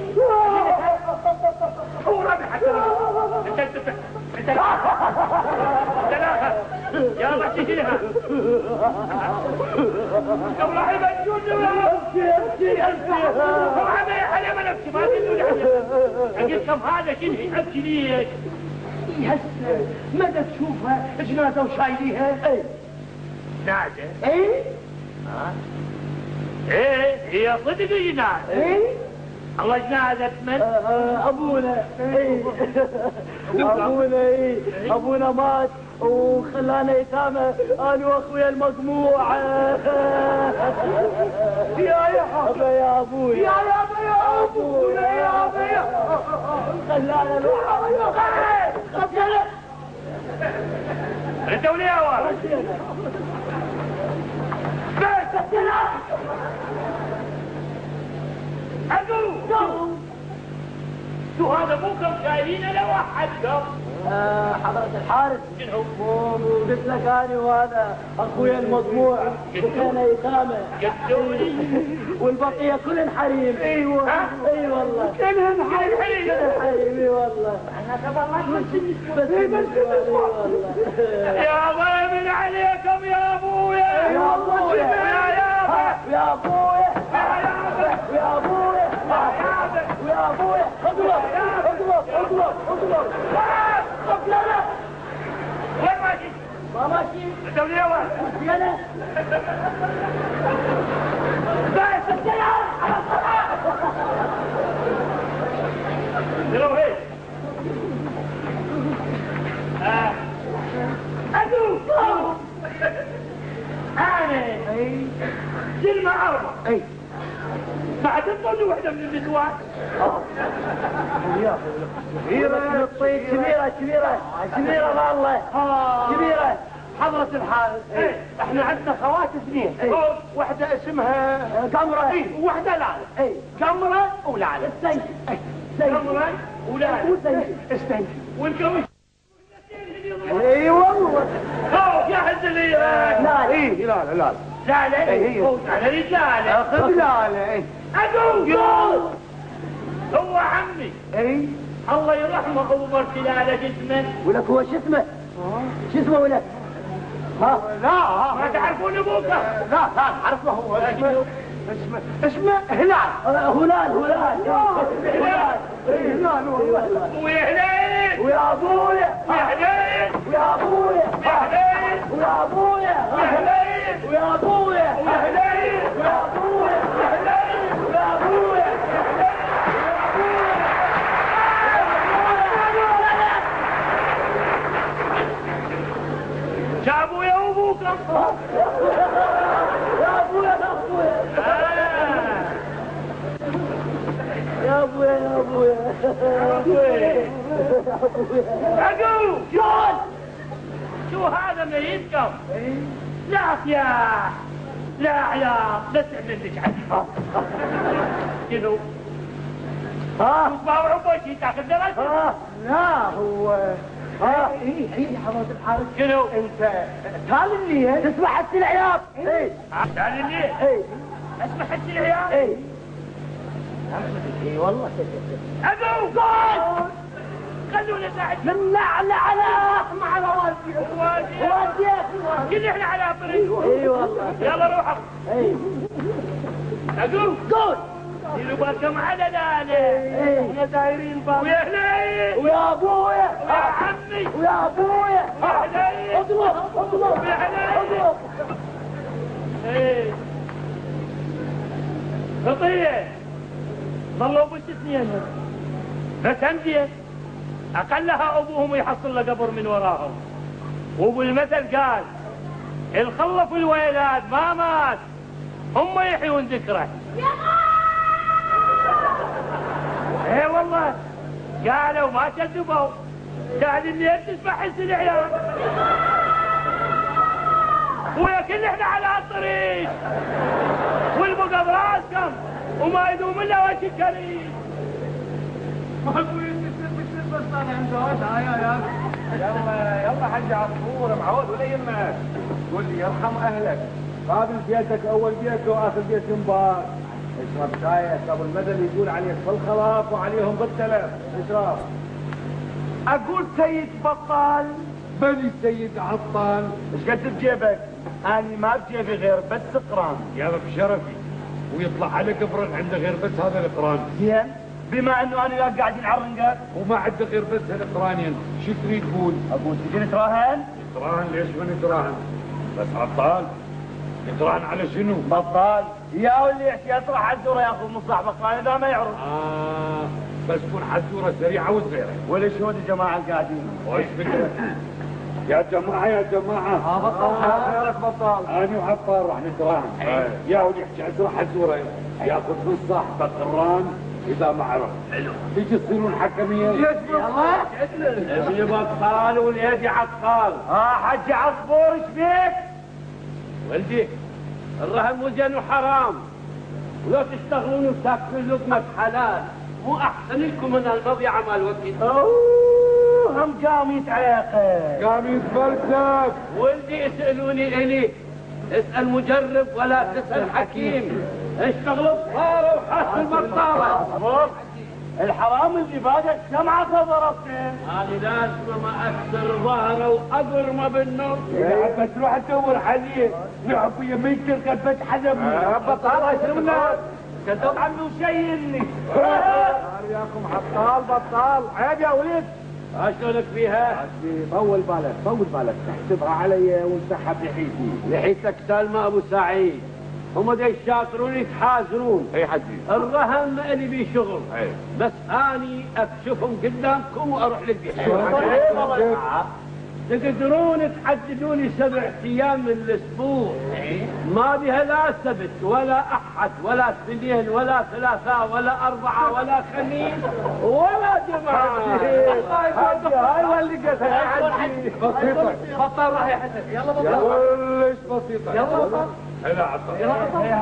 هو ربي حتى انت انت انت ثلاثة يلا احكي شنها؟ لو راح يبجون ابكي ابكي ابكي طبعا ما يحلم انا نفسي ما تدري قلت لكم هذا شنو ابكي ليش؟ هسه مدى تشوفها جنازة وشايليها؟ اي جنازة؟ اي ها؟ ايه هي صدق جنازة؟ اي الله جنازة من؟ ابونا اي ابونا اي ابونا مات وخلانا يتامى انا واخويا المجموعة. يا يابا يا ابويا يا يابا يا ابونا يا يابا يا خلانا الوحدة. انت وليه ورا؟ بس اقول شو هذا مو كم شايلين لوحدكم؟ آه حضرة الحارس شنو؟ قلت لك انا وهذا اخويا المجموع وكان يتامى والبقية كلهن حريم. ايوه اي والله كلهن حريم حريم اي والله. بس والله يا ضيمن عليكم يا ابويا يا ابويا يا يابا يا ابويا يا يابا يا ابويا يا ابويا اضرب اضرب اضرب اضرب اضرب. وين ماشي؟ ما ماشي انت وليه ورا؟ انا بس السلام. شنو هيك؟ اه ادو انا اي كلمة عربة اي بعد تطلع وحدة من النسوان كبيرة كبيرة كبيرة كبيرة والله كبيرة. حضرة الحارس ايه احنا عندنا خوات اثنين واحدة اسمها قمرة وواحدة لالة اي قمرة ولالة السيد السيد قمرة ولالة والسيد السيد والكوش اي والله. اوه يا حد اللي لا ايه لا لا لا لالة اي هي على رجالة اخذ لا لا ايه اقول هو عمي اي الله يرحمه ابو مرسلالة جسمه ولك هو شو اسمه؟ شو اسمه ولك؟ ها لا ما تعرفون ابوك لا لا عرفه هو اسمه اسمه اسمه هلال. هلال هلال هلال هلال والله. ويا هلال ويا ابويا ويا هلال ويا ابويا ويا هلال ويا ابويا ويا هلال ويا ابويا ويا هلال ويا ابويا ويا هلال ويا ابويا جابوا يا ابوكم يا ابويا يا ابويا يا ابويا يا ابويا اقول شلون؟ شو هذا ميتكم؟ لا سياح لا عياط لا تعمل لك عجيب شنو؟ ها باوع بوشي تاخذ درجة؟ ها لا هو ها اي اي حضرة الحارس شنو؟ انت تالي اللي تسمع حس العياط اي تعال الليل اي اسمع حس العيال اي اي والله اقول قول خلونا ساعد من نعلى على مع رواسي رواسي كل احنا على طريق اي والله يلا روحوا اي اقول قول ديروا بالكم على ذلك اي احنا دايرين باب ويا هلال ويا ابويا ويا عمي ويا ابويا ويا هلال اضرب اضرب ويا هلال اضرب ايه خطيه ظلوا بس اثنين بس همزيه اقلها ابوهم يحصل له قبر من وراهم وبالمثل قال الخلف الويلاد ما مات هم يحيون ذكره ايه والله قالوا ما كذبوا قاعد الليل تسمع حس العيال ويا كل احنا على الطريق والبقى براسكم وما يدوم الا وجه الكريم يلا يلا حاج عصفور معود ولا يهمك. قول لي يرحم اهلك قابل بيتك اول بيت واخر بيت ينبار. اشرب شايك ابو المدن يقول عليك بالخلاف وعليهم بالتلف. اشرب. اقول سيد بطال بني سيد عطال. ايش قد بجيبك؟ انا ما بجيبي غير بس قران. يا بشرفي ويطلع عليك قبر عنده غير بس هذا القران. زين بما انه انا وياك قاعدين على الرنقه وما عندك غير بس هالقرانين، شو تريد تقول؟ اقول تجي نتراهن؟ نتراهن ليش ما نتراهن؟ بس عطال نتراهن على شنو؟ بطال يا ولي يحكي اطرح حزوره ياخذ من صاحبك اذا ما يعرف. اه بس تكون حزوره سريعه وصغيره. وليش هو الجماعه القاعدين؟ وايش بدك؟ يا جماعه يا جماعه اه بطال خيرك بطال. انا وعطار راح نتراهن. يا ولي يحكي ازرع حزوره ياخذ من صاحبك قران اذا ما عرف. حلو. تيجي تصيرون حكميه؟ يلا ابني بطال وليدي عطال. اه حجي عصفور ايش بيك؟ ولدي الرهن مو زين وحرام، ولو تشتغلون وتاكلون لقمه حلال مو احسن لكم من المضيعه مال وقت. اوه هم قام يتعاقد قام يتفلسف. ولدي يسالوني الي اسال مجرب ولا تسال حكيم. اشتغلوا بصاره وحسوا المرطابه. الحرام اللي باقى الشمعة ضربتين. هذه لازم ما اكسر ظهره واضرمه بالنص. بس روح تدور عليه نعب يمين تلقى الفتح حزم. بطال اشربنا كذب عمي وشيلني. ياكم عطال بطال عيب يا وليد. اشلونك فيها؟ طول بالك طول بالك تحسبها علي وامسحها بلحيتي. لحيتك سلمى ابو سعيد. هم دي الشاطرون يتحازرون. اي حجي الرهن ما الي بيه شغل. اي بس اني اكشفهم قدامكم واروح للبيت. تقدرون تحددوا لي سبع ايام من الاسبوع ما بها لا سبت ولا احد ولا اثنين ولا ثلاثاء ولا اربعه ولا خميس ولا جمعه. هاي ولقتها بسيطه. بطال راح يا حسن. يلا بطال. كلش بسيطه. يلا بطال. هلا عطار. يلا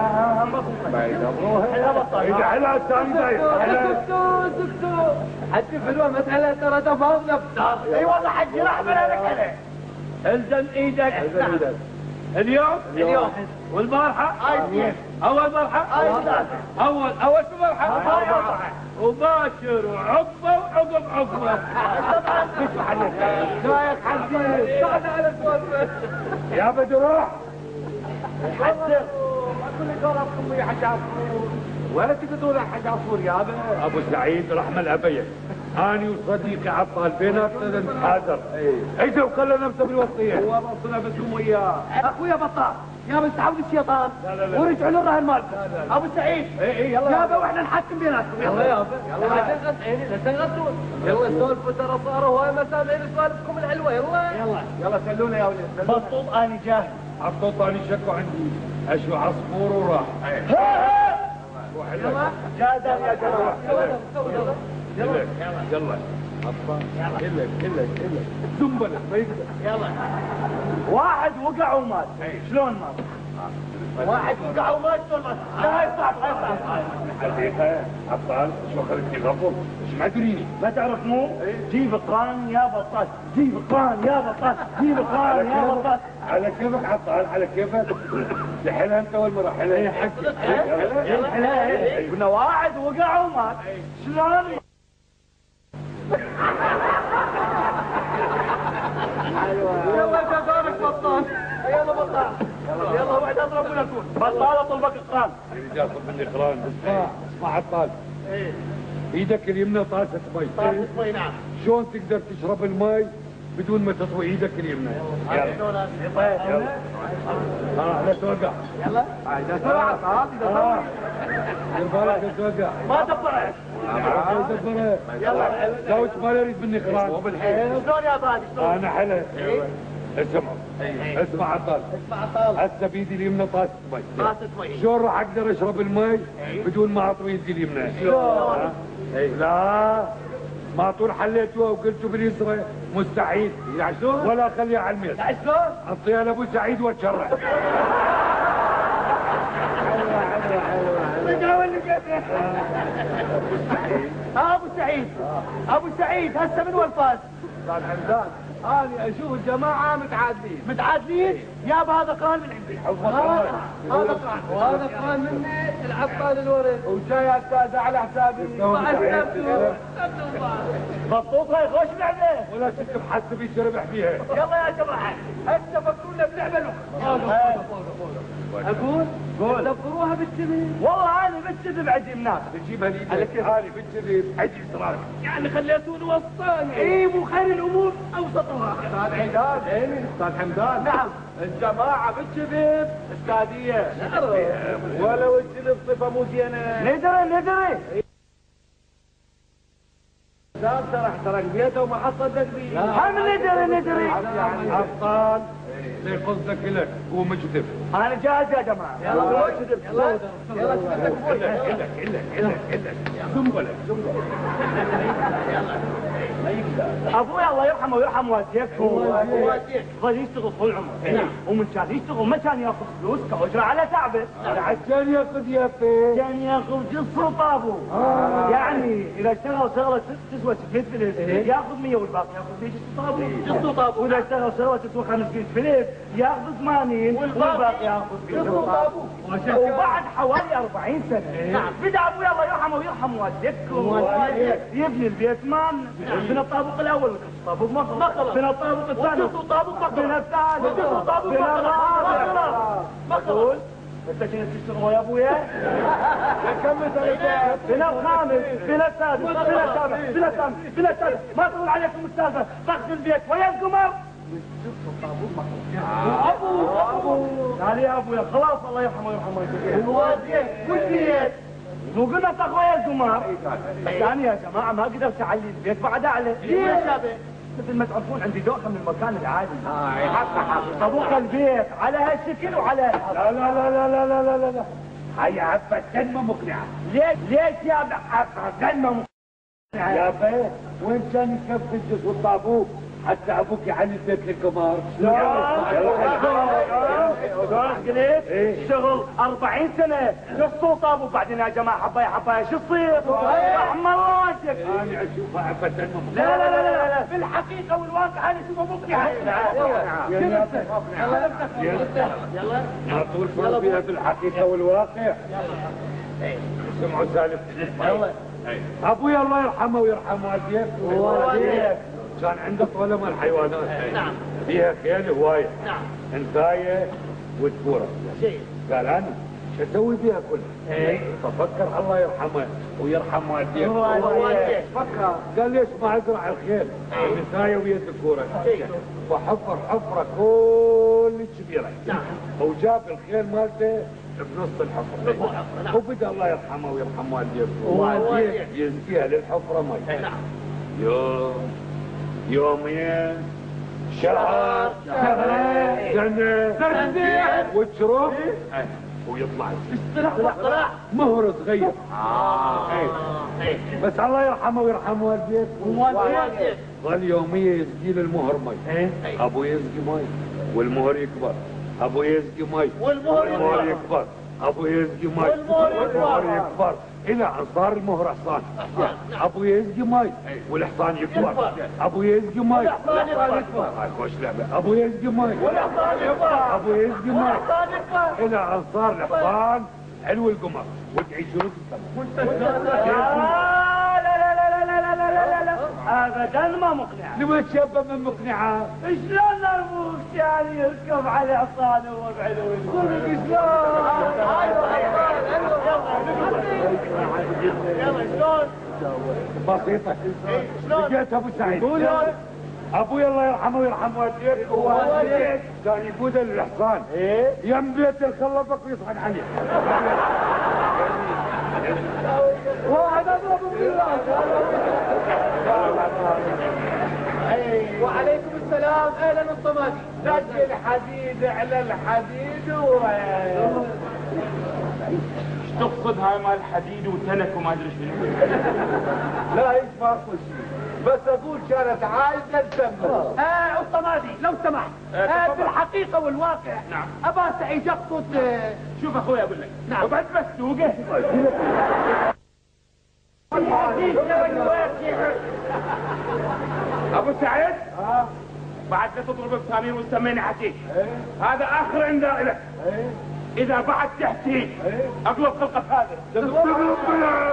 بطال. اذا هلا الثاني داير. دكتور دكتور حتى في الوقت مسألة ترى تفاوض نفتر. اي والله حجي راح بلا الزم ايدك. الزم ايدك. اليوم اليوم والبارحه اول بارحه اول اول شو بارحه وباشر وعقبه وعقب عقبه. رايك حزين بعد على السؤال. يا بدي روح. حسر كل جربكم يا حاج عصفور ولا تقدرون يا حاج عصفور يا ابا. ابو سعيد رحم الابيض اني وصديقي عطال بيناتنا نتحاذر. اذا وكلنا نفسه بالوصيه هو بصنا بسهم وياه. اخويا بطال يا بس تعود الشيطان ورجعوا للرهن مالكم. ابو سعيد اي اي يلا يابا واحنا نحكم بيناتكم. يلا يابا يلا لا تنغث لا تنغثون. يلا سولفوا ترى صاروا هواي مسامعين سوالفكم الحلوه. يلا يلا يلا سلونا يا وليد. بطوط اني جاهز. عطوطاني شكوا عندي اشو عصفور وراح. يلا جادا يا جماعه. يلا يلا عطان يلا يلا يلا زنبلة ما يقدر. يلا واحد وقع ومات. شلون مات؟ واحد وقع ومات شلون مات؟ لا يصعب لا يصعب. حقيقة عطال شو خليتني غفر مش معدريني. ما تعرف مو؟ جيب قران يا بطاط جيب قران يا بطاط جيب قران يا بطاط. على كيفك عطال على كيفك. لحلها انت والمرة حلها يا حق. قلنا واحد وقع ومات شلون؟ يلا جزارك بطال. يلا بطال يلا واحد اضرب ولا تكون بطال اطلبك قران. يا رجال خذ مني قران. اسمع اسمع عطال. ايدك اليمنى طاسة مي. طاسة مي نعم. شلون تقدر تشرب المي بدون ما تطوي ايدك اليمنى؟ يلا يلا ها لا توقع. يلا اذا سرعت عاد اذا سرعت دير بالك لا توقع. ما دبرت. يلا زوج ما يريد مني قران. شلون يا بادي شلون؟ انا حلف. اسمع اسمع عطال. اسمع عطال. هسه بايدي اليمنى طاسة مي. طاسة مي. شلون راح اقدر اشرب المي بدون ما اطوي يدي اليمنى؟ شلون؟ لا ما طول حليتوها وقلتوا باليسرى مستحيل. ولا اخليها على الميز. شلون؟ اعطيها لابو سعيد واتشرع. ابو سعيد ابو سعيد هسه من وين فاز؟ استاذ حمدان انا اشوف الجماعه متعادلين. متعادلين؟ يا هذا قال من عندي. هذا قال وهذا قال مني العطال الورد وجاي يا استاذ على حسابي بطوطه يخش لعبه ولا تكتب حسبي ربح فيها. يلا يا جماعه هسه فكرونا بلعبه اقول قول دبروها بالكذب. والله انا بالكذب عندي الناس بتجيبها لي هاني بالكذب عندي اصرار. يعني خليتوني وسطاني. اي مو خير الامور اوسطها. استاذ عيدان استاذ حمدان نعم الجماعه بالكذب استاذيه ولو الكذب صفه مو زينه. ندري ندري استاذ ترى احترق بيته وما حط صدق بيه. هم ندري ندري ابطال زي قصدك لك هو مكذب. انا جاهز يا جماعه. يلا يلا يلا يلا لك لك لك لك زنبله زنبله. ابوي الله يرحمه ويرحم والديكم ظل يشتغل طول عمره ومن كان يشتغل ما كان ياخذ فلوس كاجره على تعبه. عشان ياخذ يا فين؟ كان ياخذ جص طابو. يعني اذا اشتغل شغله تسوى ستمية فلس ياخذ مية والباقي ياخذ مية جص طابو. جص طابو. واذا اشتغل شغله تسوى خمسمية فلس ياخذ ثمانين والباقي ياخذ جص طابو. وبعد حوالي أربعين سنه بدا ابوي الله يرحمه ويرحم والديكم يبني البيت مالنا. من الطابق الاول طابق مخلص من الطابق الثاني طابق من الثالث طابق من الرابع مخلص. انت كنت تشتغل يا ابويا؟ كم سنه؟ من الخامس من السادس من السابع من الثامن من السادس ما تقول عليكم السادس طخ البيت ويا القمر. ابو ابو تعال يا ابويا خلاص الله يرحمه ويرحمه الوادي والبيت مو قلنا تاخويا القمر. بس انا يا جماعه ما قدرت اعلي البيت بعد اعلى. ليش؟ مثل ما تعرفون عندي دوخه من المكان العالي. اه حق حق طبوخ البيت على هالشكل وعلى هالحق. لا لا لا لا لا لا لا لا هاي ابدا ما مقنعه. ليش ليش يا ابدا ما مقنعه؟ يا بيه وين كان يكفي الجزء والطابوق حتى ابوك يعلي البيت للكبار؟ قلت اشتغل أربعين سنه قصوا طابوا بعدين يا جماعه حبايه حبايه شو تصير؟ رحم الله وجهك. انا اشوفها ابدا ما لا لا لا لا لا بالحقيقه والواقع انا اشوفها مقنعه. يلا ما طول فرق فيها بالحقيقه والواقع. سمعوا سالف يلا ابويا الله يرحمه ويرحم والديك كان عنده طولة من الحيوانات. نعم فيها خيل هوايه. نعم انثايه وذكوره. قال انا شو اسوي بيها كلها؟ ايه ففكر الله يرحمه ويرحم والديك فكر قال ليش ما ازرع الخيل النثايه ويا الذكوره؟ فحفر حفره كل كبيره. نعم وجاب الخيل مالته بنص الحفره وبدا الله يرحمه ويرحم والديك يزكيها للحفره مي. نعم يوم يومين شهر سنة سنة سنة وتشرب ويطلع طلع مهر صغير. اه بس الله يرحمه ويرحم والديك ظل يوميا يسقي له المهر مي. ابو يسقي مي والمهر يكبر. ابو يسقي مي والمهر يكبر. ابو يسقي مي والمهر يكبر الى ان صار المهر حصان. ابو يسقي مي والحصان يكبر. ابو يسقي مي والحصان يكبر. خوش لعبه. ابو يسقي مي والحصان يكبر. ابو يسقي مي والحصان يكبر الى ان صار الحصان حلو القمر وتعيشون بالسما. لا لا لا لا لا لا لا لا ابدا ما مقنعه. لما تشبه من مقنعه شلون نرفوك يعني يركب على حصان وهو بعلو الصدق شلون؟ يلا شلون؟ بسيطة. لقيت ابو سعيد. ابوي الله يرحمه ويرحم والديك ووالديك كان يقود الحصان يم بيت الخلفك ويصعد عليه. واحد اضرب بالله. وعليكم السلام اهلا الطماطم. دق الحديد على الحديد و تقصد هاي مال الحديد وتنك وما ادري شنو؟ لا هيك ما اقول شيء بس اقول كانت عايزه تدمر. اه الطماطم لو سمحت. آه بالحقيقه والواقع. نعم ابا سعيد يقصد. آه شوف اخوي اقول لك. نعم وبعد مسوقه ابو سعيد. اه بعد لا تضرب الثامين وتسميني حكي. هذا اخر عندنا لك. اذا بعد تحكي اقلب خلقك هذا. تقلب بلا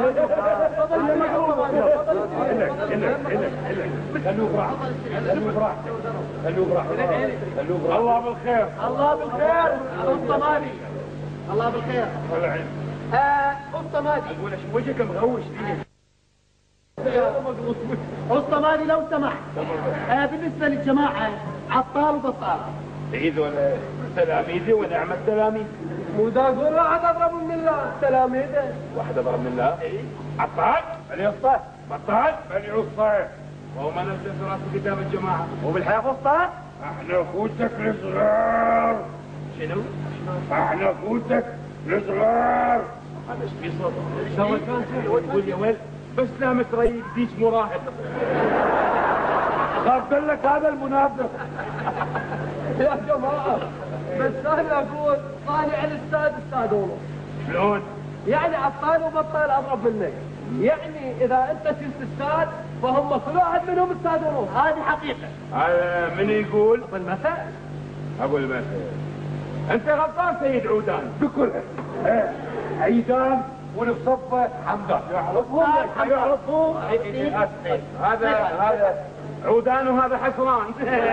الله بالخير. الله بالخير. قصة مالي. الله بالخير. قصة مالي. اقول ايش وجهك مغوش فيه. قصة مالي لو سمحت. بالنسبة للجماعة عطال وبطال. عيد ولا تلاميذي ونعم التلاميذ. ودا قول واحد اضرب من الله تلاميذه. واحد اضرب من الله؟ اي. عطال؟ بني الصيف. بطال؟ بني الصيف. وهو ما نزل راسه قدام الجماعة. وبالحياة فسطاط؟ احنا اخوتك الصغار. شنو؟ احنا اخوتك الصغار. هذا ايش في صوت؟ شو يقول يا ولد بس نامت ريق ديش مراهق. قلت لك هذا المنافق. يا جماعة بس انا اقول طالع الاستاذ استاذ ونص. شلون؟ يعني عطال وبطال اضرب منك. يعني اذا انت كنت استاذ فهم كل واحد منهم استاذ ونص. هذه حقيقة. هذا من يقول؟ ابو المثل. ابو المثل. انت غلطان سيد عودان بكل ايه عيدان ونصفه حمدان. يعرفون يعرفون هذا هذا عودان وهذا حسران.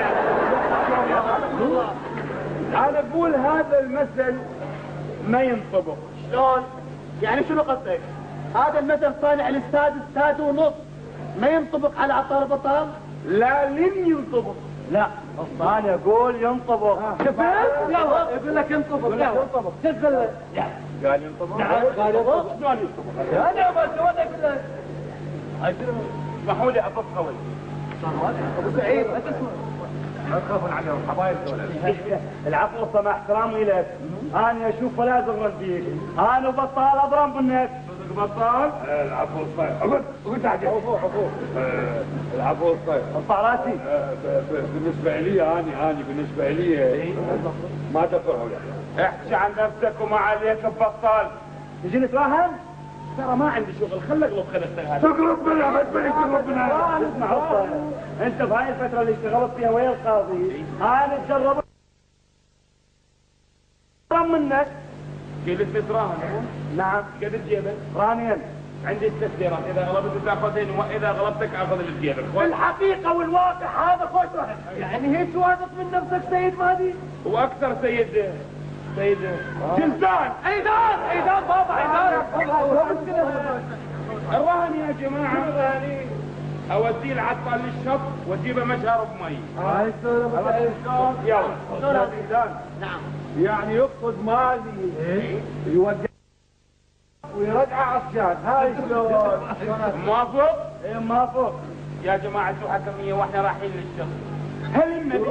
انا اقول هذا المثل ما ينطبق. شلون؟ يعني شنو قصدك؟ هذا المثل صانع الاستاذ استاذ ونص ما ينطبق على عطار بطال؟ لا لن ينطبق. لا الصانع يقول ينطبق. شفت؟ يلا يقول لك ينطبق. ينطبق. تقول قال ينطبق. قال ينطبق. شلون ينطبق؟ انا بس هو اقول لك اسمحوا لي اطف قوي. ابو سعيد لا تسمع. لا تخافون عليهم حبايب دول. العفو والسماح احترامي لك. انا اشوف ولا ازغر فيك. انا بطال اضرب منك. بطال؟ العفو والصيف. اقول اقول تعال. عفو عفو. العفو والصيف. ارفع راسي. بالنسبة لي انا انا بالنسبة لي ما تفرحوا لي. احكي عن نفسك وما عليك ببطال. نجي نتراهن؟ ترى ما عندي شغل خلي اقلب خلقتك هذه. تقلب بنا ما تبيك تقلب بنا. اسمع اصلا انت بهاي الفترة اللي اشتغلت فيها ويا القاضي انا تجربت منك. قلت نتراهن. نعم. قد تجيبه؟ رانيا عندي التسديرات اذا غلبت تاخذين واذا غلبتك اخذ اللي بجيبك. الحقيقة والواقع هذا خوش رهن. يعني هيك واثق من نفسك سيد مهدي؟ واكثر سيد سيد جلدان. عيدان عيدان بابا عيدان. الرهن يا جماعة اوديه العطال للشط واجيبه مشارب مي. هاي السلام. يلا. نعم. يعني يقصد مالي يودي ويرجع عصيان. هاي شلون؟ موافق؟ ايه موافق. يا جماعة الحكمية واحنا رايحين للشط. هل النبي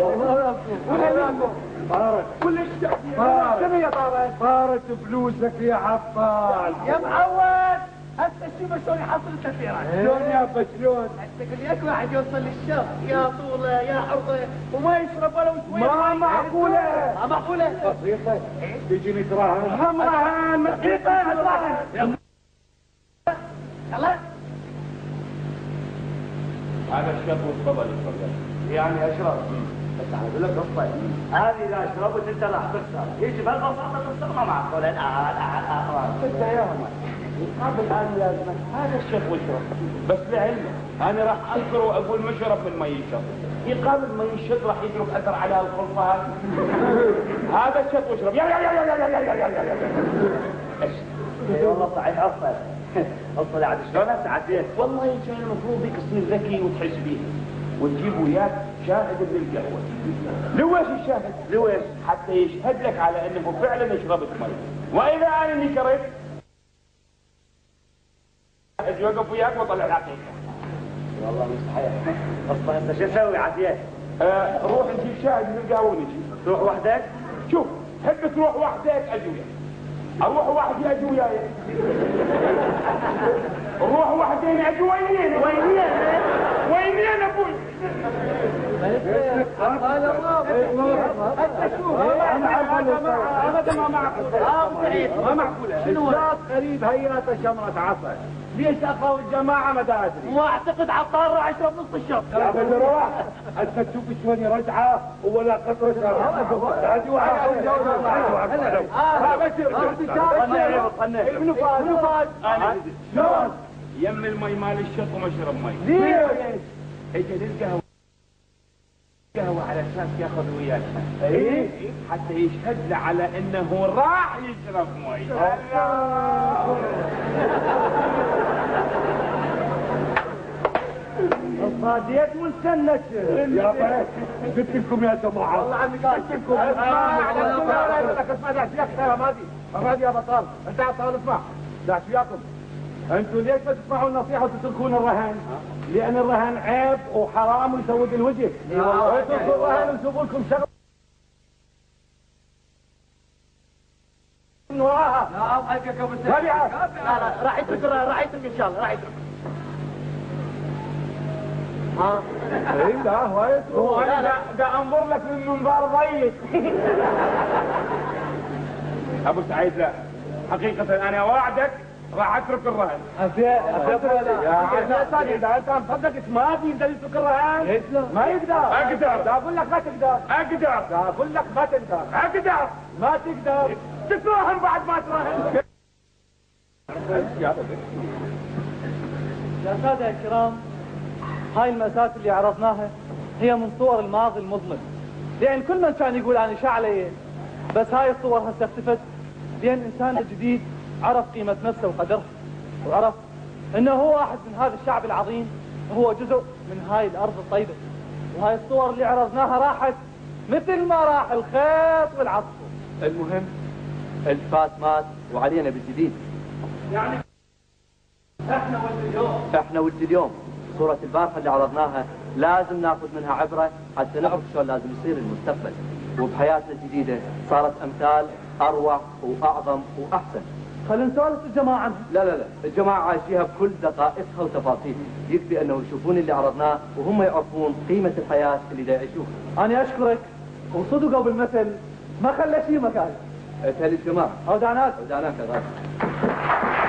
طارت كل الشعب شنو يا طارق؟ طارت فلوسك يا عطال. يا معود هسه شوف شلون يحصل التفيرات. شلون يابا شلون؟ هسه كل ياك واحد يوصل للشط يا طوله يا عرضه وما يشرب ولا شوي. ما معقولة. ما معقولة. بسيطة. تجي نتراهن. هم رهان مسكينة نتراهن. يلا. هذا الشط والفضل الفضل. يعني اشرب بس انا اقول لك قصه هذه اذا شربت انت راح تخسر. يجي بهالبساطه تخسر ما معقول. لا لا لا انت يا قبل ان لازمك هذا الشط والشرب بس لعلمك انا راح اذكر واقول مشرب من مي الشط. يقابل مي الشط راح يترك اثر على الخلطه هذه. هذا الشط والشرب. يا يا يا يا يا يا يا يا اي والله صحيح اصلا اصلا عاد شلون ساعتين. والله كان المفروض ذيك تصير ذكي وتحس بيه وتجيب وياك شاهد من القهوه. لويش الشاهد؟ لويش؟ حتى يشهد لك على انه فعلا شربت مي. واذا انا اللي شربت اجي اوقف وياك واطلع الحقيقه. والله مش صحيح. اصلا انت شو اسوي عافيه؟ آه روح نجيب شاهد من القهوه ونجي. تروح وحدك؟ شوف تحب تروح وحدك اجي وياك. اروح وحدي اجي وياي. روح وحدين اجي وينين وينين وينين ابوي. قال الله. هسه شوف ابدا ما معقولة. ما معقولة. شنو؟ قريب هياته شمرة عسل. ليش اخو الجماعه ما ادري. واعتقد عطار راح يشرب نص الشط. يا ابن روح انت تشوف شلون رجعه ولا قطره شراب. هذه واحد اه بشر منو فاز منو فاز انا شلون يم المي مال الشط وما شرب مي. ليش؟ اجى للقهوه قهوه على اساس ياخذ وياه اي حتى يشهد له على انه راح يشرب مي. الصاديات واستنت يا بيت قلت لكم يا جماعه والله عمي قلت لكم اسمع داعش وياك رمادي رمادي يا بطال انت عطال اسمع داعش وياكم انتم ليش ما تسمعون النصيحه وتتركون الرهان؟ لان الرهان عيب وحرام ويسود الوجه. اي والله اتركوا الرهان ويسووا لكم شغل من وراها. لا ابغاك ابو سعيد. لا لا راح يترك راح يترك ان شاء الله راح يترك. ها اي لا هو يترك. انا دا انظر لك من منظار ضيق. ابو سعيد لا حقيقه انا واعدك راح اترك الرهن. يا ثاني اذا انت مصدق ما في يقدر يترك الرهن. ما يقدر. اقدر. دا اقول لك ما تقدر. اقدر. دا اقول لك ما تقدر. اقدر. ما تقدر. تتراهن بعد ما تراهن. يا سادة الكرام، هاي المأساة اللي عرضناها هي من صور الماضي المظلم، لأن كل من كان يقول أنا شعلي، بس هاي الصور هسه اختفت لأن إنسان جديد عرف قيمة نفسه وقدرها، وعرف أنه هو واحد من هذا الشعب العظيم وهو جزء من هاي الأرض الطيبة. وهاي الصور اللي عرضناها راحت مثل ما راح الخيط والعصفور. المهم الفات مات وعلينا بالجديد. يعني احنا ولد اليوم احنا ولد اليوم. صورة البارحة اللي عرضناها لازم ناخذ منها عبرة حتى نعرف شلون لازم يصير المستقبل، وبحياتنا الجديدة صارت أمثال أروع وأعظم وأحسن. خلينا نسولف الجماعة عنها. لا لا لا، الجماعة عايشيها بكل دقائقها وتفاصيلها، يكفي أنه يشوفون اللي عرضناه وهم يعرفون قيمة الحياة اللي دا يعيشوها. أنا أشكرك، وصدقوا بالمثل ما خلى شيء مكان. تهل الجماعة. أودعناك. أودعناك يا غالي.